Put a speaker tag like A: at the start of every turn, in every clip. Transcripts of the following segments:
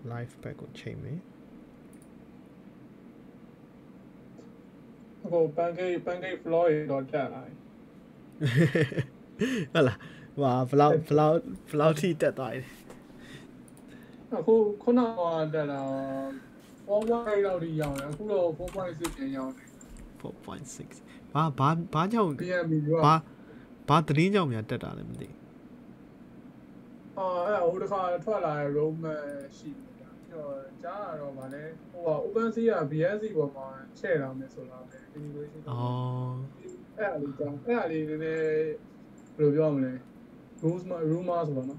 A: live back ကိုချိန်မယ်
B: ဟို pancake floor ရေတော့တက်လာ
A: ဟုတ်လားဟွာဘလောက်ထိတက်သွားတယ်
B: အခုခုနကတက်လာ4.8လောက်ထိရောက်တယ်အခုတော့4.6ပြန်ရောက်တယ်
A: 4.6ဘာကြောင့်
B: PMB
A: ဘာသတင်းကြောင့်များတက်တာလဲမသိ
B: အဲ့ဟိုတစ်ခါထွက်လာတဲ့ Roman ရှိတယ်ပြီးတော့ကြားလာတော့ဗာလဲဟိုက OpenSea က BSC ပေါ်မှာချဲ့လာမယ်ဆိုတော့ပဲ integration အဲ့အလေးကြောင့်အဲ့အလေးနည်းနည်းဘယ်လိုပြောမလဲ rumor ဆိုတော့နော်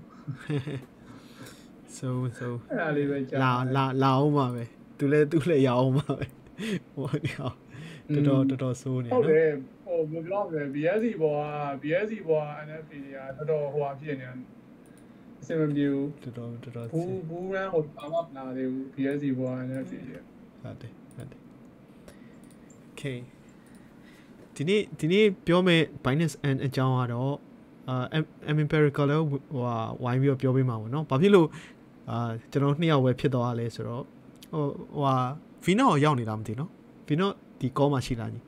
A: so
B: အဲ့အလေးပဲကြား
A: လာအောင်ပါပဲသူလည်းရအောင်ပါပဲဟိုတော်ဆိုးနေနော်
B: ဟုတ်တယ်ဟိုဘယ်လိုပြောမလဲ BSC ပေါ်က NFT တွေကတော်ဟိုဟာဖြစ်နေတယ်အစမပြေဘူး
A: တော်
B: ဘူးရန်ဟိုဘာမှမလာသေးဘူး BSC ပေါ်က NFT တွေ
A: ဟုတ်တယ် okay ဒီနေ့ပြောမယ် Binance and အကြောင်းကတော့empirical လည်းဟိုဝိုင်းပြီးပြောပေးမှာပေါ့နော်ဘာဖြစ်လို့ကျွန်တော်နှစ်ယောက်ပဲဖြစ်သွားလဲဆိုတော့ဟိုVino ကိုရောက်နေတာမသိနော် Vino ဒီ call မှာရှိလားညီ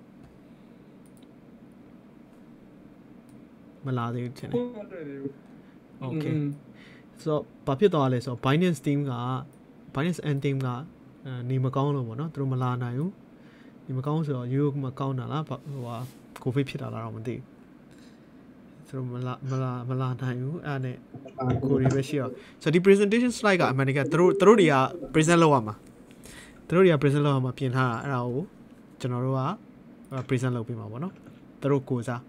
A: မလာသေးဘူးထင်တယ် okay ဆိုတော့ဘာဖြစ်သွားလဲဆိုတော့ Binance team က Binance and team ကနေမကောင်းလို့ပေါ့နော်သူတို့မလာနိုင်ဘူးဒီမကောင်းဆိုတော့ရိုးမကောင်းတာလားဟိုကိုဗစ်ဖြစ်တာလားတော့မသိဘူးသူတို့မလာနိုင်ဘူးအဲ့နဲ့ကိုရီပဲရှိတော့ဆိုတော့ဒီ presentation slide ကအမှန်တကယ်သူတို့တွေက present လုပ်ရမှာပြင်ထားတာအဲ့ဒါကိုကျွန်တော်တို့က present လုပ်ပေးမှာပေါ့နော်သူတို့ကိုစား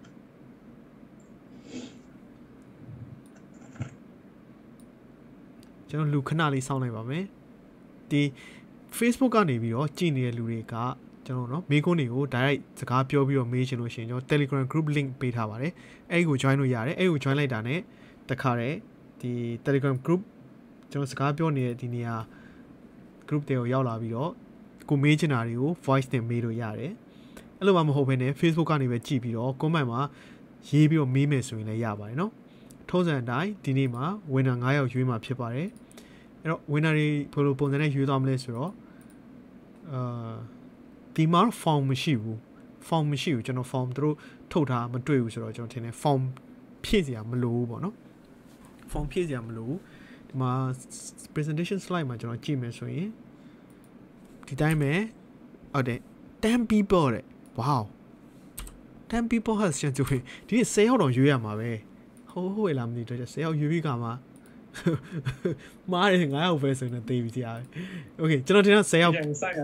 A: ကျွန်တော်လူခဏလေးစောင့်လိုက်ပါမယ်ဒီ Facebook ကနေပြီးတော့ကြည့်နေတဲ့လူတွေကကျွန်တော်နော်မေးခွန်းတွေကို direct စကားပြောပြီးတော့မေးချင်လို့ရှိရင်ကျွန်တော် Telegram group link ပေးထားပါတယ်အဲ့ဒီကို join လို့ရတယ်အဲ့ဒီကို join လိုက်တာနဲ့တခါတည်းဒီ Telegram group ကျွန်တော်စကားပြောနေတဲ့ဒီနေရာ group တွေကိုရောက်လာပြီးတော့ကိုမေးချင်တာတွေကို voice နဲ့မေးလို့ရတယ်အဲ့လိုမှမဟုတ်ဘဲနဲ့ Facebook ကနေပဲကြည့်ပြီးတော့ comment မှာရေးပြီးတော့မေးမယ်ဆိုရင်လည်းရပါတယ်နော်ထုံးစံအတိုင်းဒီနေ့မှာ winner 9ယောက်ရွေးမှာဖြစ်ပါတယ်အဲ့တော့ winner တွေဘယ်လိုပုံစံနဲ့ရွေးသွားမလဲဆိုတော့ဒီမှာ form မရှိဘူးကျွန်တော် form သူတို့ထုတ်ထားမတွေ့ဘူးဆိုတော့ကျွန်တော်ထင်တယ် form ဖြည့်စရာမလိုဘူးပေါ့နော် form ဖြည့်စရာမလိုဘူးဒီမှာ presentation slide မှာကျွန်တော်ကြည့်မယ်ဆိုရင်ဒီတိုင်းပဲဟုတ်တယ်10 people တဲ့ wow 10 people has chance to win ဒီနေ့10ယောက်တော့ရွေးရမှာပဲဟုတ်ရလားမသိတော့10ယောက်ရွေးပြီးကမှာမားတယ်9ယောက်ပဲဆိုရင်တေးပြီးကြာโอเคကျွန်တော်တင်တော့10ယောက်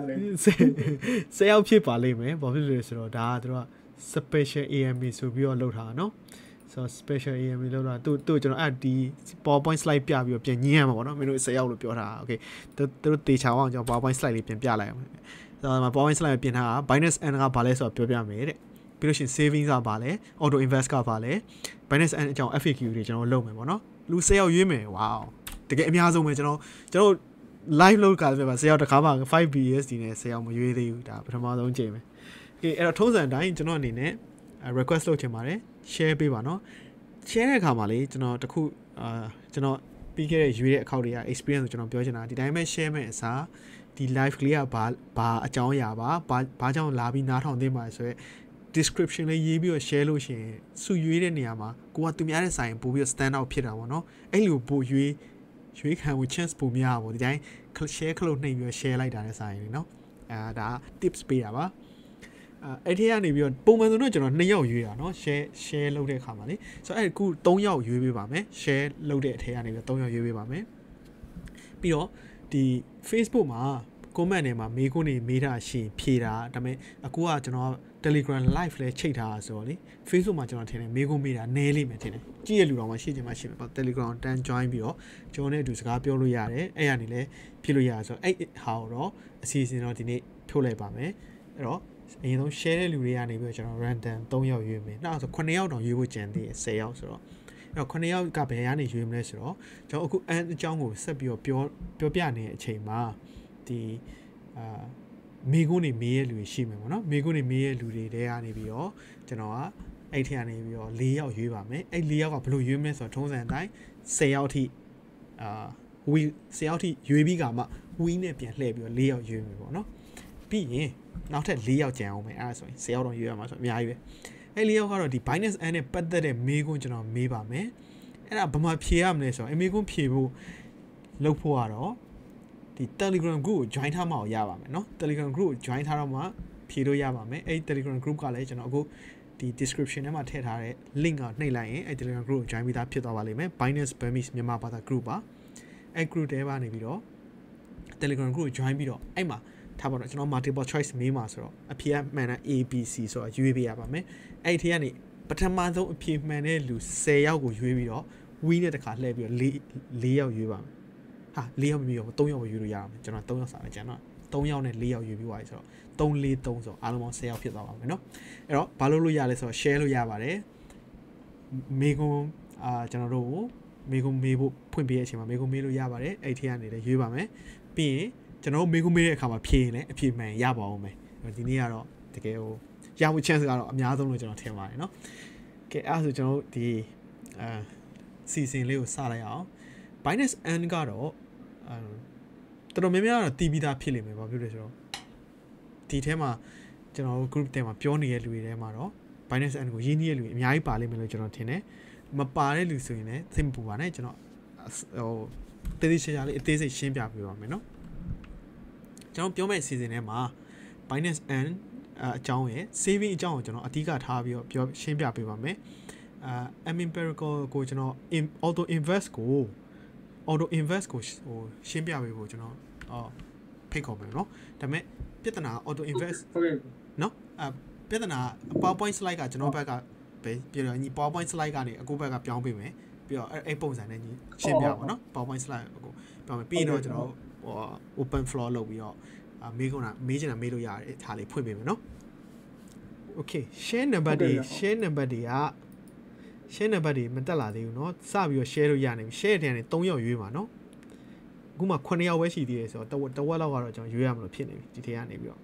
A: 10ယောက်ဖြစ်ပါလိမ့်မယ်ဘာဖြစ်လို့လဲဆိုတော့ဒါကတို့က special AMB ဆိုပြီးတော့လုပ်ထားတာเนาะဆိုတော့ special AMB လုပ်တာသူကျွန်တော်အဲ့ဒီ PowerPoint slide ပြပြီးတော့ပြန်ညင်းရမှာပေါ့เนาะမင်းတို့10ယောက်လို့ပြောထားတာโอเคသူတို့တေချာအောင်ကျွန်တော် PowerPoint slide လေးပြန်ပြလိုက်အောင်ဆိုတော့မှာ PowerPoint slide ပြင်ထားတာ Binance N ကဘာလဲဆိုတော့ပြောပြမယ်တဲ့ပြီးလို့ရှိရင် savings ကဘာလဲ auto invest ကဘာလဲ Binance N အကြောင်း FAQ တွေကျွန်တော်လုပ်မယ်ပေါ့เนาะလူ10ယောက်ရွေးမယ်ဝေါတကယ်အများဆုံးပဲကျွန်တော် live လုပ်ကြတယ်ပါ10ယောက်တစ်ခါမှ 5BSD နဲ့10ယောက်မရွေးသေးဘူးဒါပထမဆုံးချိန်ပဲโอเคအဲ့တော့ထုံးစံအတိုင်းကျွန်တော်အနေနဲ့ request လုပ်ချင်ပါတယ် share ပေးပါเนาะ share တဲ့အခါမှာလေကျွန်တော်တခုကျွန်တော်ပြီးခဲ့တဲ့ရွေးတဲ့ account တွေက experience ကိုကျွန်တော်ပြောချင်တာဒီတိုင်းပဲ share မဲ့အစားဒီ live ကလေးကဘာအကြောင်းအရာဘာကြောင့်လာပြီးနားထောင်သင့်ပါဆိုရဲ description လေးရေးပြီးတော့ share လို့ရှိရင်စုရွေးတဲ့နေရာမှာကိုကသူများတဲ့ဆိုင်ပို့ပြီးတော့ stand out ဖြစ်တာပေါ့เนาะအဲ့လိုပို့ရွေးခံဝင် chance ပိုများပါဘူးဒီတိုင်း share ခလို့နှိပ်ပြီး share လိုက်တာနဲ့ဆိုင်လေเนาะဒါ tips ပေးတာပါအဲ့ဒီကနေပြီးတော့ပုံမှန်ဆိုတော့ကျွန်တော်2ယောက်ရွေးတာเนาะ share လုပ်တဲ့အခါမှာလေဆိုတော့အဲ့ခု3ယောက်ရွေးပေးပါမယ် share လုပ်တဲ့အထက်ကနေပြီးတော့3ယောက်ရွေးပေးပါမယ်ပြီးတော့ဒီ Facebook မှာ comment ထဲမှာမေးခွန်းတွေမေးတာရှိရင်ဖြေတာဒါပေမဲ့အခုကကျွန်တော် Telegram live လဲချိန်ထားတာဆိုတော့လေ Facebook မှာကျွန်တော်ထင်တယ်မေးခွန်းမေးတာနည်းလိမ့်မယ်ထင်တယ်ကြည့်ရလူတော်မှရှိချင်မှရှိမယ်ပေါ့ Telegram တန်း join ပြီးတော့ကျွန်တော်နဲ့အတူစကားပြောလို့ရတယ်အဲ့ရနေလဲဖြည့်လို့ရတယ်ဆိုတော့အဲ့ဟာတော့အစီအစဉ်တော့ဒီနေ့ထုတ်လိုက်ပါမယ်အဲ့တော့အရင်ဆုံး share တဲ့လူတွေကနေပြီးတော့ကျွန်တော် random 3ယောက်ရွေးမယ်နောက်ဆို9ယောက်တောင်ရွေးဖို့ကြံသေးတယ်10ယောက်ဆိုတော့အဲ့တော့9ယောက်ကဘယ်ကနေရွေးမလဲဆိုတော့ကျွန်တော်အခုအကြောင်းကိုဆက်ပြီးတော့ပြောပြနေတဲ့အချိန်မှာဒီမေးခွန်းတွေမေးရလူတွေရှိမယ်ပေါ့နော်မေးခွန်းတွေမေးရလူတွေတဲကနေပြီးတော့ကျွန်တော်ကအဲ့ထက်ကနေပြီးတော့4ယောက်ရွေးပါမယ်အဲ့4ယောက်ကဘယ်လိုရွေးမလဲဆိုတော့ထုံးစံအတိုင်း10ယောက်ထိ wheel 10ယောက်ထိရွေးပြီးကမှ wheel နဲ့ပြန်လှည့်ပြီးတော့4ယောက်ရွေးမယ်ပေါ့နော်ပြီးရင်နောက်ထပ်4ယောက်ကျန်အောင်မယ်အဲ့ဒါဆိုရင်10ယောက်တော့ရွေးရမှာဆိုအများကြီးပဲအဲ့4ယောက်ကတော့ဒီ Binance N နဲ့ပတ်သက်တဲ့မေးခွန်းကျွန်တော်မေးပါမယ်အဲ့ဒါဘာမှဖြေရမလဲဆိုတော့အမေခွန်းဖြေဖို့လုပ်ဖို့ကတော့ဒီ Telegram group ကို join ထားမှရပါမယ်เนาะ Telegram group ကို join ထားတော့မှဖြေလို့ရပါမယ်အဲ့ Telegram group ကလည်းကျွန်တော်အခုဒီ description ထဲမှာထည့်ထားတဲ့ link ကိုနှိပ်လိုက်ရင်အဲ့ Telegram group ကို join ပြီးသားဖြစ်သွားပါလိမ့်မယ် Binance Burmese မြန်မာဘာသာ group ပါအဲ့ group ထဲမှာနေပြီးတော့ Telegram group ကို join ပြီးတော့အဲ့မှာထားပါတော့ကျွန်တော် multiple choice မေးမှာဆိုတော့အဖြေမှန်တာ ABC ဆိုတော့ရွေးပေးရပါမယ်အဲ့ဒီထဲကနေပထမဆုံးအဖြေမှန်တဲ့လူ10ယောက်ကိုရွေးပြီးတော့ win နဲ့တခါလှည့်ပြီးတော့4ယောက်ရွေးပါမယ်ဟာ4ယောက်မပြီးတော့3ယောက်ပဲရွေးလို့ရအောင်ကျွန်တော်3ယောက်စာပဲကျွန်တော်3ယောက်နဲ့4ယောက်ရွေးပြီးသွားပြီဆိုတော့343ဆိုအားလုံးပေါင်း10ယောက်ဖြစ်သွားပါမယ်เนาะအဲ့တော့ဘာလို့ရလဲဆိုတော့ share လို့ရပါတယ်မေကွန်ကျွန်တော်တို့မေကွန်မေးဖို့ဖွင့်ပေးတဲ့အချိန်မှာမေကွန်မေးလို့ရပါတယ်အဲ့ထဲကနေလည်းရွေးပါမယ်ပြီးရင်ကျွန်တော်မေးခွန်းမေးတဲ့အခါမှာဖြေရင်လည်းအဖြေမှန်ရပါအောင်မယ်ဒီနေ့ကတော့တကယ်ဟိုရဖို့ chance ကတော့အများဆုံးလို့ကျွန်တော်ထင်ပါတယ်เนาะကဲအဲ့ဒါဆိုကျွန်တော်တို့ဒီစီစဉ်လေးကိုစလိုက်အောင် Binance N ကတော့တော်တော်များများတော့တီးပြီးသားဖြစ်လိမ့်မယ်ဘာဖြစ်လဲဆိုတော့ဒီထဲမှာကျွန်တော်တို့ group ထဲမှာပြောနေတဲ့လူတွေထဲမှာတော့ Binance N ကိုရင်းနှီးတဲ့လူတွေအများကြီးပါလိမ့်မယ်လို့ကျွန်တော်ထင်တယ်မပါတဲ့လူဆိုရင်လည်းသိမပူပါနဲ့ကျွန်တော်ဟိုတေးသေးချာလေးအသေးစိတ်ရှင်းပြပေးပါမယ်เนาะကျွန်တော်ပြောမယ့်အစီအစဉ်ထဲမှာ Binance N အကြောင်းရယ် saving အကြောင်းကိုကျွန်တော်အဓိကထားပြီးတော့ပြောရှင်းပြပေးပါမယ်Empirical ကိုကျွန်တော် auto invest ကိုဟိုရှင်းပြပေးဖို့ကျွန်တော်ဖိတ်ခေါ်မယ်เนาะဒါပေမဲ့ပြဿနာ auto invest เนาะပြဿနာ PowerPoint slide ကကျွန်တော်ဘက်ကပဲပြီးတော့ညီ PowerPoint slide ကနေအခုဘက်ကပြောင်းပေးမယ်ပြီးတော့အဲ့ပုံစံနဲ့ညီရှင်းပြပါเนาะ PowerPoint slide ကိုပြောမယ်ပြီးတော့ကျွန်တော်open floor လုပ်ပြီးတော့မေးချင်တာမေးလို့ရတယ်ထားလေးဖွင့်ပေးမယ်เนาะ okay share number တွေမတက်လာသေးဘူးเนาะစပြီးတော့ share လို့ရနေပြီ share တဲ့ကနေ3ယောက်ရွေးပါเนาะအခုမှ9ယောက်ပဲရှိသေးတယ်ဆိုတော့တဝက်လောက်ကတော့ကျွန်တော်ရွေးရမလို့ဖြစ်နေပြီဒီထဲကနေပြီးတော့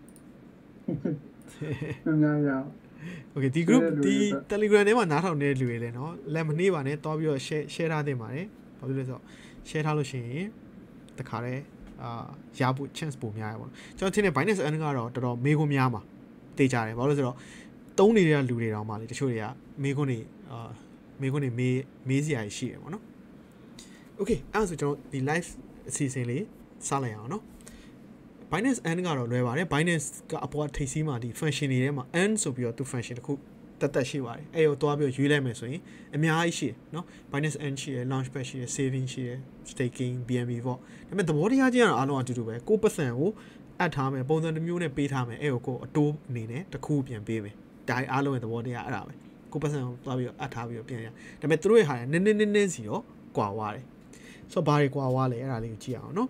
A: okay ဒီ group ဒီ Telegram ထဲမှာနားထောင်နေတဲ့လူတွေလည်းเนาะလက်မနှေးပါနဲ့တွားပြီးတော့ share ထားသင့်ပါတယ်ဘာဖြစ်လဲဆိုတော့ share ထားလို့ရှိရင်တခါတည်းရဖို့ chance ပိုများရပါတော့ကျွန်တော်ထင်တယ် Binance N ကတော့တော်တော်မေးခွန်းများမှာတေးကြတယ်ဘာလို့လဲဆိုတော့တုံးနေတဲ့လူတွေတောင်မှလေတချို့တွေကမေးခွန်းတွေမေးစရာရှိတယ်ပေါ့နော် okay အဲ့ဒါဆိုကျွန်တော်ဒီ live အစီအစဉ်လေးစလိုက်အောင်နော် Binance N ကတော့လွယ်ပါတယ် Binance ကအပေါ်ထိပ်စီးမှာဒီ function တွေထဲမှာ N ဆိုပြီးတော့သူ function တစ်ခုတက်ရှိပါတယ်အဲ့ကိုသွားပြီးရွေးလိုက်မယ်ဆိုရင်အများကြီးရှိတယ်เนาะ Binance N ရှိတယ် Launchpad ရှိတယ် Saving ရှိတယ် Staking BNB ပေါ့ဒါပေမဲ့သဘောတရားချင်းကတော့အားလုံးအတူတူပဲကိုယ့်ပတ်စံကိုအပ်ထားမယ်ပုံစံတစ်မျိုးနဲ့ပေးထားမယ်အဲ့ကိုအတိုးအနေနဲ့တစ်ခုပြန်ပေးမယ်ဒါအားလုံးရဲ့သဘောတရားအဲ့ဒါပဲကိုယ့်ပတ်စံကိုသွားပြီးအပ်ထားပြီးတော့ပြန်ရဒါပေမဲ့သူတို့ရဲ့ဟာနည်းစီတော့ကွာွားတယ်ဆိုတော့ဘာတွေကွာွားလဲအဲ့ဒါလေးကိုကြည့်အောင်เนาะ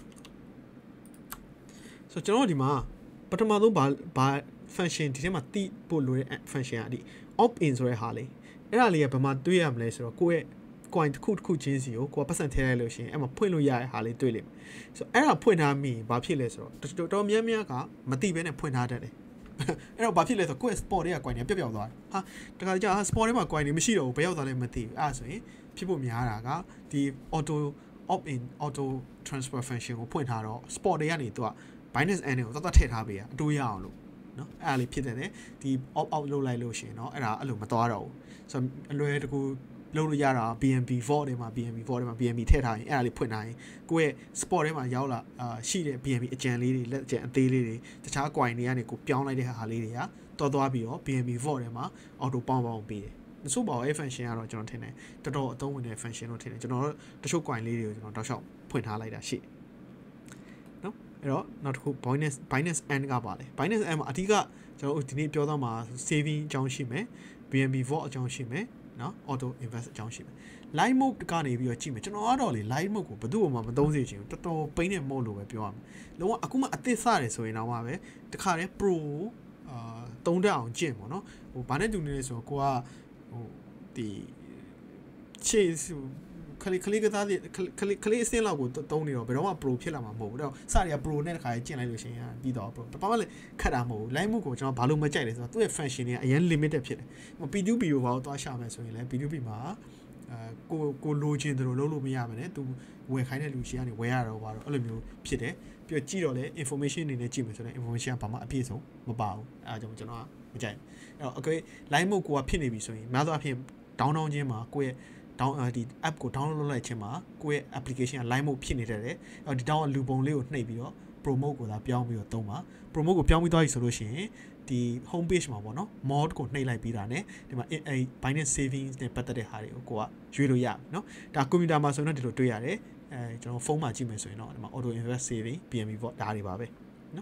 A: ဆိုတော့ကျွန်တော်ဒီမှာပထမဆုံးဘာ function ဒီထဲမှာတိပို့လို့တဲ့ function อ่ะဒီ opt in ဆိုတဲ့ဟာလေးအဲ့ဒါလေးကဘယ်မှာတွေ့ရမလဲဆိုတော့ကိုယ့်ရဲ့ coin တစ်ခုချင်းစီကိုကိုယ်ပတ်စံထည့်လိုက်လို့ရှိရင်အဲ့မှာဖွင့်လို့ရတဲ့ဟာလေးတွေ့လိမ့်မယ်ဆိုတော့အဲ့ဒါဖွင့်ထားမိဘာဖြစ်လဲဆိုတော့တော်များများကမသိဘဲနဲ့ဖွင့်ထားတတ်တယ်အဲ့တော့ဘာဖြစ်လဲဆိုတော့ကိုယ့် spot တွေက coin တွေပျောက်သွားတယ်ဟာတခါကြာ spot တွေမှာ coin တွေမရှိတော့ဘူးဘယ်ရောက်သွားလဲမသိဘူးအဲ့ဒါဆိုရင်ဖြစ်ဖို့များတာကဒီ opt in auto transfer function ကိုဖွင့်ထားတော့ spot တွေကနေသူက Binance N ကိုသတ်ထည့်ထားပေးရအတိုးရအောင်လို့နော်အဲ့ဒါလေးဖြစ်တယ်လေဒီ opt out လုပ်လိုက်လို့ရှိရင်เนาะအဲ့ဒါအဲ့လိုမသွားတော့ဘူးဆိုတော့အလွယ်တကူလုပ်လို့ရတာ BNB vault တွေမှာ BNB ထည့်ထားရင်အဲ့ဒါလေးဖွင့်ထားရင်ကိုယ့်ရဲ့ spot ထဲမှာရောက်လာရှိတဲ့ BNB အကြံလေးတွေလက်အကြံအသေးလေးတွေတခြား coin တွေကနေကိုပြောင်းလိုက်တဲ့ဟာလေးတွေကသွားပြီးတော့ BNB vault ထဲမှာ auto ပေါင်းပေးတယ်မဆိုးပါဘူးအဲ့ function ကတော့ကျွန်တော်ထင်တယ်တော်တော်အသုံးဝင်တဲ့ function လို့ထင်တယ်ကျွန်တော်တချို့ coin လေးတွေကိုကျွန်တော်တောက်လျှောက်ဖွင့်ထားလိုက်တာရှိနော်အဲ့တော့နောက်တစ်ခု Binance N ကပါလေ Binance N မှာအဓိကကျွန်တော်ဒီနေ့ပြောတော့မှာ saving အကြောင်းရှိမယ် BNB vault အကြောင်းရှိမယ်နော် auto invest အကြောင်းရှိမယ် live mode ကနေပြီးတော့ကြည့်မယ်ကျွန်တော်ကတော့လေ live mode ကိုဘယ်သူ့မှမသုံးစေချင်ဘူးတော်တော်ပိန်းတဲ့ mode လို့ပဲပြောရမယ်လုံးဝအခုမှအသစ်စတယ်ဆိုရင်တော့မှပဲတခါတည်း pro သုံးတက်အောင်ကျင့်ပေါ့နော်ဟိုဘာနဲ့တူနေလဲဆိုတော့ကိုကဟိုဒီချေခလေးကသားခလေးအစင်းလောက်ကိုတုံးနေတော့ဘယ်တော့မှ pro ဖြစ်လာမှာမဟုတ်ဘူးတော့စရ pro နဲ့တခါကျင့်လိုက်လို့ရှိရင်ပြီးတော့ pro တပတ်မှလည်းခတ်တာမဟုတ်ဘူး live mode ကိုကျွန်တော်ဘာလို့မကြိုက်လဲဆိုတော့သူ့ရဲ့ function တွေကအရင် limited ဖြစ်တယ် P2P ကိုဘာလို့သွားရှာမယ်ဆိုရင်လည်း P2P မှာကိုလိုချင်တယ်လို့လုပ်လို့မရပါနဲ့သူဝယ်ခိုင်းတဲ့လူရှိကနေဝယ်ရတော့ပါတော့အဲ့လိုမျိုးဖြစ်တယ်ပြီးတော့ကြည့်တော့လေ information အနေနဲ့ကြည့်မယ်ဆိုတော့ information ကဘာမှအပြည့်စုံမပါဘူးအဲဒါကြောင့်ကျွန်တော်ကမကြိုက်အဲ့တော့ okay line mode ကိုကဖြစ်နေပြီဆိုရင်များသောအားဖြင့် down ချင်းမှာကိုယ့်ရဲ့ down ဒီ app ကို download လုပ်လိုက်ခြင်းမှာကိုယ့်ရဲ့ application က line mode ဖြစ်နေတယ်လေအဲ့တော့ဒီ down ကလူပုံလေးကိုနှိပ်ပြီးတော့ promote ကိုသာပြောင်းပြီးတော့သုံးပါ promote ကိုပြောင်းပြီးသွားပြီဆိုလို့ရှိရင်ဒီ home page မှာပေါ့နော် mod ကိုနှိပ်လိုက်ပြီးတာ ਨੇ ဒီမှာအဲ Binance savings နဲ့ပတ်သက်တဲ့ဟာတွေကိုကိုကရွေးလို့ရပြီเนาะဒါ computer မှာဆိုရင်တော့ဒီလိုတွေ့ရတယ်ကျွန်တော်ဖုန်းမှာကြည့်မယ်ဆိုရင်တော့ဒီမှာ auto invest saving BNB ပေါ့ဒါတွေပါပဲเนาะ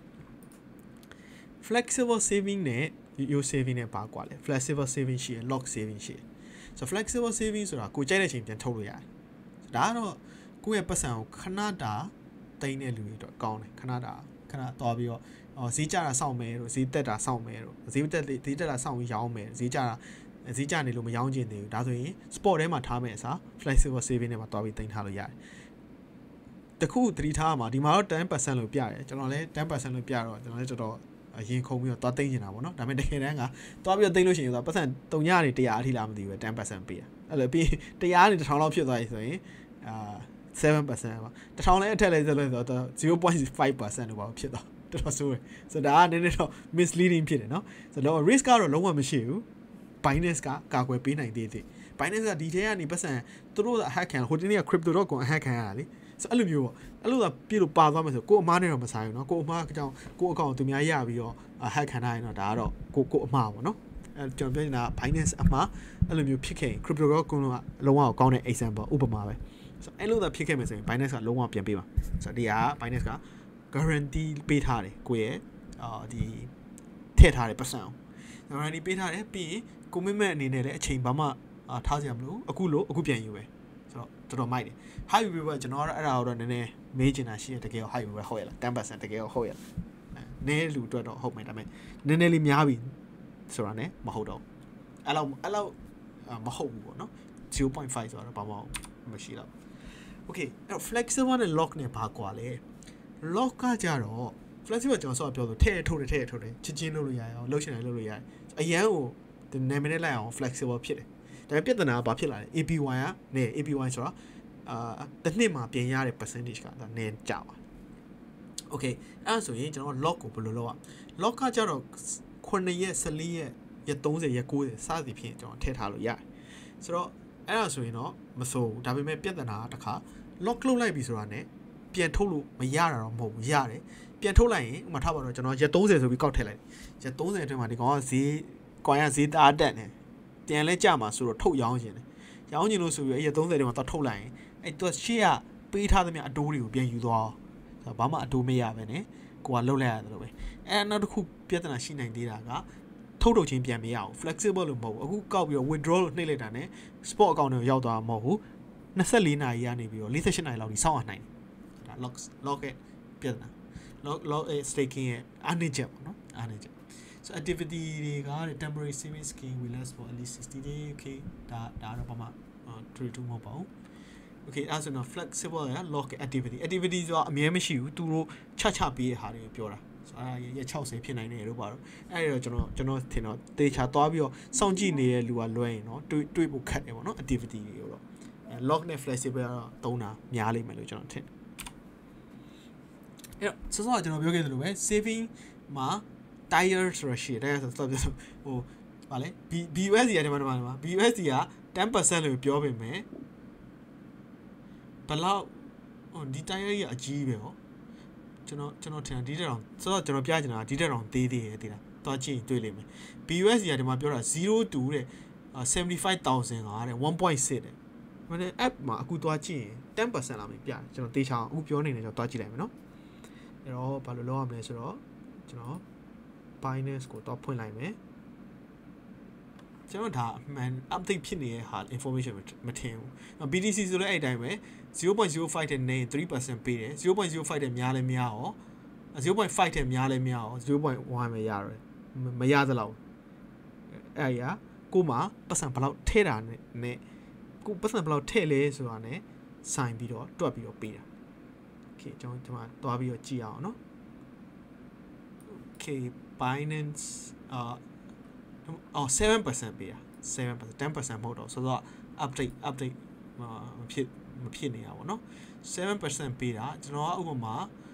A: flexible saving နဲ့ yo saving နဲ့ပါကွာလေ flexible saving ရှိရ lock saving ရှိရ so flexible saving ဆိုတာကိုကြိုက်တဲ့အချိန်ပြန်ထုတ်လို့ရတယ်ဒါကတော့ကိုယ့်ရဲ့ပတ်စံကိုခဏတာတိန်းတဲ့လူတွေတော့ကောင်းတယ်ခဏသွားပြီးတော့ဈေးကျတာစောင့်မယ်တို့ဈေးတက်တာစောင့်မယ်တို့ဈေးတက်တာစောင့်ပြီးရောင်းမယ်ဈေးကျနေလို့မရောင်းချင်သေးဘူးဒါဆိုရင် sport ထဲမှာထားမယ်အစား flexible saving နဲ့မှာသွားပြီးတင်ထားလို့ရတယ်တခုသတိထားမှာဒီမှာတော့ 10% လို့ပြတယ်ကျွန်တော်လည်း 10% လို့ပြတော့ကျွန်တော်လည်းတော်တော်ရင်ခုန်ပြီးတော့သွားသိမ်းနေတာပေါ့နော်ဒါပေမဲ့တကယ်တမ်းကသွားပြီးတော့သိမ်းလို့ရှိရင်ဆိုတော့ပတ်စံ3ညနေ100အထိလားမသိဘူး 10% ပေးရအဲ့လိုပြီး100နေ1000လောက်ဖြစ်သွားပြီဆိုရင်7% ပါ1000လည်းအထက်လဲဆိုလို့ဆိုတော့ 0.5% လို့ပါဖြစ်တော့တော်တော်ဆိုးတယ်ဆိုတော့ဒါကနည်းနည်းတော့ misleading ဖြစ်တယ်เนาะဆိုတော့ risk ကတော့လုံးဝမရှိဘူး Binance ကကာကွယ်ပေးနိုင်သေးတယ် Binance ကဒီထဲကနေပတ်စံသူတို့အဟက်ခံဟိုတင်းက crypto.com အဟက်ခံရတာလေဆိုအဲ့လိုမျိုးပေါ့အဲ့လိုသာပြလို့ပါသွားမယ်ဆိုကိုအမားနဲ့တော့မဆိုင်ဘူးเนาะကိုအမားအကြောင်းကိုအကောင့်သူများရပြီးတော့ဟက်ခံထားရင်တော့ဒါကတော့ကိုအမားပေါ့เนาะအဲကျွန်တော်ပြောနေတာ Binance အမားအဲ့လိုမျိုးဖြစ်ခဲ့ရင် crypto.com ကလုံးဝကောင်းတဲ့ example ဥပမာပဲဆိုအဲ့လိုသာဖြစ်ခဲ့မယ်ဆိုရင် Binance ကလုံးဝပြန်ပေးပါဆိုတော့ဒီက Binance က guarantee ပေးထားတယ်ကိုရဲ့ဒီထည့်ထားတဲ့ပတ်စံအောင် guarantee ပေးထားတယ်ပြီးရင် commitment အနေနဲ့လည်းအချိန်ဘာမှထားစရာမလိုအခုပြန်ယူပဲဆိုတော့တော်တော်မိုက်တယ် high view ပဲကျွန်တော်အဲ့ဒါတော့နည်းနည်းမေးချင်တာရှိရတကယ် high view ပဲဟုတ်ရလား 10% တကယ်ဟုတ်ရလားနည်းလူအတွက်တော့ဟုတ်မယ်ဒါပေမဲ့နည်းနည်းလေးများပြီဆိုတာ ਨੇ မဟုတ်တော့အဲ့လောက်မဟုတ်ဘူးပေါ့နော် 0.5 ဆိုတော့ဘာမှမရှိတော့ okay အဲ့ flexible နဲ့ lock နဲ့ဘာကွာလဲ lock ကကြတော့ flexible ကျွန်တော်ဆော့ပြောဆိုထည့်ထုတ်တယ်ချက်ချင်းလုပ်လို့ရအောင်လှုပ်ရှင်တယ်လုပ်လို့ရတယ်အရန်ကိုနာမည်နဲ့လိုက်အောင် flexible ဖြစ်တယ်ဒါပေမဲ့ပြဿနာကဘာဖြစ်လာလဲ APY ကနေ APY ဆိုတာတစ်နှစ်မှာပြင်ရတဲ့ percentage ကဒါနည်းကြပါ okay အဲ့ဒါဆိုရင်ကျွန်တော် lock ကိုဘယ်လိုလုပ်ရ lock ကကြတော့9ရက်14ရက်ရက်30ရက်90စသည်ဖြင့်ကျွန်တော်ထည့်ထားလို့ရတယ်ဆိုတော့အဲ့ဒါဆိုရင်တော့မစိုးဘူးဒါပေမဲ့ပြဿနာကတစ်ခါ lock လုပ်လိုက်ပြီဆိုတာ ਨੇ ပြန်ထုတ်လို့မရတာတော့မဟုတ်ဘူးရတယ်ပြန်ထုတ်လိုက်ရင်ဥပမာထားပါတော့ကျွန်တော်ရက်30ဆိုပြီးကောက်ထည့်လိုက်ရက်30အတွင်းမှာဒီကောင်ကဈေးကွာရဈေးသားတက်နေပြန်လဲကြမှာဆိုတော့ထုတ်ရောင်းခြင်းတယ်ရောင်းခြင်းလို့ဆိုပြီးရက်30အတွင်းမှာတော့ထုတ်လိုက်ရင်အဲ့သူရှေ့ကပေးထားသမျှအတိုးတွေကိုပြန်ယူသွားဆိုတော့ဘာမှအတိုးမရပဲနဲ့ကိုကလှုပ်လိုက်ရတယ်လို့ပဲအဲ့နောက်တစ်ခုပြဿနာရှိနိုင်သေးတာကထုတ်ချင်းပြန်မရဘူး flexible လို့မဟုတ်ဘူးအခုကောက်ပြီးတော့ withdraw လို့နှိပ်လိုက်တာ ਨੇ spot account ကိုရောက်သွားမှာမဟုတ်ဘူး24နာရီကနေပြီးတော့48နာရီလောက်ထိစောင့်ရနိုင်တယ်ဒါ lock ရဲ့ပြဿနာ lock staking ရဲ့အားနည်းချက်ပေါ့နော်အားနည်းချက် so activity တွေက temporary saving scheme will last for at least 60 days okay ဒါတော့ဘာမှ32မဟုတ်ပါဘူး okay အဲ့ဆိုတော့ flexible ရ lock activity ဆိုတာအမြဲမရှိဘူးသူတို့ချပေးတဲ့ဟာတွေကိုပြောတာရက်60ဖြစ်နိုင်တယ်လို့ပါတော့အဲ့ဒါကျွန်တော်ထင်တော့တေချာသွားပြီးတော့စောင့်ကြည့်နေတဲ့လူကလွှဲရင်เนาะတွေးဖို့ခက်တယ်ပေါ့နော် activity တွေတော့ lock နဲ့ flexible ကတော့သုံးတာများလိမ့်မယ်လို့ကျွန်တော်ထင်အဲ့တော့စောစောကကျွန်တော်ပြောခဲ့သလိုပဲ saving မှာ tire ဆိုတာရှိတယ်ဆိုတော့ဟိုဗာလဲ BUSD ကဒီမှာ BUSD က 10% လို့ပြောပေမဲ့ဘလောက်ဒီ tire ကြီးအကြီးပဲဟောကျွန်တော်ထင်တာဒီတက်တောင်ဆိုတော့ကျွန်တော်ပြချင်တာဒီတက်တောင်သေးတယ်တည်လားသွားကြည့်ရင်တွေ့လိမ့်မယ် BUSD ကဒီမှာပြောတာ0 to တဲ့75000ကတဲ့ 1.6 တဲ့မနေ့ app မှာအခုသွားကြည့်ရင် 10% လောက်ပဲပြတယ်ကျွန်တော်တေချာအောင်အခုပြောနေတယ်ကျွန်တော်သွားကြည့်လိုက်မယ်နော်အဲ့တော့ဘာလို့လုပ်ရမလဲဆိုတော့ကျွန်တော် Binance ကိုတော့ဖွင့်လိုက်မယ်ကျွန်တော်ဒါအမှန် update ဖြစ်နေတဲ့ဟာ information မထင်ဘူး BTC ဆိုလည်းအဲ့အတိုင်းပဲ 0.05 တဲ့နေ 3% ပေးတယ် 0.05 တဲ့များလဲများရော 0.5 တဲ့များလဲများရော 0.1 ပဲရတယ်မရသလောက်အဲ့ရကိုမှပတ်စံဘယ်လောက်ထည့်တာနဲ့ကိုပတ်စံဘယ်လောက်ထည့်လဲဆိုတာ ਨੇ ဆိုင်ပြီးတော့တွက်ပြီးတော့ပေးတာ okay ကျွန်တော်ဒီမှာတွားပြီးတော့ကြည့်အောင်နော် okay Binance 7% ပေးတာ 7% 10% မဟုတ်တော့ဆိုတော့ update မဖြစ်နေရပါတော့ 7% ပေးတာကျွန်တော်ကဥပမာ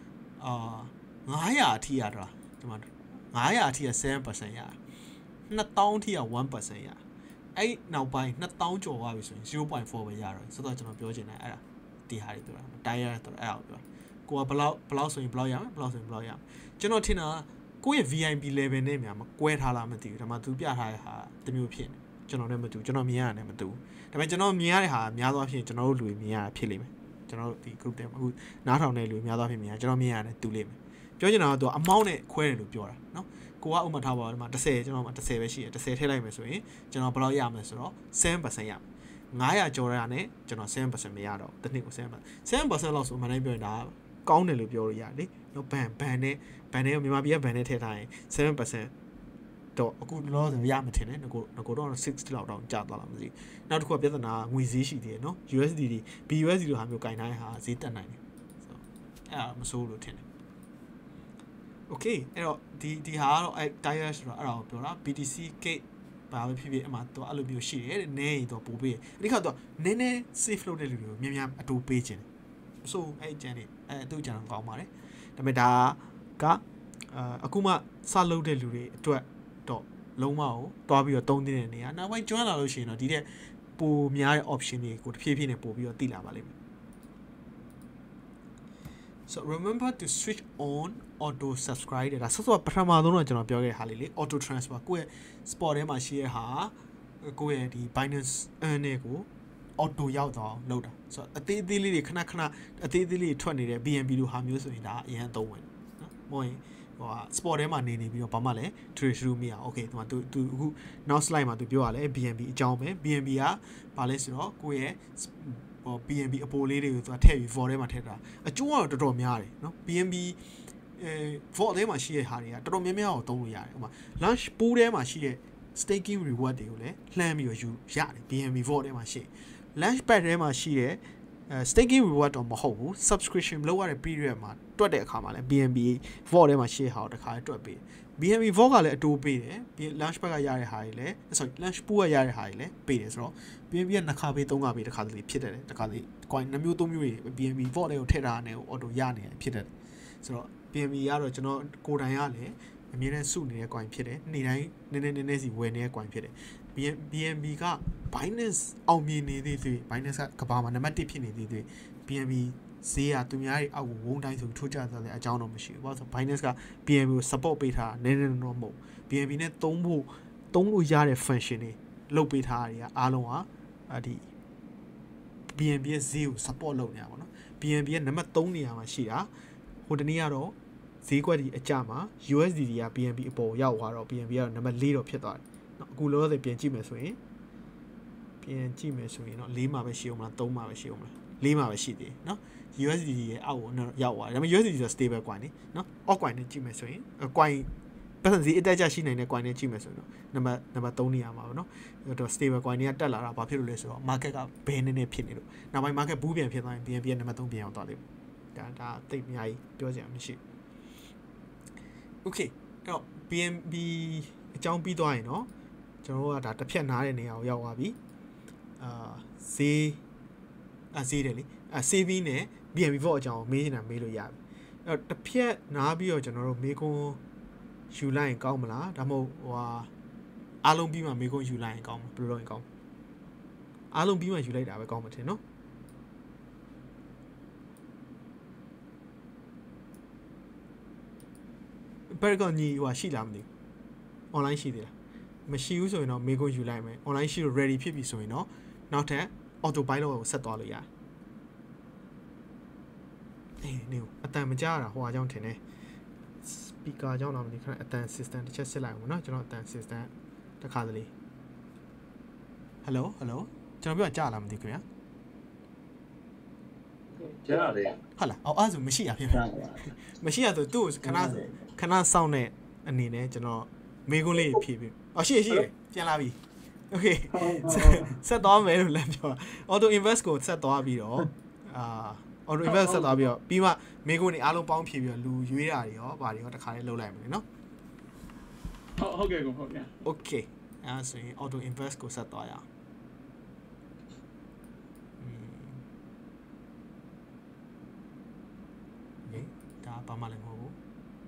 A: 900အထိရတာဒီမှာ900အထိက 7% ရ2000အထိက 1% ရအဲ့နောက်ပိုင်း2000ကျော်သွားပြီဆိုရင် 0.4 ပဲရတော့ဆိုတော့ကျွန်တော်ပြောချင်တယ်အဲ့ဒါဒီဟာတွေပြောတာ tire ဆိုတော့အဲ့ဒါပြောကိုကဘလောက်ဆိုရင်ဘလောက်ရမယ်ဘလောက်ဆိုရင်ဘလောက်ရမယ်ကျွန်တော်ထင်တာကိုယ့်ရဲ့ VIP level နဲ့များမကွဲထားလားမသိဘူးဒါမှသူပြထားတဲ့ဟာတမျိုးဖြစ်နေကျွန်တော်လည်းမတူကျွန်တော်မြင်ရတယ်မတူဒါပေမဲ့ကျွန်တော်မြင်ရတဲ့ဟာများသောအားဖြင့်ကျွန်တော်တို့လူတွေမြင်ရတာဖြစ်လိမ့်မယ်ကျွန်တော်တို့ဒီ group ထဲမှာအခုနားထောင်တဲ့လူများသောအားဖြင့်မြင်ရကျွန်တော်မြင်ရတယ်တူလိမ့်မယ်ပြောချင်တာကသူအမောင်းနဲ့ခွဲတယ်လို့ပြောတာเนาะကိုကဥမာထားပါဒီမှာ10ကျွန်တော်မှာ10ပဲရှိတယ်10ထည့်လိုက်မယ်ဆိုရင်ကျွန်တော်ဘယ်လောက်ရမလဲဆိုတော့ 7% ရမယ်900ကျော်ရနဲ့ကျွန်တော် 7% မရတော့တစ်နှစ်ကို 7% လောက်ဆိုမှန်တိုင်းပြောရင်ဒါကောင်းတယ်လို့ပြောလို့ရတယ်လေနော်ဘန်နဲ့မြန်မာပြည်ကဘန်နဲ့ထည့်ထားရင် 7% တော့အခုလောဆယ်ရမှထင်တယ်ငကိုတော့60လောက်တောင်ကျသွားလားမသိဘူးနောက်တစ်ခုကပြဿနာငွေဈေးရှိသေးတယ်နော် USD တွေ BUSD လိုဟာမျိုးကင်ထားတဲ့ဟာဈေးတက်နိုင်တယ်ဆိုတော့အဲ့ဒါမစိုးလို့ထင်တယ် Okay အဲ့တော့ဒီဟာကတော့အဲ့ tire ဆိုတော့အဲ့ဒါကိုပြောတာ BTC gate ဘာပဲဖြစ်ဖြစ်အမှတော့အဲ့လိုမျိုးရှိတယ်တဲ့နည်းရင်တော့ပို့ပေးတယ်ဒီခါတော့နည်း safe လုပ်တဲ့လူတွေကိုများများအတူပေးခြင်းဆိုအဲ့ကျန်နေအဲ့သူ့ကျန်တော့ကောင်းပါတယ်ဒါပေမဲ့ဒါကအခုမှစလုပ်တဲ့လူတွေအတွက်တော့လုံးဝကိုတွားပြီးတော့တုံးတဲ့နေရာနောက်ပိုင်းကျွမ်းလာလို့ရှိရင်တော့ဒီတဲ့ပိုများတဲ့ option တွေကိုတဖြည်းဖြည်းနဲ့ပို့ပြီးတော့သိလာပါလိမ့်မယ် So remember to switch on auto subscribe ဒါဆိုတော့ပထမဆုံးတော့ကျွန်တော်ပြောခဲ့တဲ့ဟာလေးလေ auto transfer ကိုယ့်ရဲ့ spot ထဲမှာရှိတဲ့ဟာကိုယ့်ရဲ့ဒီ Binance earn နဲ့ကို auto ရောက်တော့လုပ်တာဆိုတော့အသေးသေးလေးတွေခဏအသေးသေးလေးထွက်နေတဲ့ BNB လိုဟာမျိုးဆိုရင်ဒါအရင်သုံးဝင်နော်မဟုတ်ရင်ဟို spot ထဲမှာနေပြီးတော့ဘာမှလည်း trade လုပ်မရအောင် okay ဒီမှာသူအခုနောက် slide မှာသူပြောရလဲ BNB အကြောင်းပဲ BNB ကဘာလဲဆိုတော့ကိုယ့်ရဲ့BNB အပိုလေးတွေကိုသူကထည့်ပြီး vault ထဲမှာထည့်တာအကျိုးကတော့တော်တော်များတယ်နော် BNB vault ထဲမှာရှိတဲ့ဟာတွေကတော်တော်များများကိုသုံးလို့ရတယ်ဥပမာ launch pool ထဲမှာရှိတဲ့ staking reward တွေကိုလည်းလှမ်းပြီးတော့ယူရတယ် BNB vault ထဲမှာရှိ launch pad ထဲမှာရှိတဲ့staking reward တော့မဟုတ်ဘူး subscription လုပ်ရတဲ့ period မှာတွက်တဲ့အခါမှာလည်း BNB vault ထဲမှာရှိတဲ့ဟာကိုတစ်ခါတွက်ပေး BNB vault ကလည်းအတိုးပေးတယ် launch pad ကရတဲ့ဟာတွေလည်း sorry launch pool ကရတဲ့ဟာတွေလည်းပေးတယ်ဆိုတော့ BNB ကနှစ်ခါပေးသုံးခါပေးတစ်ခါတလေဖြစ်တယ်တစ်ခါလေ coin 2မျိုး3မျိုးတွေ BNB vault တွေကိုထည့်ထားတယ်ကို auto ရနေတယ်ဖြစ်တယ်ဆိုတော့ BNB ကတော့ကျွန်တော်ကိုယ်တိုင်ကလည်းအမြဲတမ်းစုနေတဲ့ coin ဖြစ်တယ်နေ့တိုင်းနည်းနည်းစီဝယ်နေတဲ့ coin ဖြစ်တယ် BNB က Binance အောင်မြင်နေသေးသေး Binance ကကမ္ဘာမှာနံပါတ်1ဖြစ်နေသေးသေး BNB ဈေးကသူများတွေအောက်ကိုဝုန်းတိုင်းဆိုထိုးကျသွားတဲ့အကြောင်းတော့မရှိဘူး။ဘာလို့ဆို Binance က BNB ကို support ပေးထားတာနည်းတော့မဟုတ် BNB နဲ့သုံးလို့ရတဲ့ function တွေလုပ်ပေးထားတာတွေကအားလုံးကဒီ BNB ရဲ့ဈေးကို support လုပ်နေတာပေါ့နော် BNB ရဲ့နံပါတ်3နေရာမှာရှိတာဟိုတနေ့ကတော့ဈေးကွက်ဒီအကြမှာ USD က BNB အပေါ်ရောက်သွားတော့ BNB ကတော့နံပါတ်4တော့ဖြစ်သွားတယ်။နော်အခုလောလောဆယ်ပြန်ကြည့်မယ်ဆိုရင်တော့4မှာပဲရှိအောင်မလား3မှာပဲရှိအောင်မလား4မှာပဲရှိသေးတယ်နော် USD ရဲ့အောက်ကိုရောက်သွားတယ်ဒါပေမဲ့ USD ဆို stable coin နေနော် alt coin နဲ့ကြည့်မယ်ဆိုရင် coin ပတ်စံစီအတက်ကြရှိနိုင်တဲ့ coin နဲ့ကြည့်မယ်ဆိုရင်တော့နံပါတ်3နေရာမှာပေါ့နော်အဲ့တော့ stable coin တွေကတက်လာတာဘာဖြစ်လို့လဲဆိုတော့ market ကဘယ်နေဖြစ်နေလို့နောက်ပိုင်း market ဘူးပြန်ဖြစ်သွားရင် BNB ရဲ့နံပါတ်3ပြန်ရောက်သွားလိမ့်မယ်ဒါတိတ်အများကြီးပြောစရာမရှိဘူး Okay အဲ့တော့ BNB အကြောင်းပြီးသွားရင်เนาะကျွန်တော်တို့ကဒါတစ်ဖြတ်နားတဲ့နေရာကိုရောက်သွားပြီဈေးတယ်လေsaving နဲ့ BNB vault အကြောင်းမေးနေတာမေးလို့ရပြီအဲ့တော့တစ်ဖြတ်နားပြီးတော့ကျွန်တော်တို့မေးခွန်းယူလိုက်ရင်ကောင်းမလားဒါမှမဟုတ်ဟိုအားလုံးပြီးမှမေးခွန်းယူလိုက်ရင်ကောင်းမလားဘယ်လိုလုပ်ရင်ကောင်းအားလုံးပြီးမှယူလိုက်တာပဲကောင်းမှာထင်နော်ဘယ်ကောင်ညီဟိုရှိလားမသိဘူး online ရှိသေးလားမရှိဘူးဆိုရင်တော့မေးခွန်းယူလိုက်မယ် online ရှိလို့ ready ဖြစ်ပြီဆိုရင်တော့နောက်ထပ် auto pilot ကိုဆက်သွားလို့ရတယ်နေအတန်မကြတာဟိုအကြောင်းထင်တယ် speaker အကြောင်းတော့မသိခဏအတန် system တစ်ချက်စစ်လိုက်အောင်နော်ကျွန်တော်အတန် system တစ်ခါတလေ hello ကျွန်တော်ပြောကြားလားမသိခင်ဗျာ
C: ကြားရတယ်
A: ဟုတ်လားအဲ့ဆိုမရှိရဖြစ်မရှိရဆိုသူ့ခဏစောင့်တဲ့အနေနဲ့ကျွန်တော်မေးခွန်းလေးဖြေပြီရှိပြန်လာပြီ okay ဆက်သွားမယ်လို့လည်းပြော auto invest ကိုဆက်သွားပြီးတော့auto invest ဆက်သွားပြီးတော့ပြီးမှမေးခွန်းတွေအားလုံးပေါင်းဖြေပြီးတော့လူရွေးတာတွေရောဗာတွေရောတစ်ခါလေးလုပ်လိုက်မယ်နော်
B: ဟုတ်ကဲ့ဟုတ်ကဲ့
A: okay အဲ့ဆိုရင် auto invest ကိုဆက်သွားရအောင်ဘာမှလည်းမဟုတ်ဘူး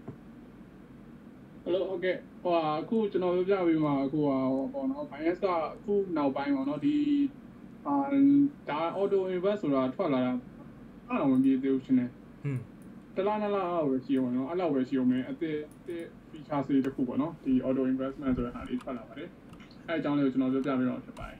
B: Hello ဟုတ်ကဲ့ဟိုအခုကျွန်တော်ပြောပြပေးမှာအခုပေါ့နော် bias ကအခုနောက်ပိုင်းပေါ့နော်ဒီဒါ auto invest ဆိုတာထွက်လာတာအဲ့တော့မပြေသေးဘူးရှင်နေတလားနလားအောက်ပဲရှိအောင်နော်အဲ့လောက်ပဲရှိအောင်မယ်အသစ် feature တွေတခုပေါ့နော်ဒီ auto investment ဆိုတဲ့ဟာလေးထွက်လာပါတယ်အဲ့အကြောင်းလေးကိုကျွန်တော်ပြောပြပေးတော့ဖြစ်ပါတယ်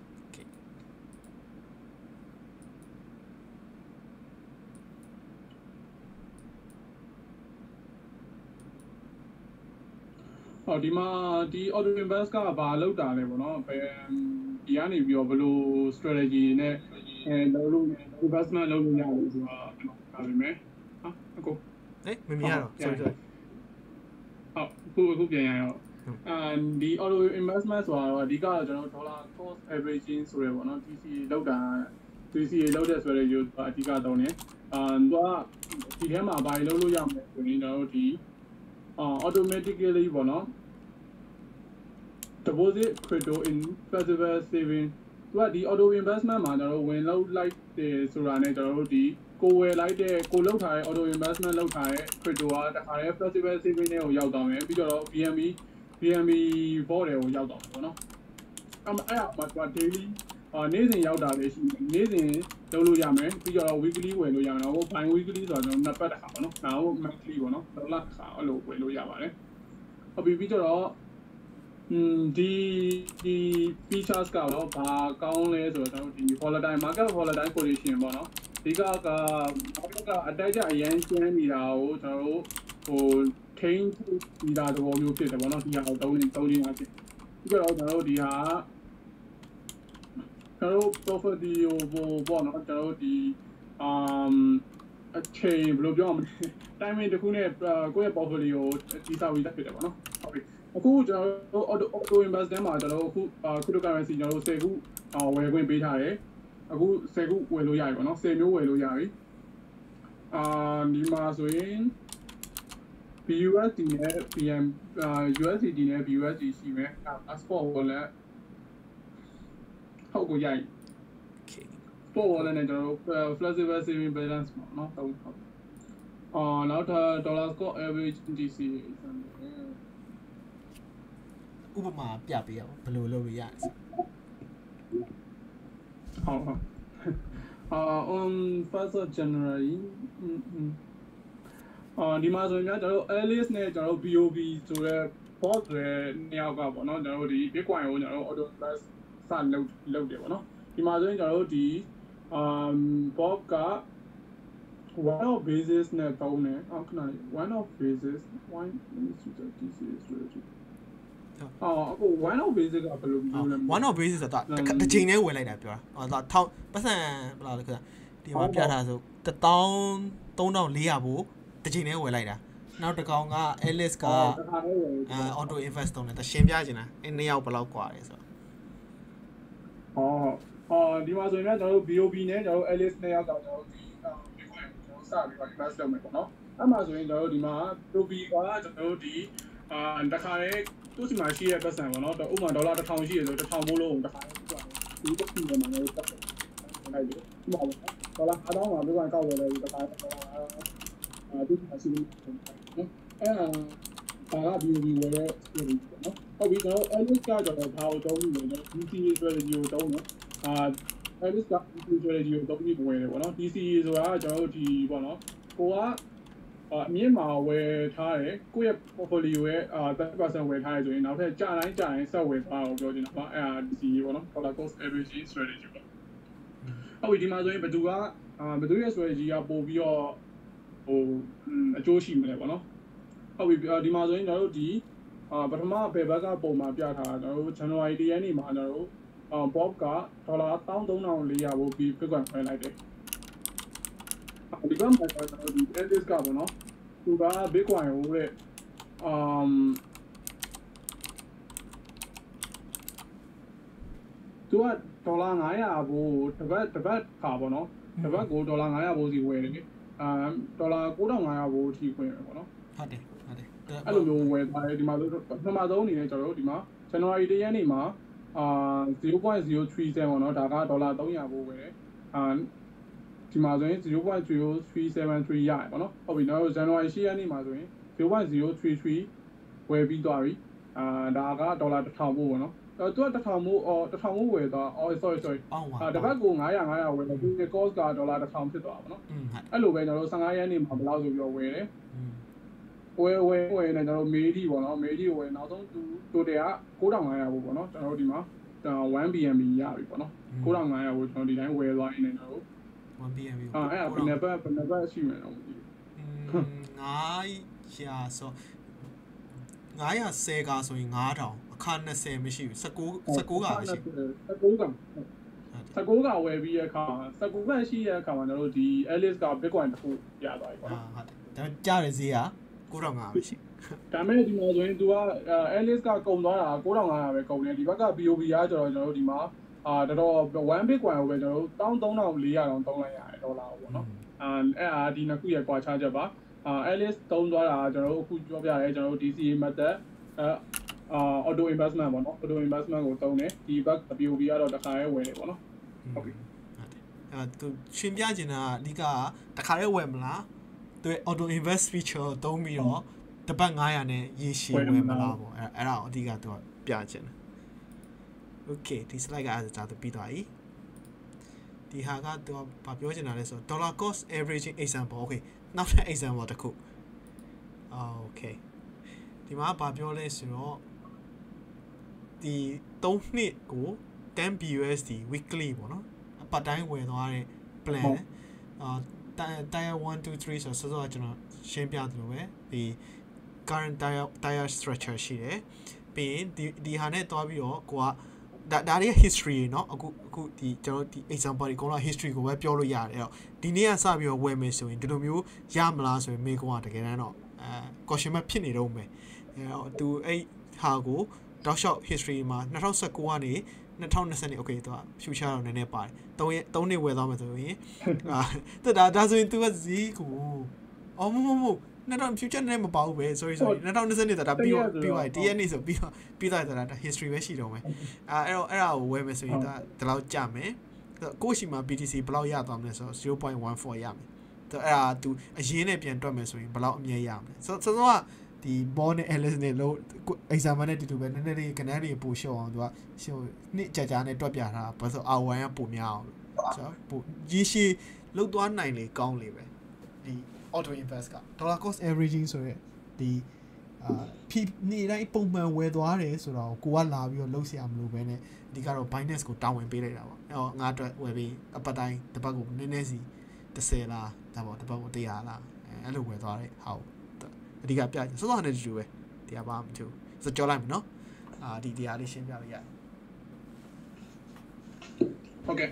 B: ဟောဒီမှာဒီ auto invest ကဘာလောက်တာလဲပေါ့နော်ဘယ်ဒီကနေပြီးတော့ဘယ်လို strategy နဲ့လုပ်လို့ investment လုပ်လို့ရလို့ဆိုတာကျွန်တော်ပြောပြမယ်ဟာအခု
A: မမြင်ရတော့ sorry
B: ဟုတ်အခုပြန်ရအောင်ဒီ auto investment ဆိုတာတော့အဓိကတော့ကျွန်တော် dollar cost averaging ဆိုရယ်ပေါ့နော် DCA လောက်တာ DCA လောက်တဲ့ strategy ကိုအဓိကတော့နေသူကဒီထဲမှာဘာလုပ်လို့ရမလဲဆိုရင်ကျွန်တော်တို့ဒီautomatically ပေါ့နော် deposit crypto in flexible saving သူကဒီ auto investment မှာကျွန်တော်တို့ဝင်လောက်လိုက်တယ်ဆိုတာနဲ့ကျွန်တော်တို့ဒီကိုဝယ်လိုက်တဲ့ကိုလောက်ထားတဲ့ auto investment လောက်ထားတဲ့ crypto ကတခါတည်း flexible saving တွေကိုရောက်သွားမယ်ပြီးတော့ BNB bot တွေကိုရောက်သွားမှာပေါ့နော်အဲ့မှာသူက daily နေ့စဉ်ရောက်တာလည်းရှိတယ်နေ့စဉ်လုပ်လို့ရမယ်ပြီးတော့ weekly ဝယ်လို့ရမယ်နော် bi weekly ဆိုတော့ကျွန်တော်နှစ်ပတ်တစ်ခါပေါ့နော်ဒါတော့ monthly ပေါ့နော်တစ်လတစ်ခါအဲ့လိုဝယ်လို့ရပါတယ်ဟုတ်ပြီပြီးတော့ဒီ features ကတော့ဘာကောင်းလဲဆိုတော့ကျွန်တော်ဒီ volatile market condition ပေါ့နော်ဒီက market ကအတိုက်ကြအရန်ကျန်းနေတာကိုကျွန်တော်တို့ထိန်းနေတာသဘောမျိုးဖြစ်တယ်ပေါ့နော်ဒီဟာကိုသုံးနေတာဖြစ်ပြီးတော့ကျွန်တော်တို့ဒီဟာကျွန်တော် profit ဒီပေါ့နော်ကျွန်တော်ဒီအချိန်ဘယ်လိုပြောမလဲ timing တခုနဲ့ကိုယ့်ရဲ့ portfolio ကိုတည်ဆောက်ပြီးဖြစ်တယ်ပေါ့နော်ဟုတ်ပြီအခုကျွန်တော်တို့ auto invest ထဲမှာကျွန်တော်တို့အခု cryptocurrency ကျွန်တော်တို့10ခုဝယ်ခွင့်ပေးထားတယ်အခု10ခုဝယ်လို့ရပြီပေါ့နော်10မျိုးဝယ်လို့ရပြီဒီမှာဆိုရင် BUSD နဲ့ USDT နဲ့ BUSD ရှိမယ်spot wallet ဟုတ်ကိုရိုက် spot wallet နဲ့ကျွန်တော်တို့ flexible saving balance ပေါ့နော်ဟုတ်နောက်ထပ် dollar cost average DCA
A: ဥပမာပြပေးအောင်ဘယ်လိုလုပ်လို့ရလဲ
B: on 1st of January ဒီမှာဆိုရင်ကျွန်တော်တို့ Alice နဲ့ကျွန်တော်တို့ BOB ဆိုတဲ့ bot တွေနှစ်ယောက်ကပေါ့နော်ကျွန်တော်တို့ဒီ Bitcoin ကိုကျွန်တော်တို့ auto invest စလုပ်တယ်ပေါ့နော်ဒီမှာဆိုရင်ကျွန်တော်တို့ဒီbot က one of basis နဲ့တောင်းတယ်ခဏလေး one of basis one let me see the DCA strategy အခု one of basis ကဘယ်လိုမျိုးလဲ
A: one of basis ဆိုတာတစ်ချိန်နဲ့ဝယ်လိုက်တာပြောတာထောက်ပတ်စံဘယ်လိုလဲခဏဒီမှာပြထားဆို13400ဘို့တစ်ချိန်နဲ့ဝယ်လိုက်တာနောက်တစ်ကောင်က Alice ကauto invest တုံးတယ်တရှင်းပြချင်တာအဲ့နှစ်ယောက်ဘယ်လောက်กว่าလဲဆို
B: တော့ဒီမှာဆိုရင်ကျွန်တော်တို့ BOB နဲ့ကျွန်တော်တို့ Alice နှစ်ယောက်တော့ကျွန်တော်တို့ဒီBitcoin ကျွန်တော်စပြီးတော့ invest လုပ်မယ်ပေါ့နော်အဲ့မှာဆိုရင်ကျွန်တော်တို့ဒီမှာ BOB ကကျွန်တော်တို့ဒီတခါလေသူ့စီမှာရှိတဲ့ပတ်စံပေါ့နော်ဥပမာဒေါ်လာ1000ရှိရဆို1000မိုးလုံးတခါလေဒီတစ်ခုနဲ့လည်းတက်တယ်လိုက်ပြီဒီမှာဒေါ်လာ5000မှာBitcoinကောက်ဝယ်တယ်တခါဒေါ်လာသူ့စီမှာရှိနေတယ်အဲ့ဘာက BOB ဝယ်တဲ့ strategy ပေါ့နော်ဟုတ်ပြီကျွန်တော် Alice ကကျွန်တော်ဘာကိုသုံးလို့လဲ DCA strategy ကိုသုံးတယ်Alice က DCA strategy ကိုသုံးပြီးဝယ်တယ်ပေါ့နော် DCA ဆိုတာကကျွန်တော်တို့ဒီပေါ့နော်ကိုကအမြင့်မှာဝယ်ထားတယ်ကိုယ့်ရဲ့ portfolio ရဲ့30% ဝယ်ထားရဆိုရင်နောက်ထပ်ကြာတိုင်းဆက်ဝယ်ထားအောင်ပြောချင်တာပါအဲ့ဒါ DCA ပေါ့နော် dollar cost averaging strategy ပေါ့ဟုတ်ပြီဒီမှာဆိုရင်ဘယ်သူရဲ့ strategy ကပို့ပြီးတော့အကျိုးရှိမလဲပေါ့နော်ဟုတ်ပြီဒီမှာဆိုရင်ကျွန်တော်တို့ဒီပထမဘယ်ဘက်ကပုံမှာပြထားတာကျွန်တော်တို့ January 1ရက်နေ့မှာကျွန်တော်တို့Bob ကဒေါ်လာ13400ကိုပြီး Bitcoin ဝယ်လိုက်တယ်ဒီဘက်မှာကျွန်တော်တို့ဒီ Alice ကပေါ့နော်သူက Bitcoin ကိုတဲ့သူကဒေါ်လာ900ဘို့တပတ်ခါပေါ့နော်တပတ်ကိုဒေါ်လာ900ဘို့စီဝယ်တယ်ဒေါ်လာ9500ဘို့ထိခွင့်ပဲပေါ့နော်
A: ဟုတ်တယ်
B: အဲ့လိုမျိုးဝယ်ထားတယ်ဒီမှာဆိုပထမဆုံးအနေနဲ့ကျွန်တော်တို့ဒီမှာ January 1ရက်နေ့မှာ0.037ပေါ့နော်ဒါကဒေါ်လာ300ဘို့ဝယ်တယ်ဒီမှာဆိုရင် 0.0373 ရတယ်ပေါ့နော်ဟုတ်ပြီတော့ January 10 ရက်နေ့မှာဆိုရင် 0.033 ဝယ်ပြီးသွားပြီဒါကဒေါ်လာ1000ပို့ပေါ့နော်သူက1000မို့1000မို့ဝယ်သွားsorry တစ်ပတ်ကို900ဝယ်တယ်ဒီ cost ကဒေါ်လာ1000ဖြစ်သွားပါပေါ့နော်အဲ့လိုပဲကျွန်တော်တို့15ရက်နေ့မှာဘယ်လောက်ဆိုပြီးတော့ဝယ်တယ်ဝယ်နေကျွန်တော်မေးဒီပေါ့နော်မေးဒီဝယ်နောက်ဆုံးတိုတယ်က9500ပို့ပေါ့နော်ကျွန်တော်တို့ဒီမှာ1 BNB ရပြီပေါ့နော်9500ကိုကျွန်တော်ဒီတိုင်းဝယ်သွားနေတယ်ကျွန်တော်တို့
A: 1 BNB
B: အဲ့ဘယ်နှပတ်ရှိမယ်တော့မသိ
A: ဘူး900ဆို910ကဆိုရင်9000အခါ20မရှိဘူး19ကမရှိ
B: 19ကဝယ်ပြီးရခါ19ပတ်ရှိရခါမှာကျွန်တော်တို့ဒီ Alice က Bitcoin တစ်ခုရသွားပြီပေါ့နော်
A: ဟုတ်တယ်ဒါကြားရဈေးက9500ပဲရှိ
B: ဒါမဲ့ဒီမှာဆိုရင် तू က Alice ကကုန်သွားတာ9500ပဲကုန်တယ်ဒီဘက်က BOB ကကျွန်တော်တို့ဒီမှာတော်တော်1 Bitcoin ကိုပဲကျွန်တော်တို့13400တောင်သုံးလိုက်ရတယ်ဒေါ်လာပေါ့နော်အဲ့ဒါဒီနှစ်ခုရဲ့ကွာခြားချက်ပါAlice သုံးသွားတာကျွန်တော်တို့အခုပြောပြရဲကျွန်တော်တို့ DCA method auto investment ပေါ့နော် auto investment ကိုသုံးတယ်ဒီဘက် BOB ကတော့တစ်ခါရဲဝယ်တယ်ပေါ့နော်ဟုတ်ပြီ
A: သူရှင်းပြချင်တာအဓိကတစ်ခါရဲဝယ်မလားသူ auto invest feature သုံးပြီးတော့တစ်ပတ်900နဲ့ရေရှည်ဝယ်မလားပေါ့အဲ့ဒါအဓိကသူကပြချင်တယ် okay ဒီ slide ကအဲ့ဒါသူပြီးသွားပြီဒီဟာကသူကဘာပြောချင်တာလဲဆိုတော့ dollar cost averaging example okay နောက်ထပ် example တစ်ခု okay ဒီမှာဘာပြောလဲဆိုတော့ဒီ3နှစ်ကို10 BUSD weekly ပေါ့နော်အပတ်တိုင်းဝယ်သွားတဲ့ plan tier 1 2 3ဆိုတော့ကျွန်တော်ရှင်းပြသလိုပဲဒီ current tier structure ရှိတယ်ပြီးရင်ဒီဟာနဲ့တွားပြီးတော့ကိုကဒါတွေ history เนาะအခုဒီကျွန်တော်ဒီ example တွေအကုန်လုံး history ကိုပဲပြောလို့ရတယ်အဲ့တော့ဒီနေ့ကစပြီးတော့ဝယ်မယ်ဆိုရင်ဒီလိုမျိုးရမလားဆိုရင်မေကွန်ကတကယ်တမ်းတော့question mark ဖြစ်နေတော့မယ်အဲ့တော့သူအဲ့ဟာကိုတောက်လျှောက် history မှာ2019ကနေ2020 okay သူက future တော့နည်းနည်းပါတယ်3နှစ်ဝယ်သွားမယ်ဆိုရင်ဒါဆိုရင် तू ကဈေးကိုမfuture နဲ့မပါဘူးပဲ sorry 2020နေတာဒါပြီးသွားဒီရက်နေ့ဆိုပြီးသွားတာ history ပဲရှိတော့မယ်အဲ့ဒါကိုဝယ်မယ်ဆိုရင်ဒါလောက်ကြမယ်ကိုရှိမှာ BTC ဘယ်လောက်ရသွားမလဲဆိုတော့ 0.14 ရမယ်အဲ့ဒါ तू အရင်းနဲ့ပြန်တွက်မယ်ဆိုရင်ဘယ်လောက်အမြဲရမလဲဆိုတော့ဒီ ball နဲ့ Alice နဲ့လို့ exam နဲ့တူပဲနည်းနည်းလေးကဏ္ဍတွေပို့ရှော့အောင် तू ကရှေ့နှစ်ကြာနဲ့တွက်ပြထားတာဘာလို့ဆို R1 ကပိုများအောင်ဆိုတော့ပိုရေရှည်လောက်သွားနိုင်လေကောင်းလေပဲဒီ auto invest က dollar cost averaging ဆိုရဲဒီနေ့တိုင်းပုံမှန်ဝယ်သွားတယ်ဆိုတော့ကိုကလာပြီးတော့လှုပ်ရှားမလို့ပဲနဲ့အဓိကတော့ Binance ကိုတာဝန်ပေးလိုက်တာပေါ့အဲ့တော့ငါအတွက်ဝယ်ပြီးအပတ်တိုင်းတစ်ပတ်ကိုနည်းနည်းစီ30လားဒါပေါ့တစ်ပတ်ကို100လားအဲ့လိုဝယ်သွားတယ်ဟောအဓိကပြစောစောနဲ့တူပဲတရားပါမတူဆိုကြောလိုက်မယ်နော်ဒီတရားလေးရှင်းပြလို့ရတယ်
B: โอเค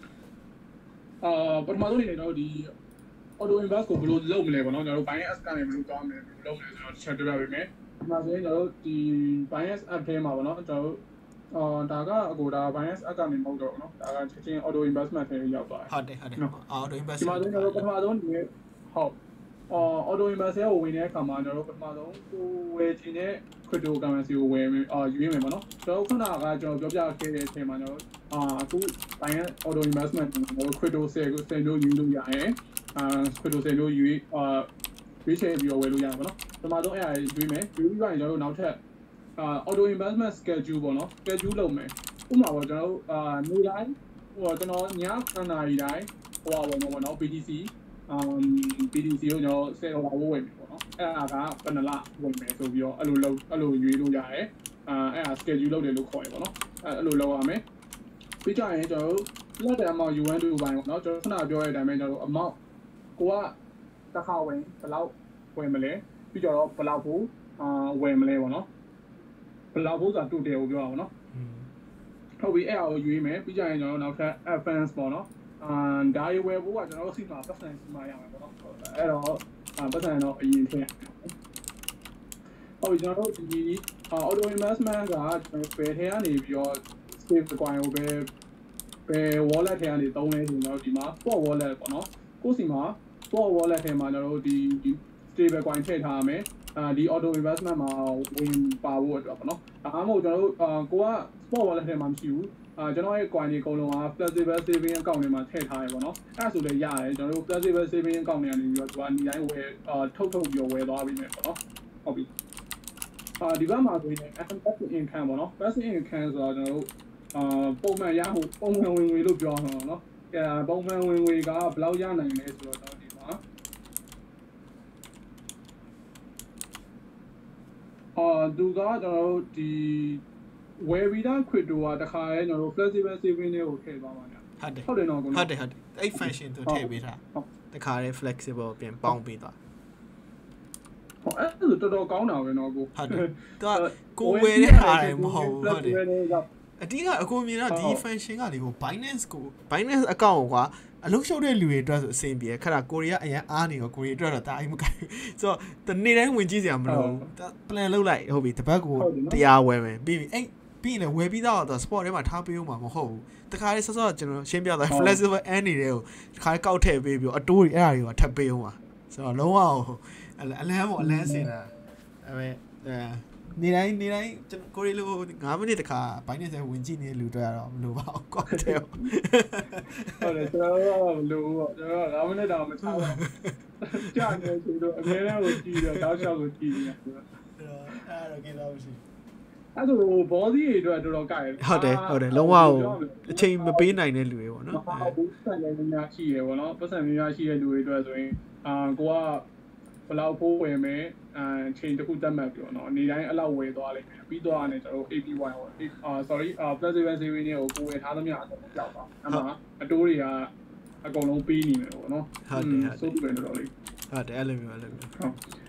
B: ပထမဆုံးနေတော့ဒီ auto invest ကိုဘယ်လိုလုပ်မလဲပေါ့နော်ကျွန်တော်တို့ Binance ကနေဘယ်လိုတောင်းမလဲဘယ်လိုလုပ်မလဲဆိုတော့ချက်ပြပေးမယ်ဒီမှာဆိုရင်ကျွန်တော်တို့ဒီ Binance app ထဲမှာပေါ့နော်ကျွန်တော်တို့ဒါကBinance app ကနေမဟုတ်တော့ဘူးเนาะဒါကချက်ချင်း auto investment ထဲရောက်သွား
A: တယ်ဟုတ်တယ်auto investment
B: ဒီမှာကျွန်တော်တို့ပထမဆုံးဒီဟုတ်auto invest ကိုဝင်တဲ့အခါမှာကျွန်တော်တို့ပထမဆုံးကိုဝယ်ချင်တဲ့ cryptocurrency ကိုဝယ်ယူရမယ်ပေါ့နော်ကျွန်တော်ခုနကကျွန်တော်ပြောပြခဲ့တဲ့အချိန်မှာကျွန်တော်အခု Binance auto investment ကိုကျွန်တော် crypto 10လို့ယူလို့ရတယ်crypto 10လို့ယူရွေးချယ်ပြီးတော့ဝယ်လို့ရတယ်ပေါ့နော်ပထမဆုံးအဲ့ဒါရွေးမယ်ယူပြီးတော့ကျွန်တော်တို့နောက်ထပ်auto investment schedule ပေါ့နော် schedule လုပ်မယ်ဥပမာပေါ့ကျွန်တော်တို့နေ့တိုင်းကျွန်တော်ည9နာရီတိုင်းဝင်မှာပေါ့နော် BTC ကိုကျွန်တော်10ဒေါ်လာဝင်ပြီပေါ့နော်အဲ့ဒါကဘယ်နှလဝင်မယ်ဆိုပြီးတော့အဲ့လိုရွေးလို့ရတယ်အဲ့ဒါ schedule လုပ်တယ်လို့ခေါ်ရပေါ့နော်အဲ့လိုလုပ်ရမယ်ပြီးကြရင်ကျွန်တော်တို့လက်တယ်အမောင် UN 2ပိုင်းပေါ့နော်ကျွန်တော်ခုနပြောတဲ့အတိုင်းပဲကျွန်တော်တို့အမောင်ကိုကတစ်ခါဝင်ဘယ်လောက်ဝင်မလဲပြီးကြတော့ဘယ်လောက်ကိုဝင်မလဲပေါ့နော်ဘယ်လောက်ကိုဆိုတာတူတယ်ကိုပြောတာပေါ့နော်ဟုတ်ပြီအဲ့ဒါကိုရွေးမယ်ပြီးကြရင်ကျွန်တော်တို့နောက်ထပ် advance ပေါ့နော်ဒါရွေးဖို့ကကျွန်တော်တို့စီမှာပတ်စံစီမှာရမှာပေါ့နော်အဲ့တော့ပတ်စံတော့အရင်ထည့်ရဟုတ်ပြီကျွန်တော်တို့ဒီ auto investment ကကျွန်တော်ဘယ်ထဲကနေပြီးတော့ save coin ကိုဘယ် wallet ထဲကနေသုံးလဲဆိုတော့ဒီမှာ spot wallet ပေါ့နော်ကိုစီမှာ spot wallet ထဲမှာကျွန်တော်တို့ဒီ stable coin ထည့်ထားရမယ်ဒီ auto investment မှာဝင်ပါဖို့အတွက်ပေါ့နော်ဒါမှမဟုတ်ကျွန်တော်တို့ကိုက spot wallet ထဲမှာမရှိဘူးကျွန်တော်ရဲ့ coin တွေအကုန်လုံးက flexible saving account တွေမှာထည့်ထားရပါတော့အဲ့ဆိုလည်းရတယ်ကျွန်တော်တို့ flexible saving account တွေကနေပြီးတော့သူကနေတိုင်းဝယ်ထုတ်ပြီးတော့ဝယ်သွားပြီးမယ်ပေါ့နော်ဟုတ်ပြီဒီဘက်မှာဆိုရင် passive income ပေါ့နော် passive income ဆိုတော့ကျွန်တော်တို့ပုံမှန်ရဖို့ပုံမှန်ဝင်ငွေလို့ပြောမှာပေါ့နော်ပုံမှန်ဝင်ငွေကဘယ်လောက်ရနိုင်လဲဆိုတော့ဒီမှာသူကကျွန်တော်တို့ဒီဝယ်ပြီးသား crypto ကတခါလဲကျွန်တော်တို့ flexible saving တွေကိုထည့်သွားပါညာဟုတ်တယ်နော်ကို
A: ဟုတ်တယ်အဲ့ function သူထည့်ပေးထားတခါလဲ flexible ပြန်ပေါင်းပေးသွား
B: အဲ့ဒါတော်တော်ကောင်းတာပဲနော်ကို
A: ဟုတ်တယ်သူကကိုဝယ်တဲ့ဟာတွေမဟုတ်ဘူးဟုတ်တယ်အတိကအကိုမြင်တော့ဒီ function ကလေကို Binance account ကွာအလုပ်ရှုပ်တဲ့လူတွေအတွက်ဆိုအဆင်ပြေခက်ကိုရီးယားအရင်အားနေရောကိုရီးယားအတွက်တော့ဒါအိမ်မကိုင်ဆိုတော့တနေ့တိုင်းဝင်ကြည့်စရာမလိုဘူး plan လုပ်လိုက်ဟုတ်ပြီတပတ်ကိုတရားဝယ်မယ်ပြီးပြီအဲ့ပြီးရင်ဝယ်ပြီးတော့ sport ထဲမှာထားပေးဦးမှာမဟုတ်ဘူးတခါလေးဆော့ကျွန်တော်ရှင်းပြသွား flexible end တွေကိုတခါလေးကောက်ထည့်ပေးပြီးအတိုးတွေအဲ့ဒါတွေကထပ်ပေးဦးမှာဆိုတော့လုံးဝအလန်းပေါ့အလန်းစင်တာအဲ့နေတိုင်းကျွန်တော်ကိုရီလို9မိနစ်တခါဘိုင်းနဲ့ဝင်ကြည့်နေလူတွေကတော့မလိုပါဘူးကောက်တယ်
B: ဟုတ်တယ်ကျွန်တော်ကမလိုဘူးပေါ့ကျွန်တော်9မိနစ်တောင်မထားဘူးကြာနေဆိုတော့အများနဲ့ကိုကြည့်တော့တောက်လျှောက်ကိုကြည့်နေတယ်အဲ့တော့
A: ကိစ္စမရှိ
B: အဲ့ဒါဘောစီတွေအတွက်တော်တော်ကြိုက်တယ်
A: ဟုတ်တယ်လုံးဝအချိန်မပေးနိုင်တဲ့လူတွေပေါ့နော်
B: ပတ်စံများရှိရပေါ့နော်ပတ်စံများရှိတဲ့လူတွေအတွက်ဆိုရင်ကိုကဘယ်လောက်ဖိုးဝယ်မယ်ချိန်တစ်ခုတတ်မှတ်ပြီးတော့เนาะနေတိုင်းအဲ့လောက်ဝယ်သွားလိမ့်မယ်ပြီးတော့လည်းကျွန်တော်တို့ APY ပေါ့sorry flexible saving တွေကိုဝယ်ထားသမျှအကုန်ကြောက်ပါအဲ့မှာအတိုးတွေကအကုန်လုံးပေးနေတယ်ပေါ့เนาะ
A: ဟုတ်တယ်
B: ဆိုပြီးတော့လေး
A: ဟုတ်တယ်အဲ့လိုမျိုးဟုတ်
B: အဲ့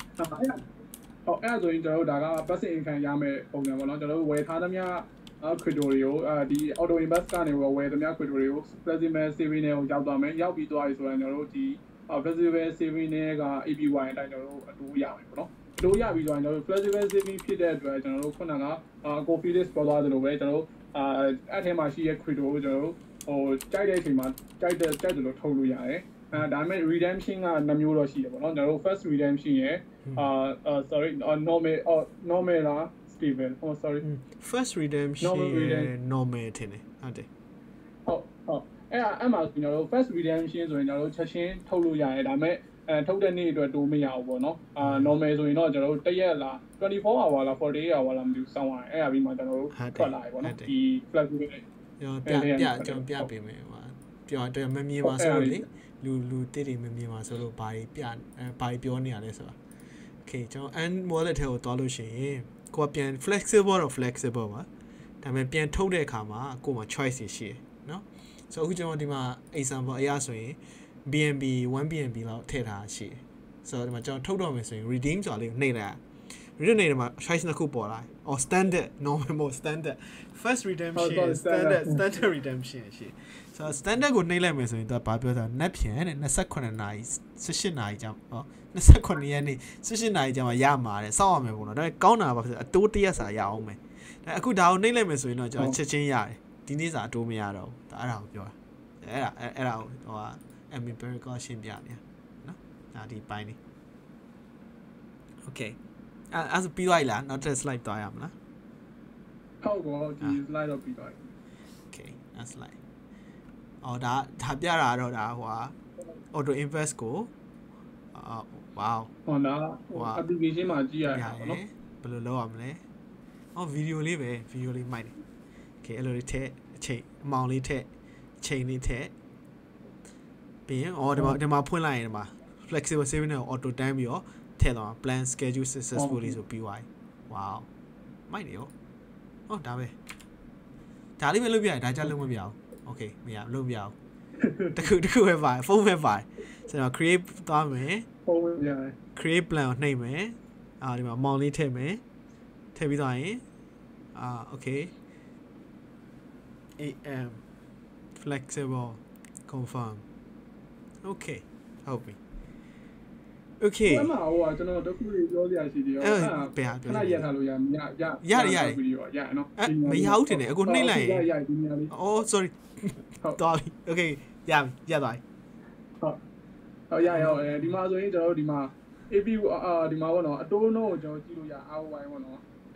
B: ဆိုရင်ကျွန်တော်တို့ဒါက passive income ရမယ်ပုံစံပေါ့เนาะကျွန်တော်တို့ဝယ်ထားသမျှcrypto တွေကိုဒီ auto invest ကနေဝယ်သမျှ crypto တွေကို flexible saving တွေကိုရောက်သွားမယ်ရောက်ပြီးသွားပြီဆိုရင်ကျွန်တော်တို့ဒီflexible saving တွေက APY အတိုင်းကျွန်တော်တို့အတိုးရမယ်ပေါ့နော်အတိုးရပြီးတော့ကျွန်တော်တို့ flexible saving ဖြစ်တဲ့အတွက်ကျွန်တော်တို့ခုနကcoffee list ပေါ်သွားသလိုပဲကျွန်တော်တို့အဲ့ထဲမှာရှိတဲ့ crypto ကိုကျွန်တော်တို့ကြိုက်တဲ့အချိန်မှာကြိုက်တယ်လို့ထုတ်လို့ရတယ်ဒါပေမဲ့ redemption က2မျိုးတော့ရှိတယ်ပေါ့နော်ကျွန်တော်တို့ first redemption ရယ်sorry normal လား stable sorry
A: first redemption normal ထင်တယ်ဟုတ်တယ်
B: ဟုတ်အဲ့မှာကျွန်တော်တို့ first redemption ဆိုရင်ကျွန်တော်တို့ချက်ချင်းထုတ်လို့ရတယ်ဒါပေမဲ့ထုတ်တဲ့နေ့အတွက်တိုးမရဘူးပေါ့နော်normal ဆိုရင်တော့ကျွန်တော်တို့တရက်လား24 hour လား48 hour လားမသိဘူးစောင့်ရတယ်အဲ့ဒါပြီးမှကျွန်တော်တို့ထွက်လာပြီပေါ့နော်ဒီ flexible
A: ကျွန်တော်ပြပေးမယ်ဟိုပြောတယ်မမြင်ပါဆိုလို့လေလူတိတိမမြင်ပါဆိုလို့ဘာတွေပြောနေရလဲဆိုတာ okay ကျွန်တော် and wallet ထဲကိုတွားလို့ရှိရင်ကိုကပြန် flexible တော့ flexible ပါဒါပေမဲ့ပြန်ထုတ်တဲ့အခါမှာကိုမှ choice ရှိတယ်နော်ဆိုအခုကျွန်တော်ဒီမှာ example အရာဆိုရင် BNB 1BNB လောက်ထည့်ထားရှိတယ်ဆိုတော့ဒီမှာကျွန်တော်ထုတ်တော့မယ်ဆိုရင် redeem ဆိုတာလေးကိုနှိပ်လိုက် redeem နေမှာ choice နှစ်ခုပေါ်လာor standard normal mode standard first redemption standard redemption ရှိဆိုတော့ standard ကိုနှိပ်လိုက်မယ်ဆိုရင်သူကဘာပြောတာနက်ဖြန်တဲ့28နာရီ18နာရီကြာ28ရက်နေ့18နာရီကြာမှရမှာတဲ့စောင့်ရမယ်ပေါ့နော်ဒါပေမဲ့ကောင်းတာပါဆိုအတိုးတစ်ရက်စာရအောင်မယ်ဒါအခုဒါကိုနှိပ်လိုက်မယ်ဆိုရင်တော့ကျွန်တော်ချက်ချင်းရတယ်ဒီနေ့စာအတိုးမရတော့ဘူးဒါအဲ့ဒါကိုပြောတာအဲ့ဒါကိုဟိုempirical ရှင်းပြနေနော်ဒါဒီပိုင်းနေ okay အဲ့ဒါပြီးသွားပြီလားနောက်တစ် slide သွားရမလား
B: ဟုတ်ကောဒီ slide တော့ပြီးသွားပြီ
A: okay အဲ့ slide အော်ဒါပြတာတော့ဒါဟိုဟာ auto invest ကိုwow
B: ဟောလား application မှာကြည့်ရတာပေါ့နော်
A: ဘယ်လိုလုပ်ရမလဲအော်ဗီဒီယိုလေးမိုက်တယ် okay အဲ့လိုလေးထည့်အချိန်အမောင်လေးထည့်အချိန်လေးထည့်ပြီးရင်ဒီမှာဖွင့်လိုက်ရင်ဒီမှာ flexible saving နဲ့ auto time ပြီးတော့ထည့်သွား plan schedule successfully ဆိုပြီးသွားပြီ wow မိုက်နေရောဒါပဲဒါလေးပဲလုပ်ပြရတယ်ဒါကြလုပ်မပြအောင် okay မရလုပ်မပြအောင်တခုပဲပါဖုန်းပဲပါဆိုတော့ create သွားမယ်
B: ဖုန်းပဲရတယ်
A: create plan ကိုနှိပ်မယ်ဒီမှာ amount လေးထည့်မယ်ထည့်ပြီးသွားရင်okay am flexible confirm okay ဟုတ်ပြီ okay
B: အဲ့မှာဟိုကကျွန်တော်တခုလေးပြောစရာရှိတယ်ရော
A: အဲ့
B: ခဏရက်ထားလို့ရတယ်ဗီဒီယိုရနော်
A: မရဘူးတင်တယ်အခုနှိပ်လိုက်ရင်
B: ဒီနေရာလေး
A: oh sorry တော်ပြီ okay ရသွားပြီ
B: ဟုတ်ရဒီမှာဆိုရင်ကျွန်တော်တို့ဒီမှာ AP ဒီမှာပေါ့နော်အတိုးနှုန်းကိုကျွန်တော်ကြည့်လို့ရ ROI ပေါ့နော်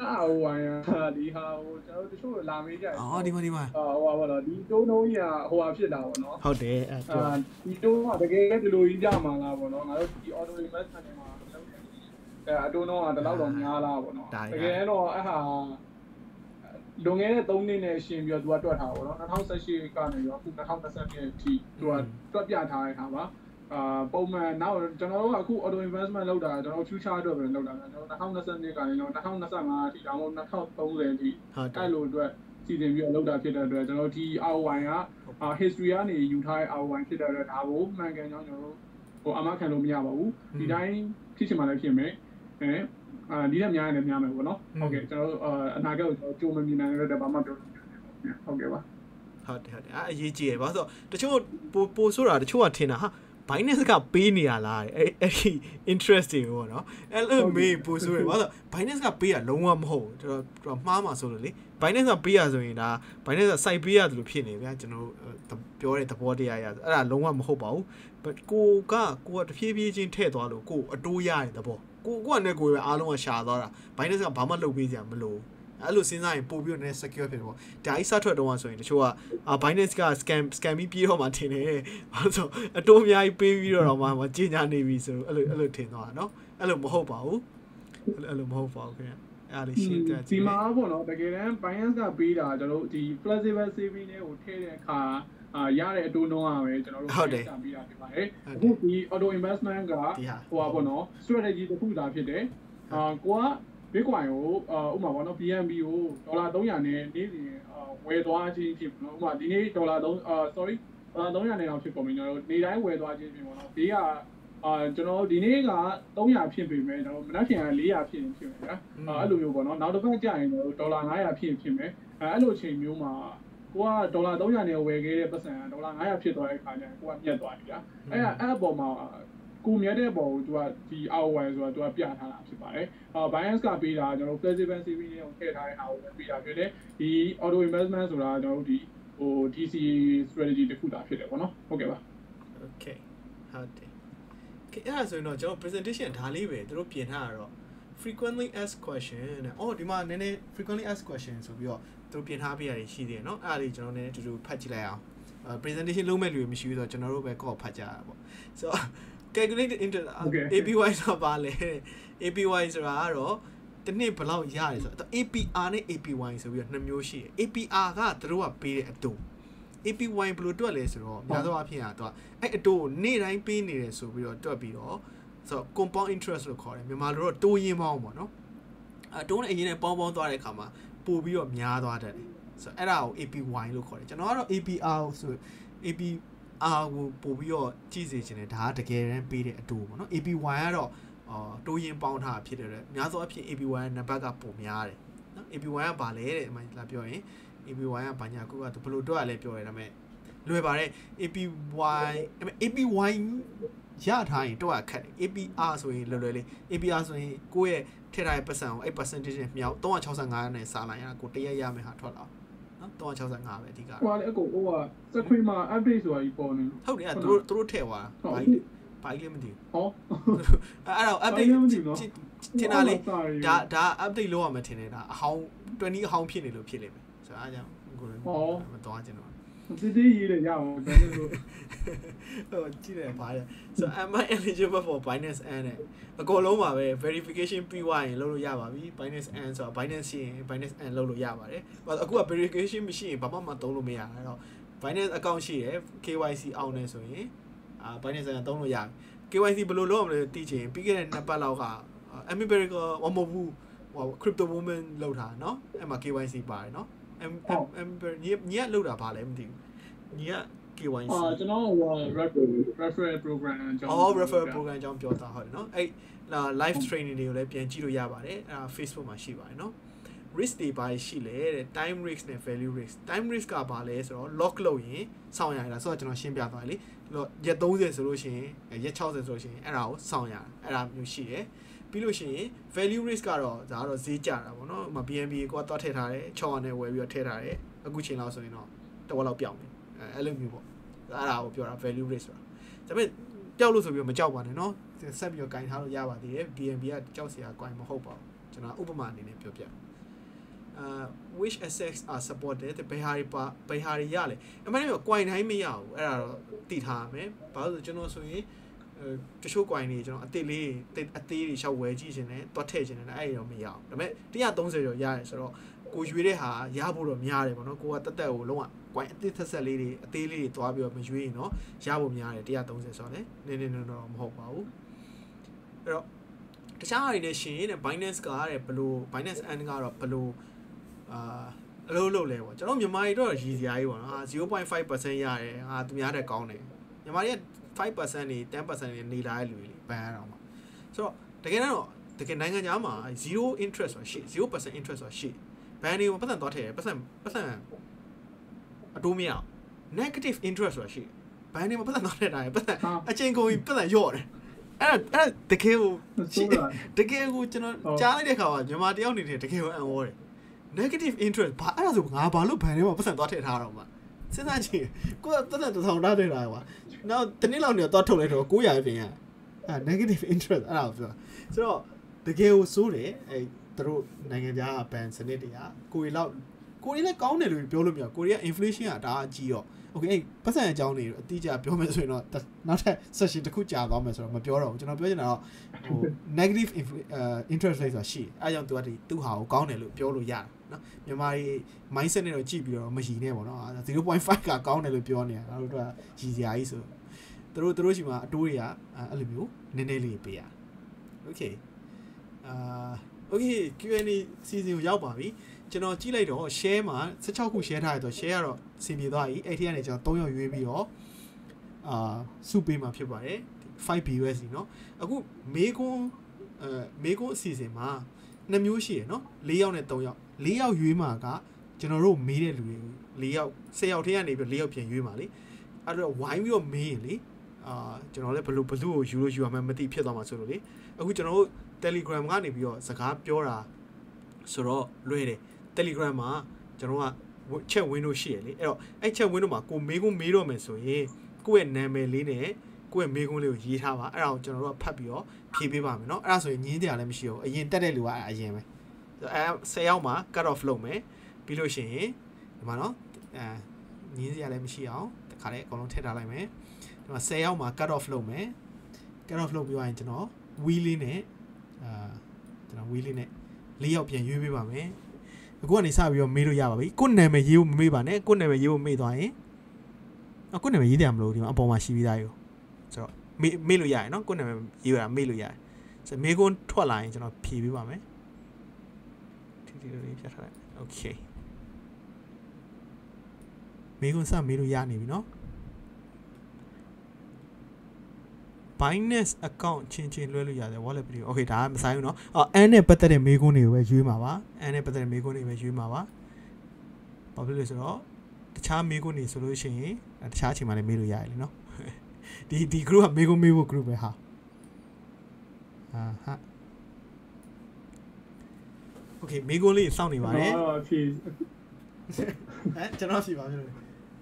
B: ဟိုဒီဟာဟိုကျွန်တော်တို့တချို့လာမေးကြတယ်
A: အော်ဒီမှာ
B: ဟိုပါတော့ဒီတုံးကြီးကဟိုဟာဖြစ်တာပေါ့နော်
A: ဟုတ်တယ်
B: ဒီတုံးကတကယ်ဒီလိုကြီးကြမှာလားပေါ့နော်ငါတို့ဒီ auto investment တွေမှာလုပ်တယ်အတုံးတော့တလောက်တော့များလားပေါ့နော်တကယ်တော့အဲ့ဟာလွန်ခဲ့တဲ့3နှစ်နဲ့ရှင်ပြီးတော့သူကတွက်ထားပါတော့2018ကနေရောအခု2022အထိသူကတွက်ပြထားတဲ့ခါမှာပုံမှန်နောက်ကျွန်တော်တို့ကအခု auto investment လုပ်တာကျွန်တော် future အတွက်ပဲလုပ်တာကျွန်တော်2022ကနေတော့2025အထိဒါမှမဟုတ်2030အထိအဲ့လိုအတွက်စီစဉ်ပြီးတော့လုပ်တာဖြစ်တဲ့အတွက်ကျွန်တော်ဒီ ROI ကhistory ကနေယူထားတဲ့ ROI ဖြစ်တဲ့အတွက်ဒါကိုမှန်ကန်ကြောင်းကျွန်တော်တို့ဟိုအမှတ်ခံလို့မရပါဘူးဒီတိုင်းဖြစ်ချင်မှလည်းဖြစ်မယ်ဒီထက်များရင်လည်းများမယ်ပေါ့နော်ဟုတ်ကဲ့ကျွန်တော်တို့အနာဂတ်ကိုကျွန်တော်ကြိုးမမြင်နိုင်တဲ့ဘာမှပြောလို့ဟုတ်ကဲ့ပါ
A: ဟုတ်တယ်အရေးကြီးရပါဆိုတော့တချို့ပိုဆိုတာတချို့ကထင်တာဟာBinance ကပေးနေရလားအဲ့ဒီ interest တွေပေါ့နော်အဲ့လိုမေးပို့ဆိုရပါဆို Binance ကပေးရလုံးဝမဟုတ်ဘူးတော်မှားမှာဆိုလို့လေ Binance ကပေးရဆိုရင်ဒါ Binance က site ပေးရတယ်လို့ဖြစ်နေဗျာကျွန်တော်ပြောတဲ့သဘောတရားရအဲ့ဒါလုံးဝမဟုတ်ပါဘူး but ကိုကတဖြည်းဖြည်းချင်းထည့်သွားလို့ကိုအတိုးရတဲ့သဘောကိုကနဲ့ကိုပဲအားလုံးကရှာသွားတာ Binance ကဘာမှလုပ်ပေးစရာမလိုအဲ့လိုစဉ်းစားရင်ပို့ပြီးတော့ secure ဖြစ်တယ်ပေါ့ဒါကြီးစထွက်တော့ဆိုရင်တချို့ကBinance က scam ပြီးပြေးတော့မှထင်တယ်ဘာလို့ဆိုအတိုးအများကြီးပေးပြီးတော့မှကြီးညာနေပြီဆိုအဲ့လိုထင်သွားတာเนาะအဲ့လိုမဟုတ်ပါဘူးအဲ့လိုမဟုတ်ပါဘူးခင်ဗျအဲ့ဒါရှင်းတယ်
B: ဒီမှာပေါ့နော်တကယ်တမ်း Binance ကပေးတာကျွန်တော်တို့ဒီ flexible saving တွေကိုထည့်တဲ့အခါရတဲ့အတိုးနှုန်းကပဲကျွန်တော်တို့ပေးတာပေးတာဖြစ်ပါတယ်အခုဒီ auto investment ကဟိုပါပေါ့နော် strategy တစ်ခုသာဖြစ်တယ်ကိုကBitcoin ကိုဥပမာပေါ့နော် BNB ကိုဒေါ်လာ300နဲ့နေ့စဉ်ဝယ်သွားခြင်းဖြစ်ပေါ့နော်ဥပမာဒီနေ့ဒေါ်လာ3 300နဲ့တော့ဖြစ်ကုန်ပြီကျွန်တော်တို့နေ့တိုင်းဝယ်သွားခြင်းဖြစ်ပေါ့နော်ဘေးကကျွန်တော်ဒီနေ့က300ဖြစ်ပေမဲ့ကျွန်တော်မနက်ဖြန်က400ဖြစ်ရင်ဖြစ်မယ်ဗျာအဲ့လိုမျိုးပေါ့နော်နောက်တစ်ပတ်ကြာရင်တော့ဒေါ်လာ900ဖြစ်မယ်အဲ့လိုချိန်မျိုးမှာကိုကဒေါ်လာ300နဲ့ဝယ်ခဲ့တဲ့ပတ်စံကဒေါ်လာ900ဖြစ်သွားတဲ့အခါကျရင်ကိုကမြတ်သွားပြီဗျာအဲ့အပေါ်မှာကိုမြတ်တဲ့ပုံကိုသူကဒီ ROI ဆိုတာသူကပြထားတာဖြစ်ပါတယ်Binance ကပေးတာကျွန်တော် flexible saving တွေကိုထည့်ထားတဲ့ ROI ပေးတာဖြစ်တယ်ဒီ auto investment ဆိုတာကျွန်တော်တို့ဒီဟို DC strategy တစ်ခုတာဖြစ်တယ်ပေါ့နော်ဟုတ်ကဲ့ပါ
A: Okay ဟုတ်တယ်အဲ့ဒါဆိုရင်တော့ကျွန်တော် presentation ဒါလေးပဲသူတို့ပြင်ထားတာတော့ frequently asked question နဲ့ဒီမှာနည်းနည်း frequently asked question ဆိုပြီးတော့သူတို့ပြင်ထားပေးရတယ်ရှိသေးတယ်เนาะအဲ့ဒါလေးကျွန်တော်လည်းအတူတူဖတ်ကြည့်လိုက်အောင်presentation လုပ်မဲ့လူမရှိဘူးဆိုတော့ကျွန်တော်တို့ပဲကော့ဖတ်ကြတာပေါ့ဆိုတော့calculated interest APY ဆိုတာပါလေ APY ဆိုတာကတော့တစ်နှစ်ဘယ်လောက်ရတယ်ဆိုတော့ APR နဲ့ APY ဆိုပြီးတော့နှစ်မျိုးရှိတယ် APR ကသူတို့ကပေးတဲ့အတိုး APY ဘယ်လိုတွက်လဲဆိုတော့များသောအားဖြင့်သူကအဲ့အတိုးကိုနေ့တိုင်းပေးနေတယ်ဆိုပြီးတော့တွက်ပြီးတော့ဆိုတော့ compound interest လို့ခေါ်တယ်မြန်မာလိုတော့တိုးရင်းပေါင်းပေါ့နော်အတိုးနဲ့အရင်နဲ့ပေါင်းသွားတဲ့အခါမှာပို့ပြီးတော့များသွားတတ်တယ်ဆိုတော့အဲ့ဒါကို APY လို့ခေါ်တယ်ကျွန်တော်ကတော့ APR ဆို APR ကိုပို့ပြီးတော့ကြည့်စေချင်တယ်ဒါကတကယ်တမ်းပေးတဲ့အတိုးပေါ့နော် APY ကတော့တိုးရင်ပေါင်းထားဖြစ်တယ်တဲ့များသောအားဖြင့် APY ရဲ့နံပါတ်ကပိုများတယ်နော် APY ကဘာလဲတဲ့အမှန်လာပြောရင် APY ကဘာညာကိုကဘယ်လိုတွက်ရလဲပြောရတာမဲ့လွယ်ပါတယ် APY ရထားရင်တွက်ရခက်တယ် APR ဆိုရင်လွယ်လေး APR ဆိုရင်ကိုယ့်ရဲ့ထည့်ထားတဲ့ပတ်စံကိုအဲ့ percentage နဲ့မြောက်365နဲ့စားလိုက်ရတာကိုတရက်ရမယ်ဟာထွက်လာနော်365ပဲအဓိက
B: ဟိုအကိုဟိုကစခွေမှာ update ဆိုတာကြီးပေါ်နေ
A: ဟုတ်တယ်သူတို့ထည့်သွားတာဘာကြီးလဲမသိဘူး
B: ဟော
A: အဲ့တော့ update တင်တာလေဒါ update လုပ်ရမယ်ထင်တယ်ဒါအဟောင်း20အဟောင်းဖြစ်နေလို့ဖြစ်လိမ့်မယ်ဆိုတော့အားကြောင့်ကိုမသွားချင်တော့
B: ဒီရေးရရအောင်ဒါနဲ့လို့
A: ကြည့်တယ်ပါရ so am I eligible for Binance N နဲ့အကုန်လုံးပါပဲ verification ပြီးသွားရင်လုပ်လို့ရပါပြီ Binance N ဆိုတာ Binance ရှိရင် Binance N လုပ်လို့ရပါတယ်အခုက verification မရှိရင်ဘာမှသုံးလို့မရဘူးအဲ့တော့ Binance account ရှိရယ် KYC အောင်နေဆိုရင် Binance N သုံးလို့ရပြီ KYC ဘယ်လိုလုပ်ရမလဲသိချင်ပြီးခဲ့တဲ့2ပတ်လောက်က America မဟုတ်ဘူးcrypto woman လောက်တာเนาะအဲ့မှာ KYC ပါတယ်เนาะညီကလောက်တာဗာလဲမသိဘူးညီက KYC
B: ကျွန်တော်ဟို referral program အကြောင်း
A: referral program အကြောင်းပြောတာဟုတ်တယ်เนาะအဲ့ live training တွေကိုလည်းပြန်ကြည့်လို့ရပါတယ်အဲ့ဒါ Facebook မှာရှိပါတယ်เนาะ risk တွေပါရှိလေတဲ့ time risk နဲ့ value risk time risk ကဘာလဲဆိုတော့ lock လုပ်ရင်စောင့်ရတာဆိုတော့ကျွန်တော်ရှင်းပြသွားတယ်လေရက်30ဆိုလို့ရှိရင်ရက်60ဆိုလို့ရှိရင်အဲ့ဒါကိုစောင့်ရတာအဲ့ဒါမျိုးရှိတယ်ပြီးလို့ရှိရင် value risk ကတော့ဒါကတော့ဈေးကျတာပေါ့နော်ဥပမာ BNB ကိုသွားထည့်ထားတယ်600နဲ့ဝယ်ပြီးတော့ထည့်ထားတယ်အခုချိန်လောက်ဆိုရင်တော့တစ်ဝက်လောက်ပြောင်းတယ်အဲ့လိုမျိုးပေါ့အဲ့ဒါကိုပြောတာ value risk ဆိုတာဒါပေမဲ့ကြောက်လို့ဆိုပြီးတော့မကြောက်ပါနဲ့နော်ဆက်ပြီးတော့ဂိုင်ထားလို့ရပါသေးတယ် BNB ကကြောက်စရာဂိုင်မဟုတ်ပါဘူးကျွန်တော်ဥပမာအနေနဲ့ပြောပြ which assets are supported ဘယ်ဟာတွေရလဲအမှန်တကယ် coin တိုင်းမရဘူးအဲ့ဒါတော့တည်ထားမယ်ဘာလို့ဆိုကျွန်တော်ဆိုရင်တချို့ coin တွေကျွန်တော်အသေးတွေရှောက်ဝယ်ကြည့်ခြင်းနဲ့တွတ်ထည့်ခြင်းနဲ့အဲ့ဒီတော့မရအောင်ဒါပေမဲ့130ကျော်ရတယ်ဆိုတော့ကိုရွေးတဲ့ဟာရဖို့တော့များတယ်ပေါ့နော်ကိုကတက်ကိုလုံးဝ coin အသေးဆက်လေးတွေအသေးလေးတွေသွားပြီးတော့မရွေးရင်တော့ရဖို့များတယ်130ဆိုတော့လေနည်းတော့မဟုတ်ပါဘူးအဲ့တော့တခြားဟာတွေနဲ့ရှင်တဲ့ Binance ကတဲ့ဘလို့ Binance N ကတော့ဘလို့အလုပ်လဲပေါ့ကျွန်တော်မြန်မာတွေတော့ရည်စရာကြီးပေါ့နော် 0.5% ရတယ်ဟာသူများတဲ့ကောင်းတယ်မြန်မာတွေက 5% နေ 10% နေလာတဲ့လူတွေဘန်ရအောင်ပါဆိုတော့တကယ်တော့တကယ်နိုင်ငံခြားမှာ0 interest ဆိုရှိ 0% interest ဆိုရှိဘန်တွေကိုပတ်သက်သွားထည့်ပတ်စံအတိုးမရအောင် negative interest ဆိုရှိဘန်တွေမှာပတ်သက်သွားထည့်တာပတ်စံအချင်းကုန်ပတ်စံရော့တယ်အဲ့တကယ်ကိုကျွန်တော်ကြားလိုက်တဲ့ခါမှာမြန်မာတယောက်နေတဲ့တကယ်ကိုအံ့ဩတယ် negative interest ဘာအဲ့ဒါဆိုငါဘာလို့ဘန်ထဲမှာပတ်စံသွားထည့်ထားတော့မှာစဉ်းစားကြည့်ကိုကတက်1000ထားထည့်ထားကွာနောက်တနေ့လောက်နေတော့ထုတ်လိုက်တော့900ပြင်ရnegative interest အဲ့ဒါကိုပြောဆိုတော့တကယ်ကိုစိုးတယ်အဲ့သူတို့နိုင်ငံခြားကဘန်စနစ်တွေကကိုရီလည်းကောင်းတယ်လို့ပြောလို့မရကိုရီးယား inflation ကဒါအကြီးတော့ okay အဲ့ပတ်စံအကြောင်းတွေအတိအကျပြောမယ်ဆိုရင်တော့နောက်ထပ် session တစ်ခုကြာသွားမယ်ဆိုတော့မပြောတော့ဘူးကျွန်တော်ပြောချင်တာတော့ဟို negative interest rate ဆိုတာရှိအဲအကြောင်းသူဟာကိုကောင်းတယ်လို့ပြောလို့ရတယ်နော်မြန်မာတွေ mindset နဲ့တော့ကြည့်ပြီးတော့မရည်နဲ့ပေါ့နော် 0.5 ကကောင်းတယ်လို့ပြောနေတာတို့ကရည်စရာကြီးဆိုသူတို့ရှိမှာအတိုးတွေကအဲ့လိုမျိုးနည်းနည်းလေးပေးရ okay okay Q&A season ကိုရောက်ပါပြီကျွန်တော်ကြည့်လိုက်တော့ share မှာ16ခု share ထားရတော့ share ကတော့စင်ပြေသွားပြီအဲ့ဒီကနေကျွန်တော်3ယောက်ရွေးပြီးတော့စုပေးမှာဖြစ်ပါတယ် 5BUSD เนาะအခုမေကွန်းအစီအစဉ်မှာ2မျိုးရှိရယ်เนาะ4ယောက်နဲ့3ယောက်4ယောက်ရွေးမှာကကျွန်တော်တို့မေးတဲ့လူတွေ4ယောက်10ယောက်ထဲကနေပြီး4ယောက်ပြန်ရွေးမှာလေအဲ့တော့ဝိုင်းပြီးတော့မေးရင်လေကျွန်တော်လည်းဘလို့ကိုယူလို့ယူရမှမသိဖြစ်သွားမှာဆိုလို့လေအခုကျွန်တော်တို့ Telegram ကနေပြီးတော့စကားပြောတာဆိုတော့လွယ်တယ်Telegram မှာကျွန်တော်က chat window ရှိရလေအဲ့တော့အဲ့ chat window မှာကိုမေးတော့မယ်ဆိုရင်ကိုယ့်ရဲ့နာမည်လေးနဲ့ကိုယ့်ရဲ့မေးခွန်းလေးကိုရေးထားပါအဲ့ဒါကိုကျွန်တော်တို့ကဖတ်ပြီးတော့ဖြေပေးပါမယ်เนาะအဲ့ဒါဆိုရင်ညင်းတရားလည်းမရှိဘူးအရင်တက်တဲ့လူကအရင်ပဲအဲ10ယောက်မှာ cut off လုပ်မယ်ပြီးလို့ရှိရင်ဒီမှာเนาะညင်းတရားလည်းမရှိအောင်တခါလေးအကုန်လုံးထည့်ထားလိုက်မယ်ဒီမှာ10ယောက်မှာ cut off လုပ်မယ် cut off လုပ်ပြီးသွားရင်ကျွန်တော် wheel လေးနဲ့ကျွန်တော် wheel လေးနဲ့4ယောက်ပြန်ရွေးပေးပါမယ်အခုကနေစပြီးတော့မေးလို့ရပါပြီကိုယ့်နာမည်ရေးဖို့မမေးပါနဲ့ကိုယ့်နာမည်ရေးဖို့မေးသွားရင်ကိုယ့်နာမည်ရေးတယ်မလို့ဒီမှာအပေါ်မှာရှိပြီးသားရောဆိုတော့မေးလို့ရတယ်နော်ကိုယ့်နာမည်ရေးရတာမေးလို့ရတယ်ဆိုမေးခွန်းထွက်လာရင်ကျွန်တော်ဖြေပေးပါမယ်ဒီလေးဖြတ်ထားလိုက်โอเคမေးခွန်းစမေးလို့ရနေပြီနော် Binance account ချင်းလွှဲလို့ရတယ် wallet ပြီး okay ဒါကမဆိုင်ဘူးเนาะN နဲ့ပတ်သက်တဲ့မေးခွန်းတွေကိုပဲရွေးမှာပါ N နဲ့ပတ်သက်တဲ့မေးခွန်းတွေပဲရွေးမှာပါဘာဖြစ်လို့လဲဆိုတော့တခြားမေးခွန်းတွေဆိုလို့ရှိရင်တခြားအချိန်မှလည်းမေးလို့ရတယ်လीเนาะဒီ group ကမေးခွန်းမေးဖို့ group ပဲဟာဟာ okay မေးခွန်းလေးစောင့်နေပါတယ်
B: ဖြေ
A: ကျွန်တော်ဖြေပါမယ်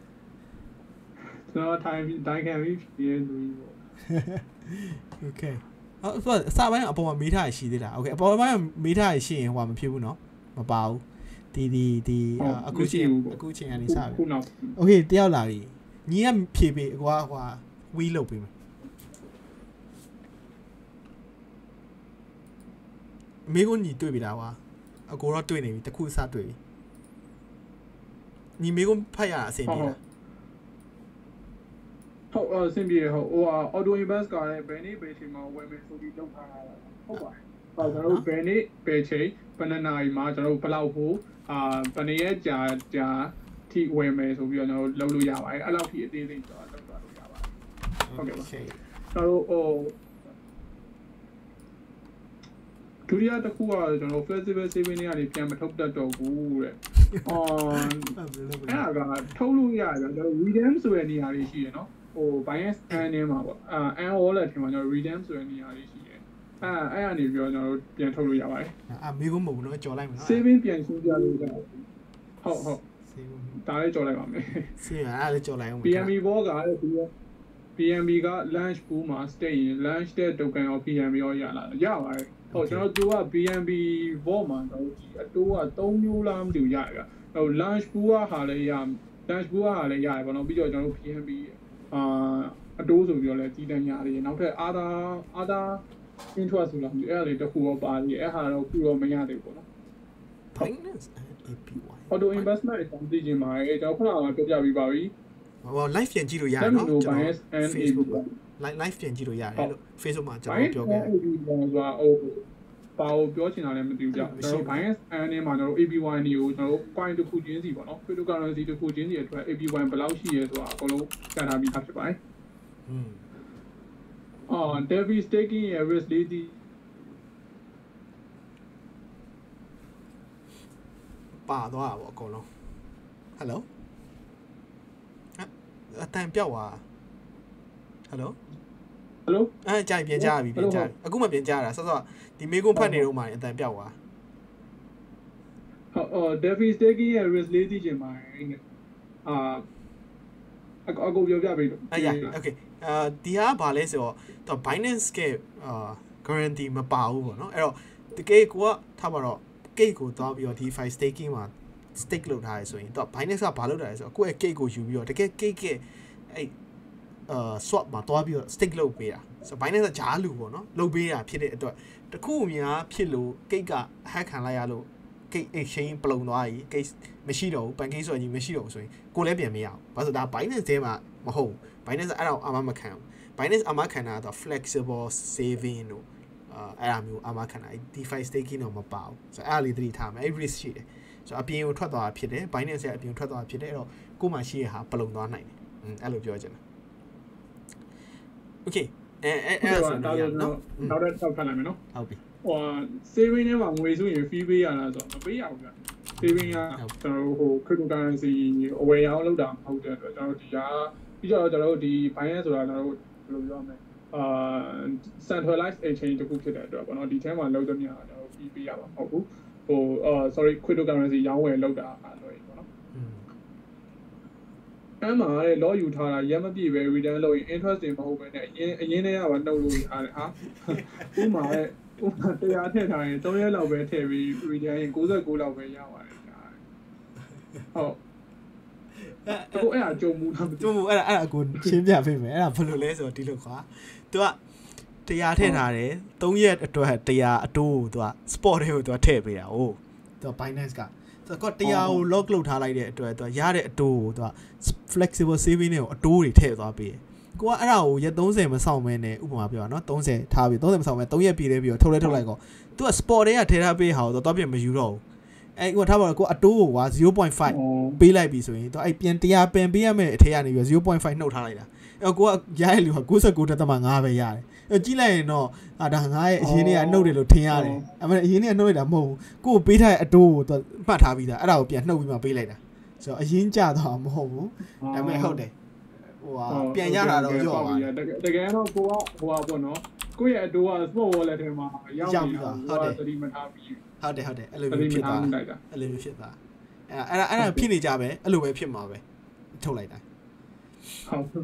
B: ကျွန်တော်တိုင်းခံပြီးဖြေရသူကြီးပေါ့
A: okay ဆိုတော့စာပိုင်းအပေါ်မှာမေးထားရရှိသေးတာ okay အပေါ်ပိုင်းမေးထားရရှိရင်ဟိုမှာမဖြစ်ဘူးเนาะမပါဘူးဒီအခုချိန်ကနေစပြီ okay တယောက်လာပြီညီကဖြေပေးဟိုဝီးလုပ်ပေးမယ်မေကိုညီတွေ့ပြီလားကွာအကိုတော့တွေ့နေပြီတခုစတွေ့ပြီညီမေကိုဖတ်ရအဆင်ပြေလား
B: ဟုတ်အဆင်ပြေဟုတ်ဟို auto invest ကလည်းဘယ်နေ့ဘယ်ချိန်မှာဝယ်မယ်ဆိုပြီးလုပ်ထားတာဟုတ်ပါတယ်ဟုတ်ကျွန်တော်တို့ဘယ်နေ့ဘယ်ချိန်ဘယ်နာရီမှာကျွန်တော်တို့ဘယ်လောက်ဖို့ဘယ်နေ့ရဲ့ကြာထိဝယ်မယ်ဆိုပြီးတော့ကျွန်တော်တို့လုပ်လို့ရပါတယ်အဲ့လောက်ထိအသေးစိတ်တော့လုပ်သွားလို့ရပါတယ်ဟုတ်ကဲ့ပါကျွန်တော်တို့ဒုတိယတစ်ခုကကျွန်တော် flexible saving တွေကနေပြန်မထုတ်တတ်တော့ဘူးတဲ့အဲ့ဒါကထုတ်လို့ရတယ်ကျွန်တော် redeem ဆိုတဲ့နေရာလေးရှိတယ်နော်ဟို Binance N ထဲမှာပေါ့N wallet ထဲမှာကျွန်တော် redeem ဆိုတဲ့နေရာလေးရှိတယ်အဲ့ကနေပြီးတော့ကျွန်တော်တို့ပြန်ထုတ်လို့ရပါတယ်
A: မေးခွန်းမဟုတ်ဘူးနော်ကြော်လိုက်မယ်နော်
B: saving ပြန်ရှင်းပြလို့ရတယ်ဟုတ်ဒါလေးကြော်လိုက်ပါမယ်
A: saving အဲ့လေးကြော်လိုက်အောင်
B: PNB ဘောကလည်းPNB က launch pool မှာ stay ရင် launch တဲ့ token ရော PNB ရောရလာရပါတယ်ဟုတ်ကျွန်တော်သူက BNB ဘောမှာတော့ဒီအတိုးက3မျိုးလားမသိဘူးရတယ်ဗျဟို launch pool ဟာလည်းရ launch pool ဟာလည်းရတယ်ပေါ့နော်ပြီးတော့ကျွန်တော်တို့ BNB အတိုးဆိုပြီးတော့လည်းတည်တံ့ရတယ်နောက်ထပ် other interest ဆိုလားအဲ့ဒါလေးတစ်ခုတော့ပါတယ်အဲ့ဟာတော့ခုတော့မရသေးဘူးပေါ့နော်
A: Binance APY
B: auto investment တွေတောင်းသိချင်ပါတယ်ကျွန်တော်ခုနကပြောပြပြီးပါပြီ
A: ဟို live ပြန်ကြည့်လို့ရတယ်နော်ကျွန်တော် Facebook live ပြန်ကြည့်လို့ရတယ်လို့ Facebook မှာကျွန်တော်ပြောခဲ့တယ်
B: ဆိုတာဟိုပါကိုပြောချင်တာလည်းမသိဘူးကြောက်ကျွန်တော် Binance and နဲ့မှာကျွန်တော် APY တွေကိုကျွန်တော် coin တစ်ခုချင်းစီပေါ့နော် cryptocurrency တစ်ခုချင်းစီအတွက် APY ဘယ်လောက်ရှိရဲဆိုတာအကုန်လုံးကန်ထားပြီးသားဖြစ်ပါတယ်Devi staking ရဲ့ risk လေးဒီ
A: ပါသွားတာပေါ့အကုန်လုံး Hello အတန်ပြောက်သွား Hello ကြိုက်ပြန်ကြပြီပြန်ကြပြီအခုမှပြန်ကြတာဆော့ဒီမေကွန်ဖတ်နေတော့မှအတန်ပြောက်သွား
B: Devi staking ရဲ့ risk လေးသိချင်ပါတယ်အကိုပြောပြပေးလို့
A: okay ဒီဟာဘာလဲဆိုတော့ Binance ကguarantee မပါဘူးပေါ့နော်အဲ့တော့တကယ်ကိုကထားပါတော့ gate ကိုသွားပြီးတော့ DeFi staking မှာ stake လုပ်ထားရဆိုရင်တော့ Binance ကဘာလုပ်တာလဲဆိုတော့ကိုယ့်ရဲ့ gate ကိုယူပြီးတော့တကယ် gate ကအဲ့swap မှာသွားပြီးတော့ stake လုပ်ပေးတာဆိုတော့ Binance ကဂျားလူပေါ့နော်လုပ်ပေးတာဖြစ်တဲ့အတွက်တခုအများဖြစ်လို့ gate က hack ခံလိုက်ရလို့ gate exchange ပလုံသွားပြီ gate မရှိတော့ဘူး pancake ဆိုရင်မရှိတော့ဘူးဆိုရင်ကိုလည်းပြန်မရဘူးဘာလို့ဒါ Binance ထဲမှာမဟုတ် Binance အဲ့ဒါအာမခံဘူး Binance အာမခံတာတော့ flexible saving တို့အဲ့ဒါမျိုးအာမခံတာ DeFi staking တော့မပါဘူးဆိုတော့အဲ့ဒါလေးသတိထားမယ်အဲ့ risk ရှိတယ်ဆိုတော့အပြင်ကိုထွက်သွားတာဖြစ်တယ် Binance ရဲ့အပြင်ထွက်သွားတာဖြစ်တယ်အဲ့တော့ကိုယ်မှရှိရဟာပလုံသွားနိုင်တယ်အဲ့လိုပြောချင်တာ Okay အဲ့ဒါဆိုတော့
B: နောက်တော့ဖတ်လိုက်မယ်နော်
A: ဟုတ်ပြီ
B: ဟို saving ထဲမှာငွေဆိုရင် fee ပေးရလားဆိုတော့မပေးရဘူးဗျ saving ကကျွန်တော်ဟို cryptocurrency အဝယ်ရောင်းလုပ်တာမဟုတ်တဲ့အတွက်ကျွန်တော်ဒီကပြီးတော့ကျွန်တော်တို့ဒီ Binance ဆိုတာကျွန်တော်တို့ဘယ်လိုပြောမလဲcentralized exchange တခုဖြစ်တဲ့အတွက်ပေါ့နော်ဒီထဲမှာလောက်တဲ့နေရာကျွန်တော် fee ပေးရမှာမဟုတ်ဘူးဟိုsorry cryptocurrency ရောင်းဝယ်လုပ်တာအဲ့လိုပေါ့နော်အဲ့မှာလေ law ယူထားတာရက်မပြည့်ပဲ return လုပ်ရင် interest တွေမဟုတ်ပဲနဲ့အရင်တည်းကပါနှုတ်လို့ရတယ်ဟာဥမာတရားထည့်ထားရင်3ရက်လောက်ပဲထည့်ပြီး return ရင်69လောက်ပဲရပါတယ်ဟုတ်အခုအဲ့ဒါကြုံမှုလား
A: ကြုံမှုအဲ့ဒါအကိုရှင်းပြပေးမယ်အဲ့ဒါဘယ်လိုလဲဆိုတော့ဒီလိုခွာသူကတရားထည့်ထားတယ်3ရက်အတွက်တရားအတိုးကိုသူက spot တွေကိုသူကထည့်ပေးတာဟိုသူက Binance ကသူကတရားကို lock လုပ်ထားလိုက်တဲ့အတွက်သူကရတဲ့အတိုးကိုသူက flexible saving တွေကိုအတိုးတွေထည့်သွားပေးတယ်ကိုကအဲ့ဒါကိုရက်30မဆောင်မဲနဲ့ဥပမာပြောတာနော်30ထားပြီး30မဆောင်မဲ3ရက်ပြည့်လဲပြီးတော့ထုတ်လိုက်ကောသူက spot တွေကထည့်ထားပေးဟာတော့တော့ပြန်မယူတော့ဘူးအဲ့ကိုထားပါတော့ကိုအတိုးကိုကွာ 0.5 ပေးလိုက်ပြီဆိုရင်တော့အဲ့ပြန်တရားပင်ပေးရမယ်အထက်ကနေပြီး 0.5 နှုတ်ထားလိုက်တာအဲ့ကိုကရတဲ့လူက69.5ပဲရတယ်အဲ့ကြည့်လိုက်ရင်တော့ဒါငါရဲ့အရင်နေ့ကနှုတ်တယ်လို့ထင်ရတယ်အမှန်အရင်နေ့ကနှုတ်လိုက်တာမဟုတ်ဘူးကိုပေးထားတဲ့အတိုးကိုသူမှတ်ထားပြီးသားအဲ့ဒါကိုပြန်နှုတ်ပြီးမှပေးလိုက်တာဆိုတော့အရင်ကြတော့မဟုတ်ဘူးဒါပေမဲ့ဟုတ်တယ်ဟိုပြန်ရတာတော့ကြောက်ပါ
B: တကယ်တော့ကိုကဟိုပါပေါ့နော်ကိုရဲ့အတိုးက spot wallet ထဲမှာရောက်နေတာဟုတ်တယ်သတိမထားပြီး
A: ဟုတ်တယ်အဲ့လိုမျိုးဖြစ်သွားအဲ့လိုမျိုးဖြစ်သွားအဲ့ဒါဖြစ်နေကြပဲအဲ့လိုပဲဖြစ်မှာပဲထုတ်လိုက်တာ
B: ဟုတ်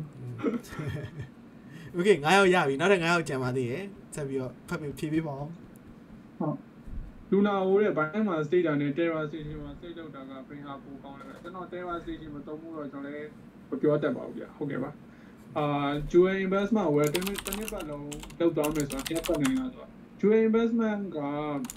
A: Okay 9ရောက်ရပြီနောက်ထပ်9ရောက်ကြံပါသေးရဲ့ဆက်ပြီးတော့ဖတ်ပြီးဖြည့်ပေးပါအောင်
B: ဟုတ်လူနာဟိုတဲ့ဘိုင်းမှာ state တာနဲ့ Terra station မှာ state လောက်တာကပင်ဟာပိုကောင်းတယ်ကျွန်တော် Terra station မသုံးဘူးတော့ကျွန်တော်လည်းမပြောတတ်ပါဘူးဗျဟုတ်ကဲ့ပါJewel investment ဝယ်တစ်နှစ်ပတ်လုံးလောက်သွားမယ်ဆိုတော့တစ်ပတ်နိုင်လားဆိုတော့ Jewel investment ကို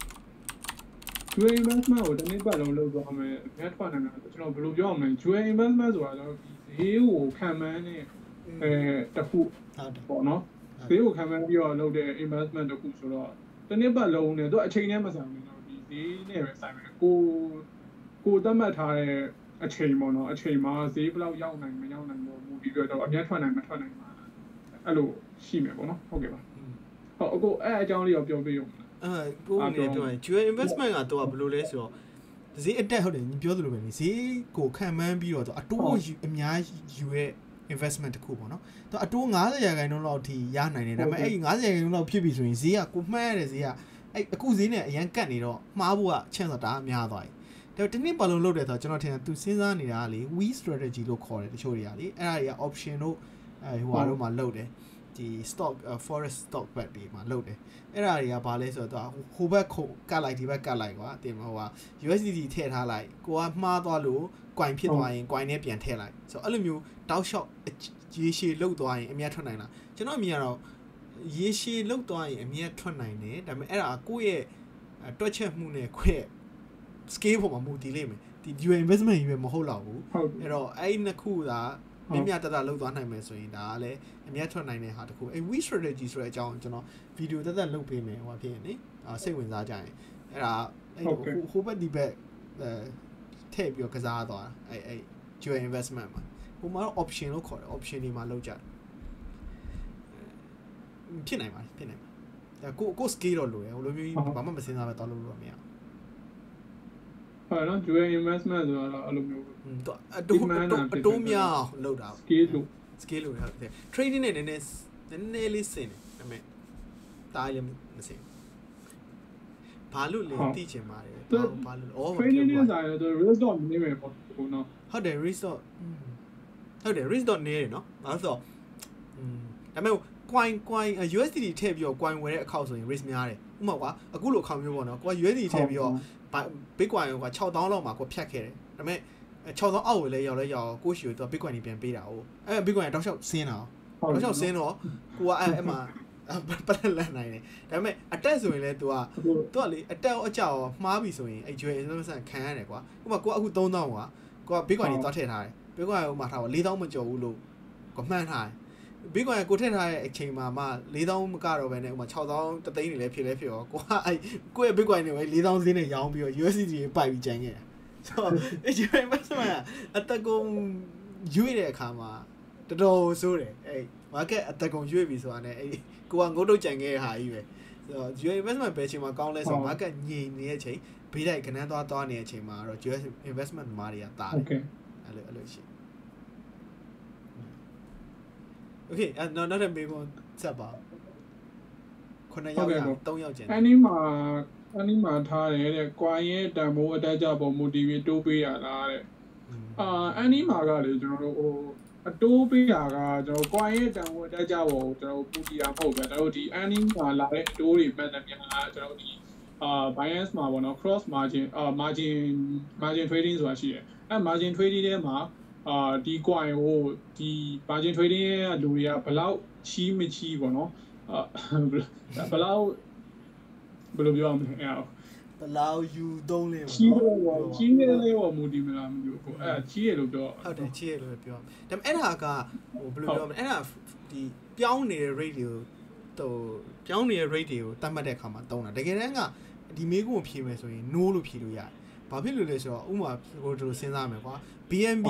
B: တစ်နှစ်ပတ်လုံးလောက်သွားမယ်ဘယ်ထွက်နိုင်လဲကျွန်တော်ဘယ်လိုပြောရမလဲ Jewel investment ဆိုတာကျွန်တော်ဒီဈေးကိုခံမှန်းနဲ့တခုပေါ့နော်ဈေးကိုခံမှန်းပြီးတော့လုပ်တဲ့ investment တခုဆိုတော့တစ်နှစ်ပတ်လုံးနဲ့သူအချိန်နဲ့မဆိုင်ဘူးတော့ဒီဈေးနဲ့ပဲဆိုင်မယ်ကိုသတ်မှတ်ထားတဲ့အချိန်ပေါ့နော်အချိန်မှာဈေးဘယ်လောက်ရောက်နိုင်မရောက်နိုင်တော့မူပြီးတော့အများထွက်နိုင်မထွက်နိုင်မှာအဲ့လိုရှိမယ်ပေါ့နော်ဟုတ်ကဲ့ပါဟုတ်အခုအဲ့အကြောင်းလေးတော့ပြောပြရုံ
A: ကိုနေတော့ Jewel investment ကတော့ဘယ်လိုလဲဆိုတော့ဈေးအတက်ဟုတ်တယ်ညီပြောသလိုပဲဈေးကိုခံမှန်းပြီးတော့အတိုးအများယူရဲ့ investment တခုပေါ့နော်သူအတိုး90%လောက်ထိရနိုင်တယ်ဒါပေမဲ့အဲ့90%လောက်ဖြစ်ပြီဆိုရင်ဈေးကကိုမှန်းရတဲ့ဈေးကအဲ့အခုဈေးနဲ့အရန်ကတ်နေတော့မှားဖို့က chance တာများသွားပြီဒါတနည်းပါလုံးလုပ်တယ်ဆိုတော့ကျွန်တော်ထင်တယ်သူစဉ်းစားနေတာကလေ we strategy လို့ခေါ်တယ်တချို့တွေကလေအဲ့ဒါတွေက option တို့ဟိုဟာတို့မှာလုပ်တယ်ဒီဒီ stock forest stock bet တွေမှာလုပ်တယ်အဲ့ဒါတွေကဘာလဲဆိုတော့ဟိုဘက်ကတ်လိုက်ဒီဘက်ကတ်လိုက်ကွာတင်မဟိုက USDT ထည့်ထားလိုက်ကိုကမှားသွားလို့ coin ဖြစ်သွားရင် coin နဲ့ပြန်ထည့်လိုက်ဆိုတော့အဲ့လိုမျိုးတောက်လျှောက်ရေရှည်လုတ်သွားရင်အမြတ်ထွက်နိုင်လားကျွန်တော်အမြင်ကတော့ရေရှည်လုတ်သွားရင်အမြတ်ထွက်နိုင်တယ်ဒါပေမဲ့အဲ့ဒါကိုယ့်ရဲ့တွက်ချက်မှုနဲ့ကိုယ့်ရဲ့ scale ပေါ်မှာမူတည်လိမ့်မယ်ဒီ investment ကြီးပဲမဟုတ်တော့ဘူးအဲ့တော့အဲ့နှစ်ခုသာမြတ်တလုတ်သွားနိုင်မယ်ဆိုရင်ဒါကလည်းအမြတ်ထွက်နိုင်တဲ့ဟာတခုအဲ့ we strategy ဆိုတဲ့အကြောင်းကျွန်တော်ဗီဒီယိုတက်လုပ်ပေးမယ်ဟိုဖြစ်ရင်နိစိတ်ဝင်စားကြရင်အဲ့ဒါအဲ့ဟိုဘက်ဒီဘက်ထည့်ပြီးတော့ကစားသွားအဲ့ dual investment မှာဟိုမှာတော့ option လို့ခေါ်တယ် option တွေမှာလုပ်ကြတယ်ဖြစ်နိုင်ပါတယ်ဒါကို scale တော့လိုရဟိုလိုမျိုးဘာမှမစဉ်းစားပဲတော့လုပ်လို့မရ
B: ဟုတ်နော် dual investment ဆိုတော့အဲ့လိုမျိုး
A: တော့အတိုးများလောက်တာ scale လို့ဟုတ်တယ် trading နဲ့နည်းနည်းလေးစင်တယ်ဒါပေမဲ့တားလည်းမစင်ဘာလို့လဲသိချင်ပါတယ်ဘာလို့
B: trading နဲ့ဆိုင်တော့ risk တော့နည်းမယ်ပေါ့ဟိုနော်
A: ဟုတ်တယ် risk တော့နည်းတယ်နော်ဘာလို့ဆိုတော့ဒါပေမဲ့ coin USDT ထည့်ပြီးတော့ coin ဝယ်တဲ့အခောက်ဆိုရင် risk များတယ်ဥပမာကွာအခုလိုအခါမျိုးပေါ့နော်ကိုက USDT ထည့်ပြီးတော့ Bitcoin က6000လောက်မှာကိုဖြတ်ခဲ့တယ်ဒါပေမဲ့6000အောက်ကိုလည်းရောက်ကိုရှိကိုသူက Bitcoin ကြီးပြန်ပေးတာဟုတ်အဲ့ Bitcoin တောက်လျှောက်ဆင်းတာတောက်လျှောက်ဆင်းတော့ကိုကအဲ့မှာပလက်လန်နိုင်တယ်ဒါပေမဲ့အတက်ဆိုရင်လည်း तू ကလေအတက်အကြောက်မှားပြီဆိုရင်အဲ့ joy investment ခံရတယ်ကွာဥပမာကိုကအခု3000ကွာကိုက Bitcoin ကြီးတောက်ထည့်ထားတယ် Bitcoin ဟိုမှာထားပါ4000မကျော်ဘူးလို့ကိုမှန်းထားတယ် Bitcoin ကိုထည့်ထားတဲ့အချိန်မှာမှ4000မကတော့ပဲနဲ့ဥပမာ6000တသိန်းနေလည်းဖြစ်ရောကိုကအဲ့ကိုယ့်ရဲ့ Bitcoin တွေပဲ4000ဈေးနဲ့ရောင်းပြီးတော့ USDT တွေပိုက်ပြီးကျန်ခဲ့တာဆိုတော့အဲ့ joy investment အတက်ကုန်ရွေ့တဲ့အခါမှာတော်တော်ဆိုးတယ်အဲ့ market အတက်ကုန်ရွေ့ပြီဆိုတာ ਨੇ အဲ့ကိုကငုတ်တုတ်ကြံခဲ့တဲ့ဟာကြီးပဲဆိုတော့ joy investment ပဲချိန်မှာကောင်းလဲဆိုတော့ market ငြိမ်နေတဲ့အချိန်ဘေးတိုက်ကနန်းသွားနေတဲ့အချိန်မှာတော့ joy investment သမားတွေကတားတယ်အဲ့လိုရှိOkay နောက်တဲ့မေးခွန်းဆက်ပါ9ယောက်3ယောက်ကျန်
B: အနီမှာထားတယ်တဲ့ coin ရဲ့တန်ဖိုးအတက်ကြပုံ motivate တိုးပေးရလားတဲ့အနီမှာကလေကျွန်တော်တို့ဟိုအတိုးပေးတာကကျွန်တော် coin ရဲ့တန်ဖိုးအတက်ကြပုံကိုကျွန်တော်ပူတီတာမဟုတ်ဘူးကျွန်တော်ဒီအနီမှာလာတဲ့အတိုးတွေမှတ်တယ်များကျွန်တော်ဒီBinance မှာပေါ့နော် cross margin margin trading ဆိုတာရှိတယ်အဲ margin trading ထဲမှာဒီ coin ကိုဒီ margin trading ရဲ့လူတွေကဘယ်လောက်ချီးမချီးပေါ့နော်ဘယ်လောက်ဘယ်လိုပြောမလဲ
A: ဘယ်လောက်ယူသုံးလဲ
B: ချီးတယ်လေဟိုမူဒီမလားမသိဘူးအဲချီးရလို့ပြော
A: ဟုတ်တယ်ချီးရလို့ပြောဒါပေမဲ့အဲ့ဒါကဟိုဘယ်လိုပြောမလဲအဲ့ဒါဒီပြောင်းနေတဲ့ rate တွေကိုပြောင်းနေတဲ့ rate တွေကိုတတ်မှတ်တဲ့အခါမှာတုံးတာတကယ်တမ်းကဒီမေးခွန်းကိုဖြေမယ်ဆိုရင် no လို့ဖြေလို့ရတယ်ဘာဖြစ်လို့လဲဆိုတော့ဥပမာဟိုတို့စဉ်းစားမယ်ကွာ BNB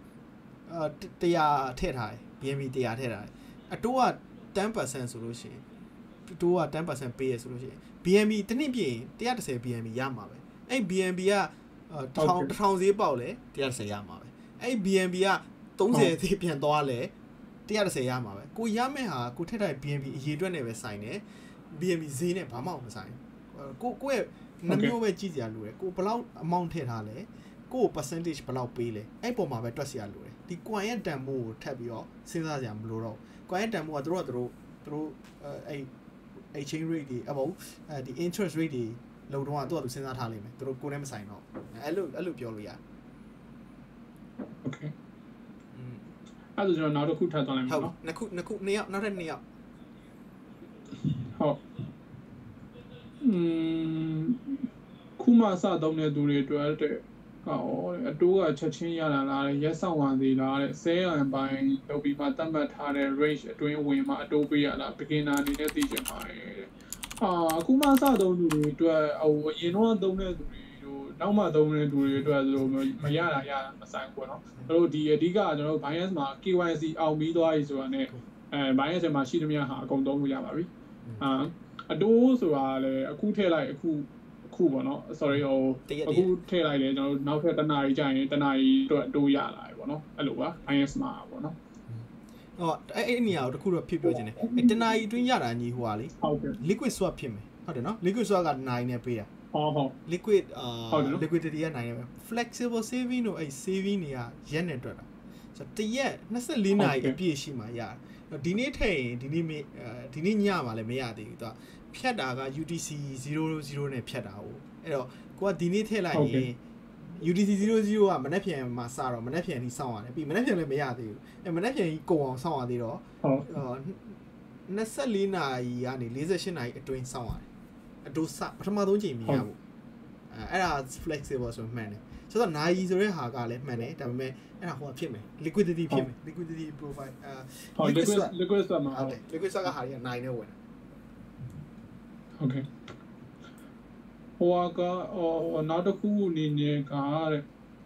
A: 100ထည့်ထားတယ် BNB 100ထည့်ထားတယ်အတိုးက 10% ဆိုလို့ရှိရင်အတိုးက 10% ပေးရဆိုလို့ရှိရင် BNB တစ်နှစ်ပြည့်ရင်130 BNB ရမှာပဲအဲ့ BNB က1000ဈေးပေါက်လဲ130ရမှာပဲအဲ့ BNB က30ဈေးပြန်သွားလဲ130ရမှာပဲကိုရမယ့်ဟာကိုထည့်ထားတဲ့ BNB အရေးအတွက်နဲ့ပဲဆိုင်တယ် BNB ဈေးနဲ့ဘာမှမဆိုင်ကိုယ့်ရဲ့နှမျိုးပဲကြည့်စရာလိုတယ်ကိုဘယ်လောက် amount ထည့်ထားလဲကို percentage ဘယ်လောက်ပေးလဲအဲ့ပုံမှာပဲတွက်စရာလိုတယ်ဒီ coin ရဲ့တန်ဖိုးကိုထပ်ပြီးတော့စဉ်းစားစရာမလိုတော့ coin ရဲ့တန်ဖိုးကသူတို့အဲ့ exchange rate တွေအပေါ့ဒီ interest rate တွေလုံတော့သူစဉ်းစားထားလိမ့်မယ်သူတို့ကိုယ်နဲ့မဆိုင်တော့အဲ့လိုပြောလို့ရတယ်
B: okay အဲ့ဒါကျွန်တော်နောက်တစ်ခုထပ်သွားလိုက်မယ်
A: နော်နှစ်ခုနှစ်ယောက်နောက်ထပ်2ယောက်
B: ဟုတ်ခုမှစသုံးတဲ့သူတွေအတွက်ဟောအတိုးကချက်ချင်းရလာလားရက်ဆောင်ပါသေးလားတဲ့ဆဲရန်ပိုင်းလုပ်ပြီးမှတတ်မှတ်ထားတဲ့ range အတွင်းဝင်မှအတိုးပေးရလား beginner အနေနဲ့သိချင်ပါတယ်တဲ့အခုမှစသုံးသူတွေအတွက်ဟိုအရင်တော့သုံးတဲ့သူတွေတို့နောက်မှသုံးတဲ့သူတွေအတွက်ဆိုမရတာမဆိုင်ဘူးပေါ့နော်တို့ဒီအဓိကကျွန်တော်တို့ Binance မှာ KYC အောင်ပြီးသွားပြီဆိုတာနဲ့Binance မှာရှိသမျှဟာအကုန်သုံးလို့ရပါပြီအတိုးဆိုတာလည်းအခုထည့်လိုက်အခုပေါ့နော် sorry ဟိုအခုထည့်လိုက်တယ်ကျွန်တော်တို့နောက်ထပ်တနားကြီးကြာရင်တနားကြီးအတွက်အတိုးရလာပြီပေါ့နော်အဲ့လိုပါ Binance မှာပေါ့နော်
A: ဟောအဲ့နေရာကိုတခုတော့ဖြစ်ပြောချင်တယ်အဲ့တနားကြီးအတွင်းရတာညီဟိုဟာလေ
B: ဟုတ်ကဲ့
A: liquid swap ဖြစ်မယ်ဟုတ်တယ်နော် liquid swap ကနိုင်နေပေးတာ
B: ဟုတ်
A: liquid liquidity ကနိုင်နေပဲ flexible saving တို့အဲ့ saving တွေကရက်နဲ့တွက်တာဆိုတော့တရက်24နာရီအပြည့်ရှိမှရတယ်ဒီနေ့ထည့်ရင်ဒီနေ့ညမှာလည်းမရသေးဘူးသူကဖြတ်တာက UTC 00နဲ့ဖြတ်တာဟုတ်အဲ့တော့ကိုကဒီနေ့ထည့်လိုက်ရင် UTC 00ကမနက်ဖြန်မှာစတော့မနက်ဖြန်ကြီးစောင့်ရတယ်ပြီးမနက်ဖြန်လည်းမရသေးဘူးအဲ့မနက်ဖြန်ကြီးကုန်အောင်စောင့်ရသေးတော့24နာရီကနေ48နာရီအတွင်းစောင့်ရတယ်အတူစပထမဆုံးချိန်မြင်ရဖို့အဲ့ဒါ flexible ဆိုမှန်တယ်ဆိုတော့နာရီဆိုတဲ့ဟာကလည်းမှန်တယ်ဒါပေမဲ့အဲ့ဒါဟိုကဖြစ်မယ် liquidity ဖြစ်မယ် liquidity profile
B: liquid swap မှာ
A: ဟုတ်တယ် liquid swap ကဟာတွေကနိုင်နေဝင်တာ
B: okay ဟိုကနောက်တစ်ခုအနေနဲ့ကတဲ့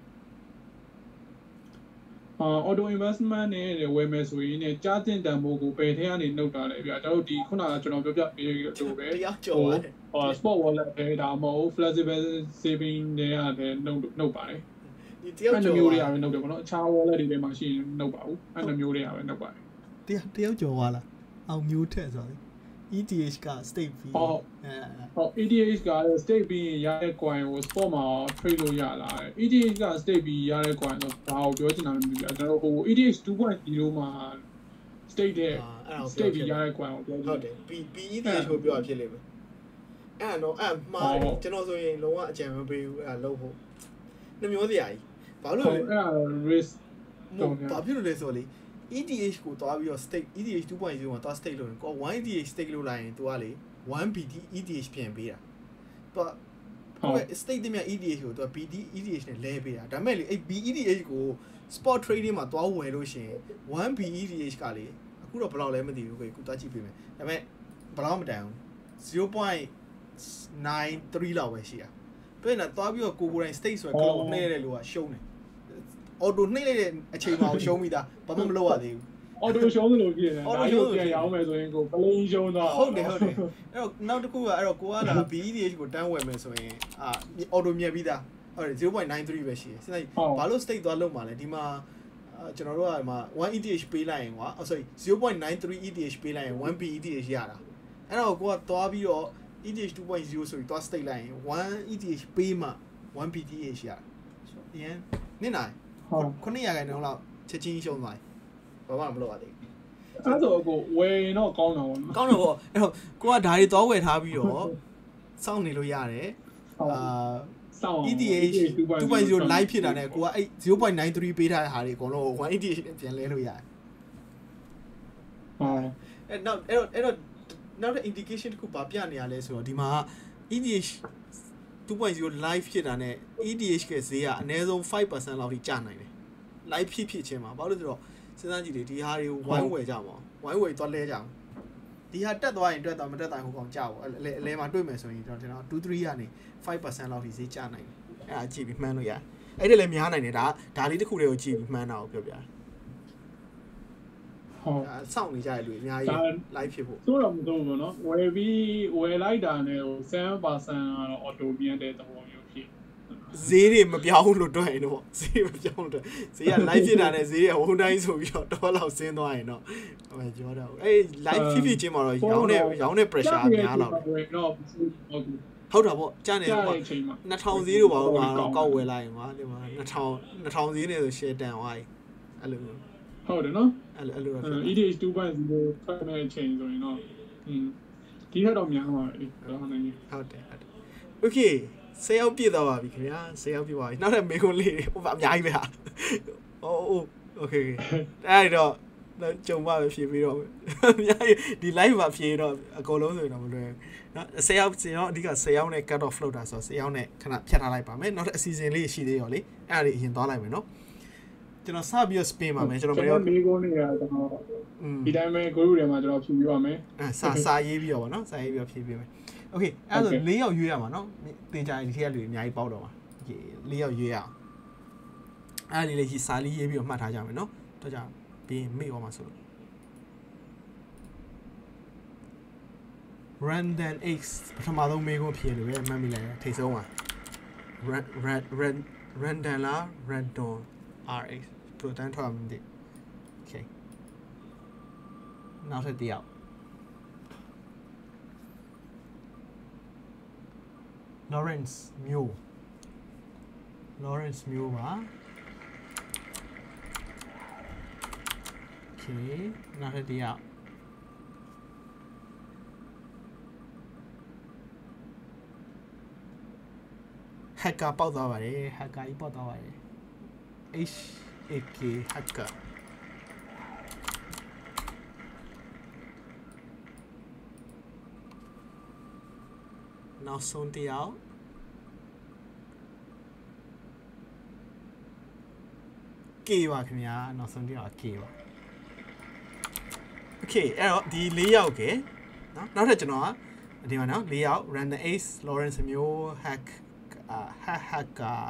B: auto investment နဲ့ဝယ်မယ်ဆိုရင်ねကြားတင်တန်ဖိုးကိုပယ်ထဲကနေနှုတ်တာလေဗျာကျွန်တော်ဒီခုနကကျွန်တော်ပြောပြပေးလို့ပဲ
A: တရားကျော်ပါတယ်
B: spot wallet ပဲဒါမှမဟုတ် flexible saving တွေရတယ်နှုတ်ပါတယ်
A: ဒီတရားကျော်
B: မျိုးတွေရပဲနှုတ်တယ်ပေါ့နော်အခြား wallet တွေထဲမှာရှိရင်နှုတ်ပါဘူးအဲ့လိုမျိုးတွေရပဲနှုတ်ပါတယ်
A: တရားကျော်သွားလားအောင်မျိုးထက်ဆိုတော့ ETH က stake fee
B: ဟုတ် ETH က stake fee ရတဲ့ coin ကို spot မှာ trade လို့ရလာတယ် ETH က stake fee ရတဲ့ coin တော့ဒါကိုပြောချင်တာမျိုးပြကျွန်တော်ဟို ETH 2.0 မှာ stake တဲ့ stake fee ရတဲ့ coin ကိုပြော
A: ဟုတ်တယ် ETH ကိုပြောဖြစ်လိမ့်မယ်အဲ့တော့အဲ့မှားတယ်ကျွန်တော်ဆိုရင်လုံးဝအကြံမပေးဘူးအဲ့လုံးဖို့နှမျိုးစရာကြီးဘာလို့လဲ
B: အဲ့ risk
A: ဘာဖြစ်လို့လဲဆိုတော့လေ ETH ကိုတွားပြီးတော့ stake ETH 2.0 မှာတွား stake လုပ်ရင်ကို 1ETH stake လုပ်လိုက်ရင်သူကလေ 1BT ETH ပြန်ပေးတာသူကဟုတ် stake တည်းမြ ETH ကိုသူက BT ETH နဲ့လဲပေးတာဒါပေမဲ့လေအဲ့ BETH ကို spot trading မှာတွားဝယ်လို့ရှင် 1BETH ကလေအခုတော့ဘယ်လောက်လဲမသိဘူးကိုတွားကြည့်ပေးမယ်ဒါပေမဲ့ဘယ်လောက်မတန်ဘူး 0.93 လောက်ပဲရှိတာတွေ့နေတာတွားပြီးတော့ကိုယ်တိုင် stake ဆိုရယ် cloud နှဲရတဲ့လူကရှုံးတယ်အော်တိုနှိမ့်လိုက်တဲ့အချိန်မှာရှုံးပြီးသားဘာမှမလုပ်ရသေးဘူး
B: အော်တိုရှုံးလို့ဖြစ်နေအော်တိုရှုံးပြန်ရအောင်မယ်ဆိုရင်ကိုပလိန်ရှုံးတော့
A: ဟုတ်တယ်အဲ့တော့နောက်တစ်ခုကအဲ့တော့ကိုကလာ BETH ကိုတန်းဝယ်မယ်ဆိုရင်အော်တိုမြက်ပြီးသားဟုတ်တယ် 0.93 ပဲရှိတယ်စဉ်းစားကြည့်ဘာလို့ stake သွားလုပ်မှာလဲဒီမှာကျွန်တော်တို့ကဒီမှာ 1ETH ပေးလိုက်ရင်ကွာ sorry 0.93 ETH ပေးလိုက်ရင် 1BETH ရတာအဲ့တော့ကိုကသွားပြီးတော့ ETH 2.0 ဆိုပြီးသွား stake လိုက်ရင် 1ETH ပေးမှ 1BETH ရတာအရင်နင်းနိုင်900ခိုင်နှုန်းလောက်ချက်ချင်းရှုံးသွားတယ်ဘာမှမလုပ်ရသေးဘူး
B: အဲ့တော့ကိုဝယ်ရင်တော့ကောင်းတာပေါ့နော်
A: ကောင်းတော့ပေါ့အဲ့တော့ကိုကဓာတ်တွေသွားဝယ်ထားပြီးတော့စောင့်နေလို့ရတယ်
B: စောင့်
A: ETH 2.0 live ဖြစ်တာနဲ့ကိုကအဲ့ 0.93 ပေးထားတဲ့ဟာတွေအကုန်လုံး 1ETH နဲ့ပြန်လဲလို့ရတယ်အဲ့တော့နောက်တဲ့ indication တစ်ခုပါပြနေရလဲဆိုတော့ဒီမှာ ETH 2.0 live ဖြစ်တာနဲ့ ETH ကဈေးကအနည်းဆုံး 5% လောက်ထိကျနိုင်တယ် live ဖြစ်ချင်းမှာဘာလို့လဲဆိုတော့စဉ်းစားကြည့်လေဒီဟာတွေကိုဝိုင်းဝယ်ကြမှာဝိုင်းဝယ်သွားလဲကြမှာဒီဟာတက်သွားရင်တက်သွားမတက်တိုင်းဟိုကောင်ကြောက်အလဲမှာတွေ့မယ်ဆိုရင်ကျွန်တော်ထင်တာ2 3ကနေ 5% လောက်ထိဈေးကျနိုင်တယ်အဲ့ဒါကြည့်ပြီးမှန်းလို့ရတယ်အဲ့ဒါလည်းများနိုင်တယ်ဒါလေးတစ်ခုတည်းကိုကြည့်ပြီးမှန်းတာကိုပြောပြတယ်ဟုတ်စောင့်နေကြရလူအများကြီး live ဖြစ်ဖို့
B: ဆိုတော့မတော့ဘူးနော်ဝယ်လိုက်တာနဲ့ဟို 7% ကတော့ auto ပြန်တဲ့သဘောမျိုးဖြစ်
A: ဈေးတွေမပြောင်းလို့တွက်ရင်တော့ဈေးမပြောင်းလို့ဈေးက live ဖြစ်တာနဲ့ဈေးတွေဝုန်းတိုင်းဆိုပြီးတော့လောက်ဆင်းသွားရင်တော့ဟိုပြောတော့အဲ့ live ဖြစ်ချင်းမှာတော့ရောင်းတဲ့ pressure များလောက်တယ်ဟုတ်တာပေါ့ကြားနေပေါ့2000ဈေးတို့ပါတော့ကောက်ဝယ်လိုက်ရင်ကွာဒီမှာ2000ဈေးနဲ့ဆို share တန်သွားပြီအဲ့လိုမျိုး
B: ဟုတ်တယ်နော်
A: အဲ့လို
B: ETH 2.0ထွက်မဲ့အချိန်ဆိုရင်တော့ဒီထက်တော့များပါပြီဟုတ်တယ်
A: โอเค10ရောက်ပြည့်သွားပါပြီခင်ဗျာ10ရောက်ပြည့်ပါပြီနောက်ထပ်မေခွန်းလေးဟိုအများကြီးပဲဟာโอเคအဲ့တော့ကြုံပါပဲဖြေပြီးတော့အများကြီးဒီ live မှာဖြေတော့အကုန်လုံးဆိုရင်တော့မလွယ်နော်10ရောက်စင်တော့အဓိက10ရောက်နဲ့ cut off float တာဆိုတော့10ရောက်နဲ့ခဏဖြတ်ထားလိုက်ပါမယ်နောက်ထပ်အစီအစဉ်လေးရှိသေးရောလေအဲ့ဒါလေးအရင်သွားလိုက်မယ်နော်ကျွန်တော်စပြီးတော့ spin ပါမယ်ကျွန်တော်
B: မေးခွန်းတွေကကျွန်တော်ဒီတိုင်းပဲ group ထဲမှာကျွန်တော်ဖြေပြပါမယ်
A: စာရေးပြီးတော့ဗောနော်စာရေးပြီးတော့ဖြေပေးမယ်โอเคအဲ့ဒါဆို4ယောက်ရွေးရမှာနော်တင်ကြရင်ဒီထက်ကလူအများကြီးပေါက်တော့မှာโอเค4ယောက်ရွေးရအောင်အဲ့ဒီလေးစာလေးရေးပြီးတော့မှတ်ထားကြမယ်နော်တော့ကြပြီးရင်မေ့သွားမှာဆိုလို့ random x ပထမဆုံးမေးခွန်းဖြေလို့ပဲမှတ်မိလိုက်ထိတ်ဆုံးပါ random လား random rx ပရိုတန်ထွက်မှာဒီ okay နောက်ထပ်တစ်ယောက် Lawrence Mew ပါ okay Okay, not a deal. Hacker ပေါက်သွားပါတယ် hacker ကြီးပေါက်သွားပါတယ် HAK hacker နောက်ဆုံးတစ်ယောက် K ပါခင်ဗျာနောက်ဆုံးတစ်ယောက် K ပါ Okay အဲ့တော့ဒီ၄ယောက်ကနော်နောက်ထပ်ကျွန်တော်ကဒီမှာနော်၄ယောက် Random Ace Lawrence မျိုး hacker